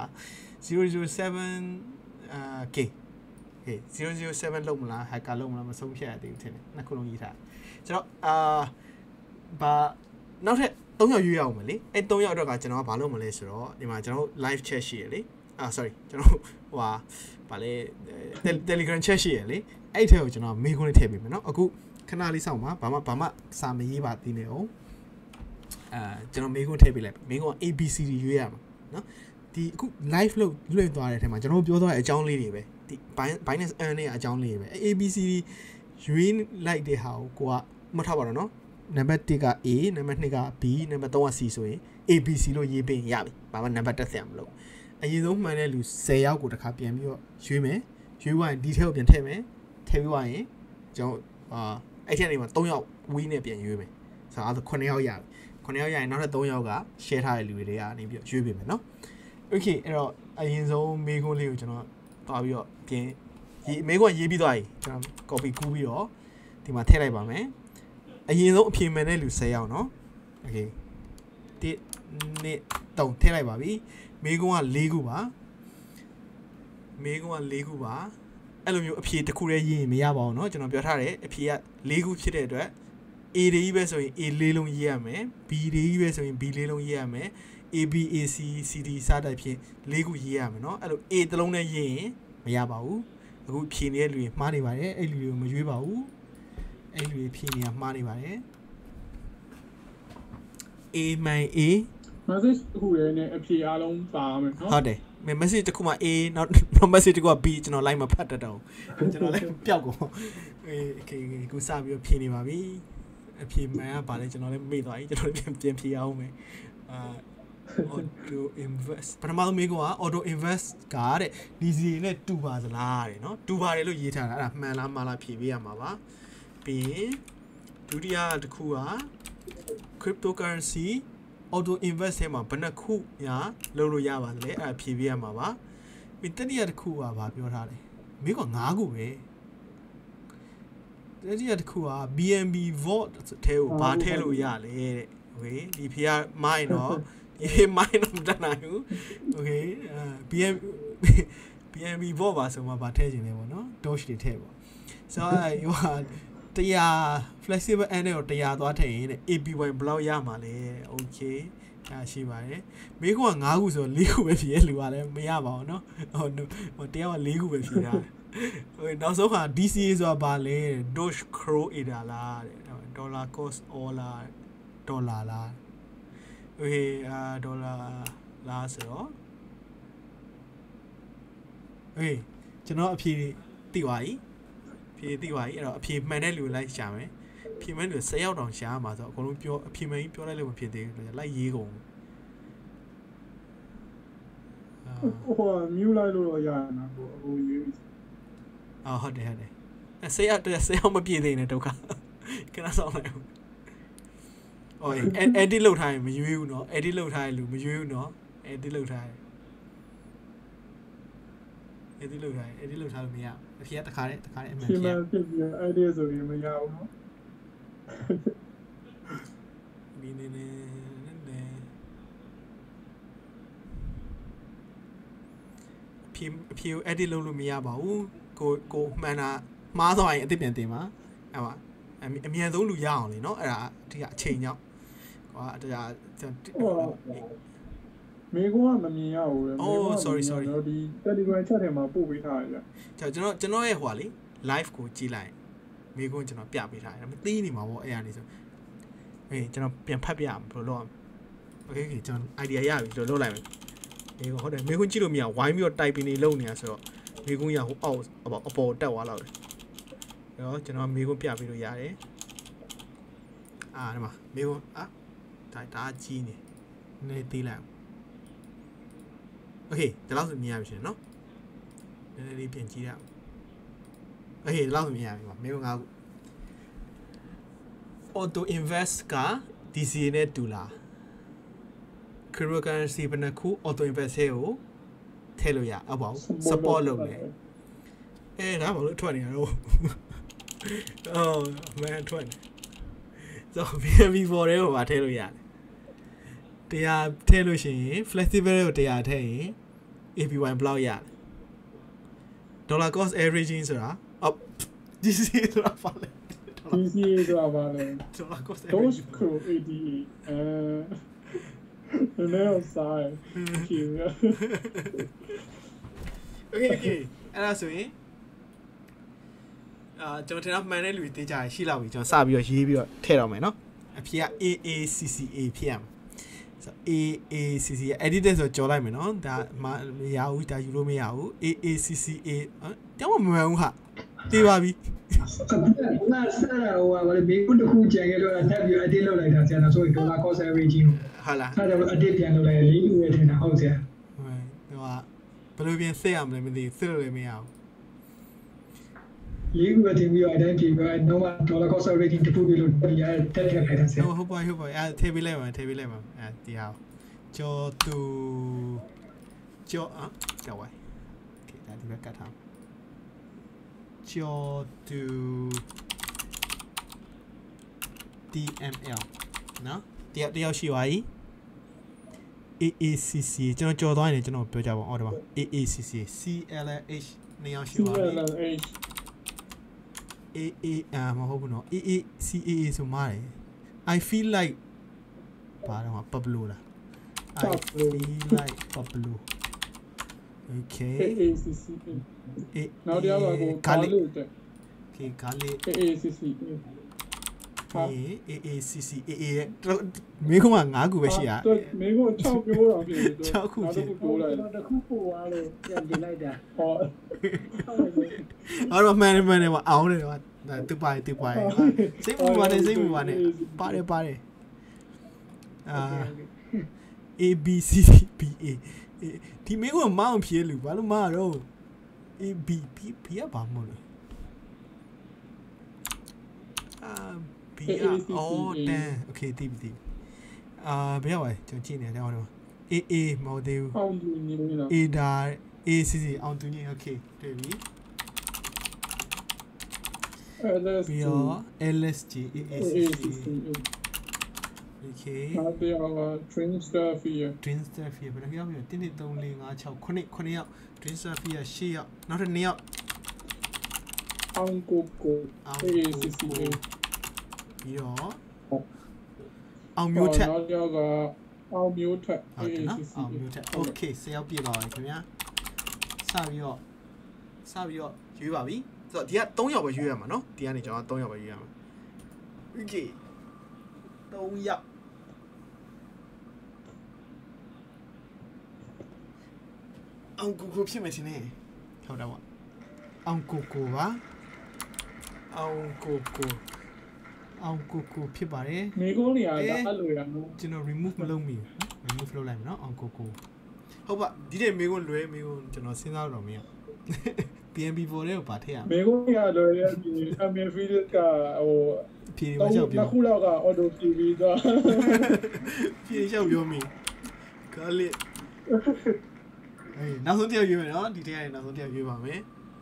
A: 007 K 007လုံးမလား hacker လုံးမလားမဆုံးဖြတ်ရသေးဘူးထင်တယ်နှစ်ခုလုံးရေးထားကျွန်တော်ဘာနောက်ထပ်3ယောက်ရွေးရအောင်မလေအဲ့3ယောက်အတွက်ကကျွန်တော်ကဘာလုပ်မလဲဆိုတော့ဒီမှာကျွန်တော် live chat ရှိရလေsorry ကျွန်တော်ဟိုဗာလေ Telegram chat ရှိရလေအဲ့ထဲကိုကျွန်တော်မေးခွန်းလေးထည့်ပေးမယ်နော်အခုခဏလေးစောင့်ပါဘာမှစာမရေးပါသေးနဲ့အောင်ကျွန်တော်မေးခွန်းထည့်ပေးလိုက်မေးခွန်း ABCD ရွေးရမှာနော်ဒီအခု live လို့လွှင့်သွားတဲ့အထဲမှာကျွန်တော်ပြောသွားတဲ့အကြောင်းလေးတွေပဲဒီ Binance Earn ရဲ့အကြောင်းလေးတွေပဲ ABCD ရွေးလိုက်တဲ့ဟာကိုကမှတ်ထားပါတော့နော်နံပါတ်1က A နံပါတ်2က B နံပါတ်3က C ဆိုရင် ABC လို့ရေးပေးရပြီဘာမှနံပါတ်တက်ဆက်မလို့အရင်ဆုံးမှန်တဲ့လူ10ယောက်ကိုတစ်ခါပြန်ပြီးတော့ရွေးမယ်ရွေးသွားရင် detail ကိုပြန်ထည့်မယ်ထည့်ပြီးသွားရင်ကျွန်တော်အဲ့ထဲနေမှာ3ယောက် win နဲ့ပြန်ရွေးမယ်ဆိုတော့အဲ့9ယောက်ရပြီ9ယောက်ရရင်နောက်ထပ်3ယောက်က share ထားတဲ့လူတွေကနေပြီးတော့ရွေးပေးမယ်နော် Okay အဲ့တော့အရင်ဆုံးမေးခွန်းလေးကိုကျွန်တော်တွားပြီးတော့ပြင်မေးခွန်းရေးပြီးသွားပြီကျွန်တော် copy ကူးပြီးတော့ဒီမှာထည့်လိုက်ပါမယ်အရင်ဆုံးအဖြေမှန်တဲ့လူ10ယောက်เนาะ Okay 1 2 3ထည့်လိုက်ပါပြီမေးခွန်းက4ခုပါမေးခွန်းက4ခုပါအဲ့လိုမျိုးအဖြေတစ်ခုတည်းရေးရင်မရပါဘူးเนาะကျွန်တော်ပြောထားတယ်အဖြေက4ခုဖြစ်တဲ့အတွက် A တွေကြီးပဲဆိုရင် A 4လုံးရေးရမယ် B တွေကြီးပဲဆိုရင် B 4လုံးရေးရမယ် AB AC CD စတဲ့ဖြင့်4ခုရေးရမယ်เนาะအဲ့လို A တစ်လုံးနဲ့ရေးရင်မရပါဘူးအခုဖြေနေတဲ့လူတွေမှားနေပါတယ်အဲ့လူတွေကိုမရွေးပါဘူးအဲ့လူတွေဖြေနေတာမှားနေပါတယ် A man A
B: message တစ်ခုလည်းနဲ့အဖြေအားလုံးပါမယ်เนาะ
A: ဟုတ်တယ် message တစ်ခုမှ A နောက် message တစ်ခုက B ကျွန်တော် like မဖတ်တတ်တော့ကျွန်တော် like ပျောက်ကုန်Okay ကိုစပြီးဖြေနေပါပြီအဖြေမှန်ကပါလဲကျွန်တော်လည်းမေ့သွားပြီကျွန်တော်ပြန်ဖြေအောင်မယ်auto invest ပထမဆုံးမေးခွန်းက auto invest ကတဲ့ဒီစီနဲ့တူပါသလားတဲ့เนาะတူပါတယ်လို့ရေးထားတာအဲ့ဒါမှန်လားမှားလားဖြေပေးရမှာပါပြီးရင်ဒုတိယတစ်ခုက cryptocurrency auto invest ထဲမှာဘယ်နှခုညာလုပ်လို့ရပါသလဲအဲ့ဒါဖြေပေးရမှာပါပြီးတတိယတစ်ခုကဘာပြောထားလဲမေးခွန်း5ခုပဲတတိယတစ်ခုက BNB vault ထဲကိုဘာထည့်လို့ရလဲတဲ့ okay ဒီဖြေကမိုင်းတော့ဒီမိုင်းတော့မတတ်နိုင်ဘူး okay BNB vault ပါဆိုမှဘာထည့်ခြင်းလဲပေါ့နော် Doge တွေထည့်ပေါ့ဆိုတော့ဟို100 flexible end ကို100သွားထည့်ရင်တဲ့ APY ဘယ်လောက်ရမှာလဲ okay ရှိပါတယ်မေးခွန်းက5ခုဆို4ခုပဲဖြေရလူကလည်းမရပါဘူးเนาะဟိုတယောက်က4ခုပဲဖြေတာဟိုနောက်ဆုံးက DCA ဆိုတာဘာလဲ Doge Crow Ada လားတဲ့ Dollar Cost All လားဒေါ်လာလားokay ဒေါ်လာလားဆိုတော့ကျွန်တော်အဖြေသိသွားပြီဖြေသိသွားပြီအဲ့တော့အဖြေမှန်တဲ့လူလိုက်ရှာမယ်ဖြေမှန်လူ10ယောက်တောင်ရှာရမှာဆိုတော့အကုန်လုံးပြောအဖြေမှန်ကြီးပြောလိုက်လို့မဖြစ်သေးဘူးလိုက်ရေးကုန်
B: ဟိုမြူလိုက်လို့ရရနာကိုဟိုရေး
A: ဟုတ်တယ်10ယောက်မပြည့်သေးနဲ့ဒုက္ခခဏဆောင်လိုက်edit လုပ်ထားရင်မရွေးဘူးเนาะ edit လုပ်ထားရင်လူမရွေးဘူးเนาะ edit လုပ်ထားရင် edit လုပ်ထားလို့မရအဖြေကတခါတည်းအမှန်ဖြေ
B: ပြည့်ပြီး edit ဆိုရင်မရဘူးเนาะ
A: ဒီနေဖြေ edit လုပ်လို့မရပါဘူးကိုမှန်တာမှားသွားရင်အစ်စ်ပြန်တင်ပါအဲ့ပါအမြန်ဆုံးလူရအောင်လေเนาะအဲ့ဒါဒီကအချိန်ကြောင့်တရား
B: မေကွာမမြင်ရဘူးလေ
A: sorry
B: ဒီ Telegram chat ထဲမှာပို့ပေးထားရတယ်
A: ကျွန်တော်ရဲ့ဟိုလေ live ကိုကြည့်လိုက်မေကွန်းကျွန်တော်ပြပေးထားတယ်မသိနေမှာပေါ့အဲ့ရနေဆိုကျွန်တော်ပြန်ဖတ်ပြရမှာဘယ်လိုလုပ်အောင် okay ကျွန်တော် idea ရပြီဆိုတော့လုပ်လိုက်မယ်မေကွန်းဟုတ်တယ်မေကွန်းကြည့်လို့မရဝိုင်းပြီးတော့ typing နေလုပ်နေတာဆိုတော့မေကွန်းရဟိုအောက်အပေါ်တက်သွားလောက်တယ်ရောကျွန်တော်မေးခွန်းပြပေးလို့ရတယ်ဒီမှာမေးခွန်းဒါကြီးနေနေသေးလိုက်โอเคဒီလောက်ဆိုမြင်ရပြီရှင်နော်နည်းနည်းလေးပြင်ကြည့်ရအောင်โอเคဒီလောက်ဆိုမြင်ရပြီပါမေးခွန်း5ခု auto invest က DCA နဲ့တူလား cryptocurrency ဘယ်နှခု auto invest ကိုထည့်လို့ရအောင်ပေါ့ support လုပ်လေဒါဘာလို့ထွက်နေရတော့man ထွက်နေဆိုBNB4 တွေကိုပါထည့်လို့ရတယ်တရားထည့်လို့ရှိရင် flexible ကိုတရားထည့်ရင် APY ဘယ်လောက်ရလဲ dollar cost averaging ဆိုတာDCA ဆိုတာပါလေ
B: DCA ဆိုတာပါလေ
A: dollar cost
B: averaging Dogecoin ADA no sign
A: okay အဲ့ဒါဆိုရင်ကျွန်တော်ထင်တော့မှန်တဲ့လူတွေသိကြရရှိလောက်ပြီကျွန်တော်စပြီးတော့ရေးပြီးတော့ထည့်တော့မယ်နော်အဖြေက AACCA ဖြစ်ရမယ်ဆို AACCA editor ဆိုကြော်လိုက်မယ်နော်ဒါမရဘူးဒါယူလို့မရဘူး AACCA တောင်းမမှန်ဘူးဟာသိပါပြီ
C: ငါဆက်ရဟိုကဘေးကုတစ်ခုကြံခဲ့လို့တက်ပြီး edit လုပ်လိုက်တာဆရာဆိုရင် dollar cost averaging
A: ဟုတ်လား
C: အဲ့ဒါတော့ edit ပြန်လုပ်လိုက်လေးလူရဲ့ထင်တာဟုတ်ဆရာ
A: ဟုတ်ဟိုကဘယ်လိုပြန်ဆက်ရမလဲမသိစစ်လို့လည်းမရဘူး
C: လေးခုပဲတင်ပြီးတော့အတိုင်းပြင်ပြီးတော့ dollar cost averaging တခုပြီးလို့တက်ထည့်လိုက်တာဆရာ
A: ဟုတ်ပါထည့်ပေးလိုက်ပါဒီဟာကျော်သူကျော်ကြောက်ဝိုင်းโอเคဒါဒီဘက်ကတ်ထားကျော်သူ DML နော်တယောက်ရှိပါ AACC ကျွန်တော်ကြော်သွားရင်ကျွန်တော်ပြောကြပါအောင်ဒီမှာ AACC CLH နှစ်ယောက်ရှိပါ
B: CLH
A: AA မဟုတ်ဘူးနော် AACAA ဆိုမှာတယ် I feel like ဘာတော့ Pablo လား I feel like Pablo okay
B: AACCAနောက်တစ်ယောက်ကကိုလို့တဲ့
A: okay ဂါလေး
B: AACCA
A: AACCA မေးခွန်းက5ခုပဲရှိရ
B: မေးခွန်း6ပြောတော့ပြီ
A: 6ခုဖြစ်
C: ပို့လိုက်တခုပို့သွားလို့ပြန်တင်လိုက်တာ
A: အော်မှန်တယ်ပါအောင်တယ်ပါသူပါစိတ်မူပါနဲ့ပါတယ်ABCBA ဒီမေးခွန်းမောင်းဖြေလူဘာလို့မတော့ ABB ကဘာမလို့B 10 okay တီးဘယ်ရောက်လဲကျွန်တော်ကြည့်နေတယ်ဟောတော့ AA မဟုတ်သေးဘူး
B: အောင်သူညီလို့
A: A ဒါ ACC အောင်သူညီ okay တွေ့ပြီပြီးတော့ LSG AACC okay
B: နောက်တစ်ယောက်က Dreamster Fear
A: ဘယ်လိုပြောမလဲ1 2 3 4 5 6 9ယောက် Dreamster Fear 8ယောက်နောက်ထပ်2ယောက်
B: အောင်ကိုAACC
A: ပြီးတော့အောင်မျိုးထက်
B: နောက်တစ်ယောက်ကအောင်မျိုးထက်
A: AACC okay 10ယောက်ပြည့်ပါပြီခင်ဗျာစပြီးတော့ရွေးပါပြီဆိုတော့ဒီက3ယောက်ပဲရွေးရမှာเนาะဒီကနေကျွန်တော်3ယောက်ပဲရွေးရမှာ okay 3ယောက်အောင်ကိုဖြစ်မယ်ရှင်နေဟုတ်တယ်ပေါ့အောင်ကိုပါအောင်ကိုဖြစ်ပါတယ်
B: မိကုန်းနေရတာအဲ့လိုရနော်
A: ကျွန်တော် remove မလုပ်မိဘူး remove လုပ်လိုက်မယ်เนาะအောင်ကိုဟုတ်ပါဒီတဲ့မိကုန်းလွဲမိကုန်းကျွန်တော်စဉ်းစားတော့မရBNB4 တွေကိုပါထည့်ရ
B: မယ်မိကုန်းရလွယ်ရပြီ MFV ကဟို
A: ဖြေမလျှောက်ပြော
B: ခုလောက်က auto TV သွား
A: ဖြေလျှောက်ပြောမိကလေးနောက်ဆုံးတရားရွေးမယ်เนาะဒီတရားရဲ့နောက်ဆုံးတရားရွေးပါမယ်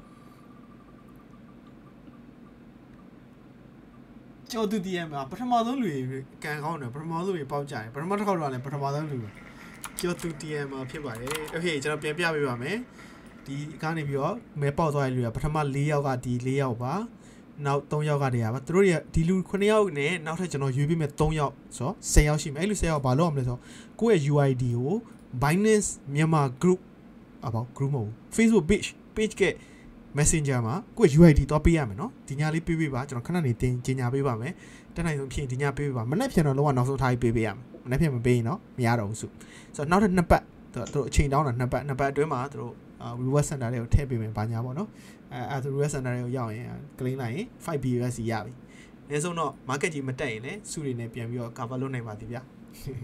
A: ကျော်သူတရားမှာပထမဆုံးလူတွေကန်ကောင်းတယ်ပထမဆုံးတွေပေါက်ကြတယ်ပထမတစ်ခေါက်တော့လည်းပထမဆုံးလူကျော်သူတရားမှာဖြစ်ပါတယ်โอเคကျွန်တော်ပြန်ပြပေးပါမယ်ဒီကနေပြီးတော့မဲပေါက်သွားတဲ့လူကပထမ4ယောက်ကဒီ4ယောက်ပါနောက်3ယောက်ကတည်းကပါသူတို့တွေကဒီလူ9ယောက်နဲ့နောက်ထပ်ကျွန်တော်ရွေးပေးမယ်3ယောက်ဆိုတော့10ယောက်ရှိမယ်အဲ့လူ10ယောက်ဘာလုပ်အောင်လဲဆိုတော့ကိုယ့်ရဲ့ UID ကို Binance Myanmar Group group မဟုတ် Facebook page က Messenger မှာကိုယ့် UID တော့ပေးရမယ်เนาะဒီညလေးပေးပါကျွန်တော်ခဏနေတင်ကြီးညာပေးပါမယ်တက်နိုင်ဆုံးဖြစ်ရင်ဒီညပေးပါမနေ့ပြန်တော့လောကနောက်ဆုံးထားပြီးပေးရမယ်မနေ့ပြန်မပေးရင်เนาะမရတော့ဘူးဆိုတော့နောက်ထပ်2ပတ်သူတို့အချိန်တောင်းတာ2ပတ်အတွင်းမှာသူတို့ reward center တွေကိုထည့်ပေးမယ်ဘာညာပေါ့နော်အဲဆို reward center တွေကိုရောက်ရင် claim လိုက်ရင် 5BUSD ရပြီအနည်းဆုံးတော့ market ကြီးမတက်ရင်လည်းစုတွေနဲ့ပြန်ပြီးတော့ cover လုပ်နိုင်ပါသည်ဗျာ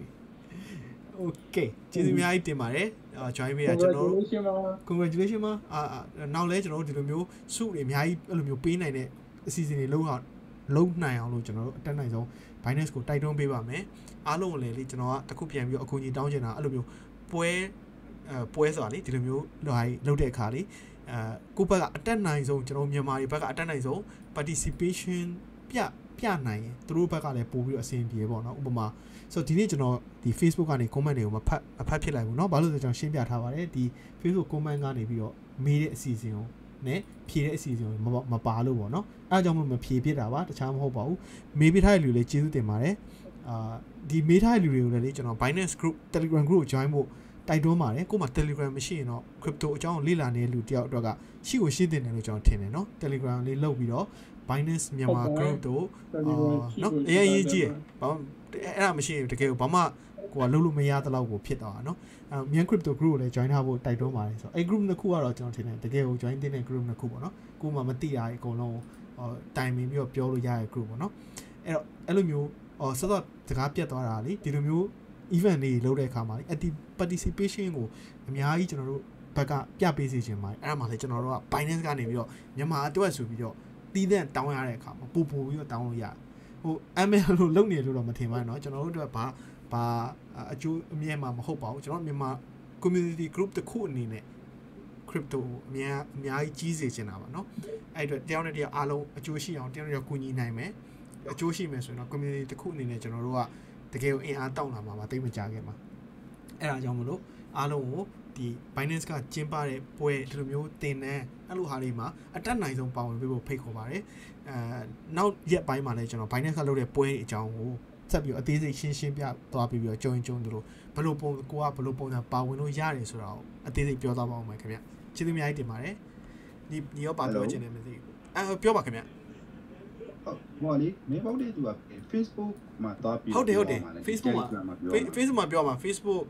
A: Okay ကျေးဇူးအများကြီးတင်ပါတယ် join ပေးရကျွန်တော် congratulation ပါနောက်လဲကျွန်တော်တို့ဒီလိုမျိုးစုတွေအများကြီးအဲ့လိုမျိုးပေးနိုင်တဲ့အစီအစဉ်တွေလုံးနိုင်အောင်လို့ကျွန်တော်တို့အတက်နိုင်ဆုံး Binance ကိုတိုက်တွန်းပေးပါမယ်အားလုံးကိုလည်းလေကျွန်တော်ကတခုပြန်ပြီးတော့အကူအညီတောင်းချင်တာအဲ့လိုမျိုးပွဲဆိုတာလေဒီလိုမျိုးလုပ်တဲ့အခါလေကိုယ့်ဘက်ကအတက်နိုင်ဆုံးကျွန်တော်မြန်မာတွေဘက်ကအတက်နိုင်ဆုံး participation ပြနိုင်ရင်သူတို့ဘက်ကလည်းပို့ပြီးတော့အဆင်ပြေပေါ့နော်ဥပမာဆိုတော့ဒီနေ့ကျွန်တော်ဒီ Facebook ကနေ comment တွေကိုမဖတ်ဖြစ်လိုက်ဘူးเนาะဘာလို့လဲဆိုတော့ကျွန်တော်ရှင်းပြထားပါတယ်ဒီ Facebook comment ကနေပြီးတော့မေးတဲ့အစီအစဉ်ကိုနဲ့ဖြေတဲ့အစီအစဉ်ကိုမပါလို့ပေါ့နော်အဲအကြောင်းမဖြေဖြစ်တာပါတခြားမဟုတ်ပါဘူးမေးပေးထားတဲ့လူလည်းကျေးဇူးတင်ပါတယ်ဒီမေးထားတဲ့လူတွေကိုလည်းလေကျွန်တော် Binance Group Telegram Group ကို join ဖို့တိုက်တွန်းပါတယ်ကို့မှာ Telegram မရှိရင်တော့ crypto အကြောင်းလေ့လာနေတဲ့လူတယောက်အတွက်ကရှိကိုရှိတင်တယ်လို့ကျွန်တော်ထင်တယ်เนาะ Telegram လေးလုပ်ပြီးတော့ Binance မြန်မာ Group တို့เนาะအရေးကြီးတယ်ဘာအဲ့ဒါမရှိရင်တကယ်ကိုဘာမှကိုကလုံးလို့မရတဲ့လောက်ကိုဖြစ်သွားတာเนาะမြန် crypto group ကိုလည်း join ထားဖို့တိုက်တွန်းပါတယ်ဆိုတော့အဲ့ group နှစ်ခုကတော့ကျွန်တော်ထင်တယ်တကယ်ကို join တင်တဲ့ group နှစ်ခုပေါ့เนาะကိုမှမသိတာအကုန်လုံးတိုင်ပင်ပြီးတော့ပြောလို့ရတဲ့ group ပေါ့เนาะအဲ့လိုမျိုးစတော့စကားပြတ်သွားတာလေဒီလိုမျိုး event တွေလုပ်တဲ့အခါမှာလေ participation ကိုအများကြီးကျွန်တော်တို့ဘက်ကပြပေးစီခြင်းပါတယ်အဲ့ဒါမှလည်းကျွန်တော်တို့က Binance ကနေပြီးတော့မြန်မာအတွက်ဆိုပြီးတော့တီးတဲ့တောင်းရတဲ့အခါမှာပို့ပြီးတော့တောင်းလို့ရတယ်ဟို ML လို့လုပ်နေလို့တော့မထင်ပါနဲ့เนาะကျွန်တော်တို့အတွက်ဘာအကျိုးအမြဲမှာမဟုတ်ပါဘူးကျွန်တော်မြန်မာ community group တစ်ခုအနေနဲ့ crypto အများကြီးကြီးစေချင်တာပါเนาะအဲ့အတွက်တယောက်နဲ့တယောက်အားလုံးအကျိုးရှိအောင်တယောက်နဲ့တယောက်ကူညီနိုင်မယ်အကျိုးရှိမယ်ဆိုရင်တော့ community တစ်ခုအနေနဲ့ကျွန်တော်တို့ကတကယ်ကိုအင်အားတောင်းလာမှာပါတိတ်မကြခင်မှာအဲ့ဒါကြောင့်မလို့အားလုံးကိုဒီ Binance ကကျင်းပတဲ့ပွဲဒီလိုမျိုးတင်တဲ့အဲ့လိုဟာတွေမှာအတက်နိုင်ဆုံးပါဝင်ပေးဖို့ဖိတ်ခေါ်ပါတယ်နောက်ရက်ပိုင်းမှာလည်းကျွန်တော် Binance ကလုပ်တဲ့ပွဲတွေအကြောင်းကိုဆက်ပြီးအသေးစိတ်ရှင်းပြသွားပြီးတော့ကြုံဒီလိုဘယ်လိုပုံစံပါဝင်လို့ရတယ်ဆိုတာကိုအသေးစိတ်ပြောသွားပါဦးမယ်ခင်ဗျကျေးဇူးအများကြီးတင်ပါတယ်ဒီရောပါပြောချင်တယ်မသိဘူးပြောပါခင်ဗျ
D: ဟိုလေမင်းပေါ့တဲ့သူက Facebook မှာသွားပြီး
A: ဟုတ်တယ် Facebook မှာပြောမှာ Facebook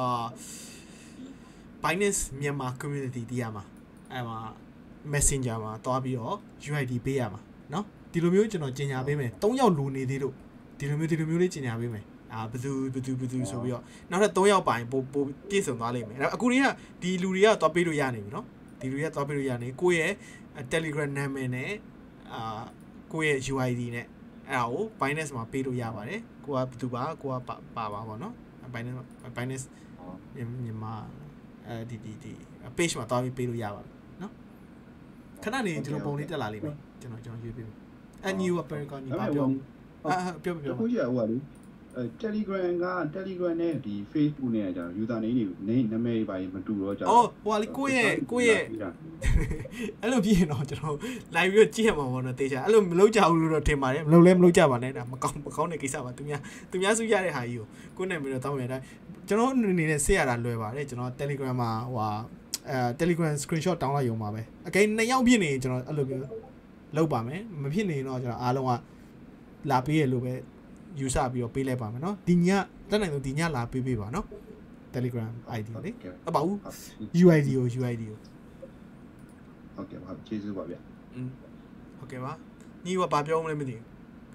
A: Binance မြန်မာ community တရားမှာအဲ့မှာ Messenger မှာတွားပြီးတော့ UID ပေးရမှာเนาะဒီလိုမျိုးကျွန်တော်ကြီးညာပေးမယ်3ယောက်လိုနေသေးလို့ဒီလိုမျိုးလေးကြီးညာပေးမယ်ဘယ်သူဆိုပြီးတော့နောက်ထပ်3ယောက်ပိုင်ပိုပြည့်စုံသွားလိမ့်မယ်အခုတွေကဒီလူတွေကတွားပေးလို့ရနေပြီเนาะဒီလူတွေကတွားပေးလို့ရနေကိုယ့်ရဲ့ Telegram နာမည်နဲ့ကိုယ့်ရဲ့ UID နဲ့အဲ့ဒါကို Binance မှာပေးလို့ရပါတယ်ကိုကဘယ်သူပါကိုကပါပေါ့เนาะ Binance မြန်မာဒီ page မှာတွားပြီးပေးလို့ရပါတယ်เนาะခဏနေဒီလိုပုံလေးတက်လာလိမ့်မယ်ကျွန်တော်ရွေးပေးမယ်အန်ယူအပယ်ကောညီပါပြော
D: ပြောခုကျဟိုကလေ Telegram နဲ့ဒီ Facebook နဲ့ကြာ user name တွေနာမည်တွေပါမတူတော့ကြာ
A: ဟိုကလေကိုယ့်ရဲ့အဲ့လိုဖြစ်ရင်တော့ကျွန်တော် live ပြီးကြည့်ရမှာပေါ့နော်တေချာအဲ့လိုမလုပ်ကြဘူးလို့တော့ထင်ပါတယ်မလုပ်ကြပါနဲ့ဒါမကောင်းတဲ့ကိစ္စပါသူများစုရတဲ့ဟာကြီးကိုနာမည်တော့တောင်းရတဲ့ကျွန်တော်အနေနဲ့ဆက်ရတာလွယ်ပါတယ်ကျွန်တော် Telegram မှာဟိုTelegram screenshot တောင်းလိုက်ရုံပါပဲအကယ်2ယောက်ဖြစ်နေကျွန်တော်အဲ့လိုမျိုးလုပ်ပါမယ်မဖြစ်နေတော့ကျွန်တော်အားလုံးကလာပေးရလို့ပဲယူဆပြီးတော့ပေးလိုက်ပါမယ်เนาะဒီညတက်နိုင်လို့ဒီညလာပေးပါเนาะ Telegram ID လေအပဘူး UID ကို
D: ဟုတ်ကဲ့ပါကျေးဇူးပါဗျ
A: ဟုတ်ကဲ့ပါညီကဘာပြောမလဲမသိ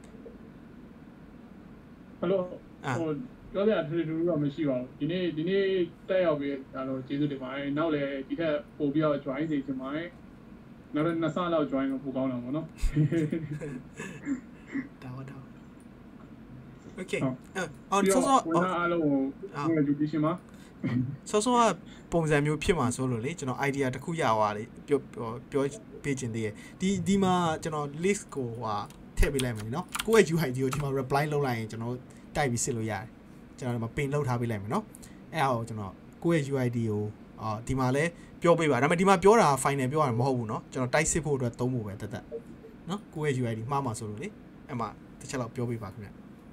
B: ဘူးဟယ်လိုဟိုပြောပြထူတော့မရှိပါဘူးဒီနေ့တက်ရောက်ပြီးကျေးဇူးတင်ပါတယ်နောက်လည်းဒီထက်ပို့ပြီးတော့ join နေချင်ပါတယ်နောက်တော့2ဆလောက် join လို့ပို့ကောင်းတာပေါ့နော်
A: တောင်းOkay ဆော
B: အားလုံးကို education မှာ
A: ဆောကပုံစံမျိုးဖြစ်မှာဆိုလို့လေကျွန်တော် idea တစ်ခုရသွားလေပြောပေးခြင်းတည်းဒီမှာကျွန်တော် list ကိုထည့်ပေးလိုက်မယ်เนาะကိုယ့်ရဲ့ UID ကိုဒီမှာ reply လုပ်လိုက်ရင်ကျွန်တော်တိုက်ပြီးစစ်လို့ရတယ်ကျွန်တော်ဒီမှာ pin လုပ်ထားပေးလိုက်မယ်เนาะအဲ့ဒါကိုကျွန်တော်ကိုယ့်ရဲ့ UID ကိုဒီမှာလဲပြောပေးပါဒါပေမဲ့ဒီမှာပြောတာ final ပြောရမှာမဟုတ်ဘူးเนาะကျွန်တော်တိုက်စစ်ဖို့အတွက်သုံးဖို့ပဲတက်เนาะကိုယ့်ရဲ့ UID မှားမှာဆိုလို့လေအဲ့မှာတစ်ချက်လောက်ပြောပေးပါခင်ဗျ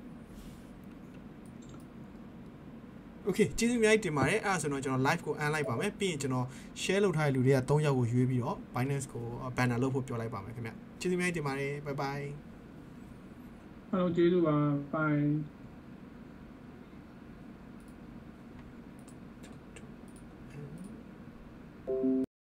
A: Okay ကျေးဇူးအများကြီးတင်ပါတယ်အဲ့ဒါဆိုတော့ကျွန်တော် live ကို end လိုက်ပါမယ်ပြီးရင်ကျွန်တော် share လုပ်ထားတဲ့လူတွေက3ယောက်ကိုရွေးပြီးတော့ Binance ကို banner လုပ်ဖို့ပြောလိုက်ပါမယ်ခင်ဗျကျေးဇူးအများကြီးတင်ပါတယ် bye bye
B: ကျေးဇူးပါ bye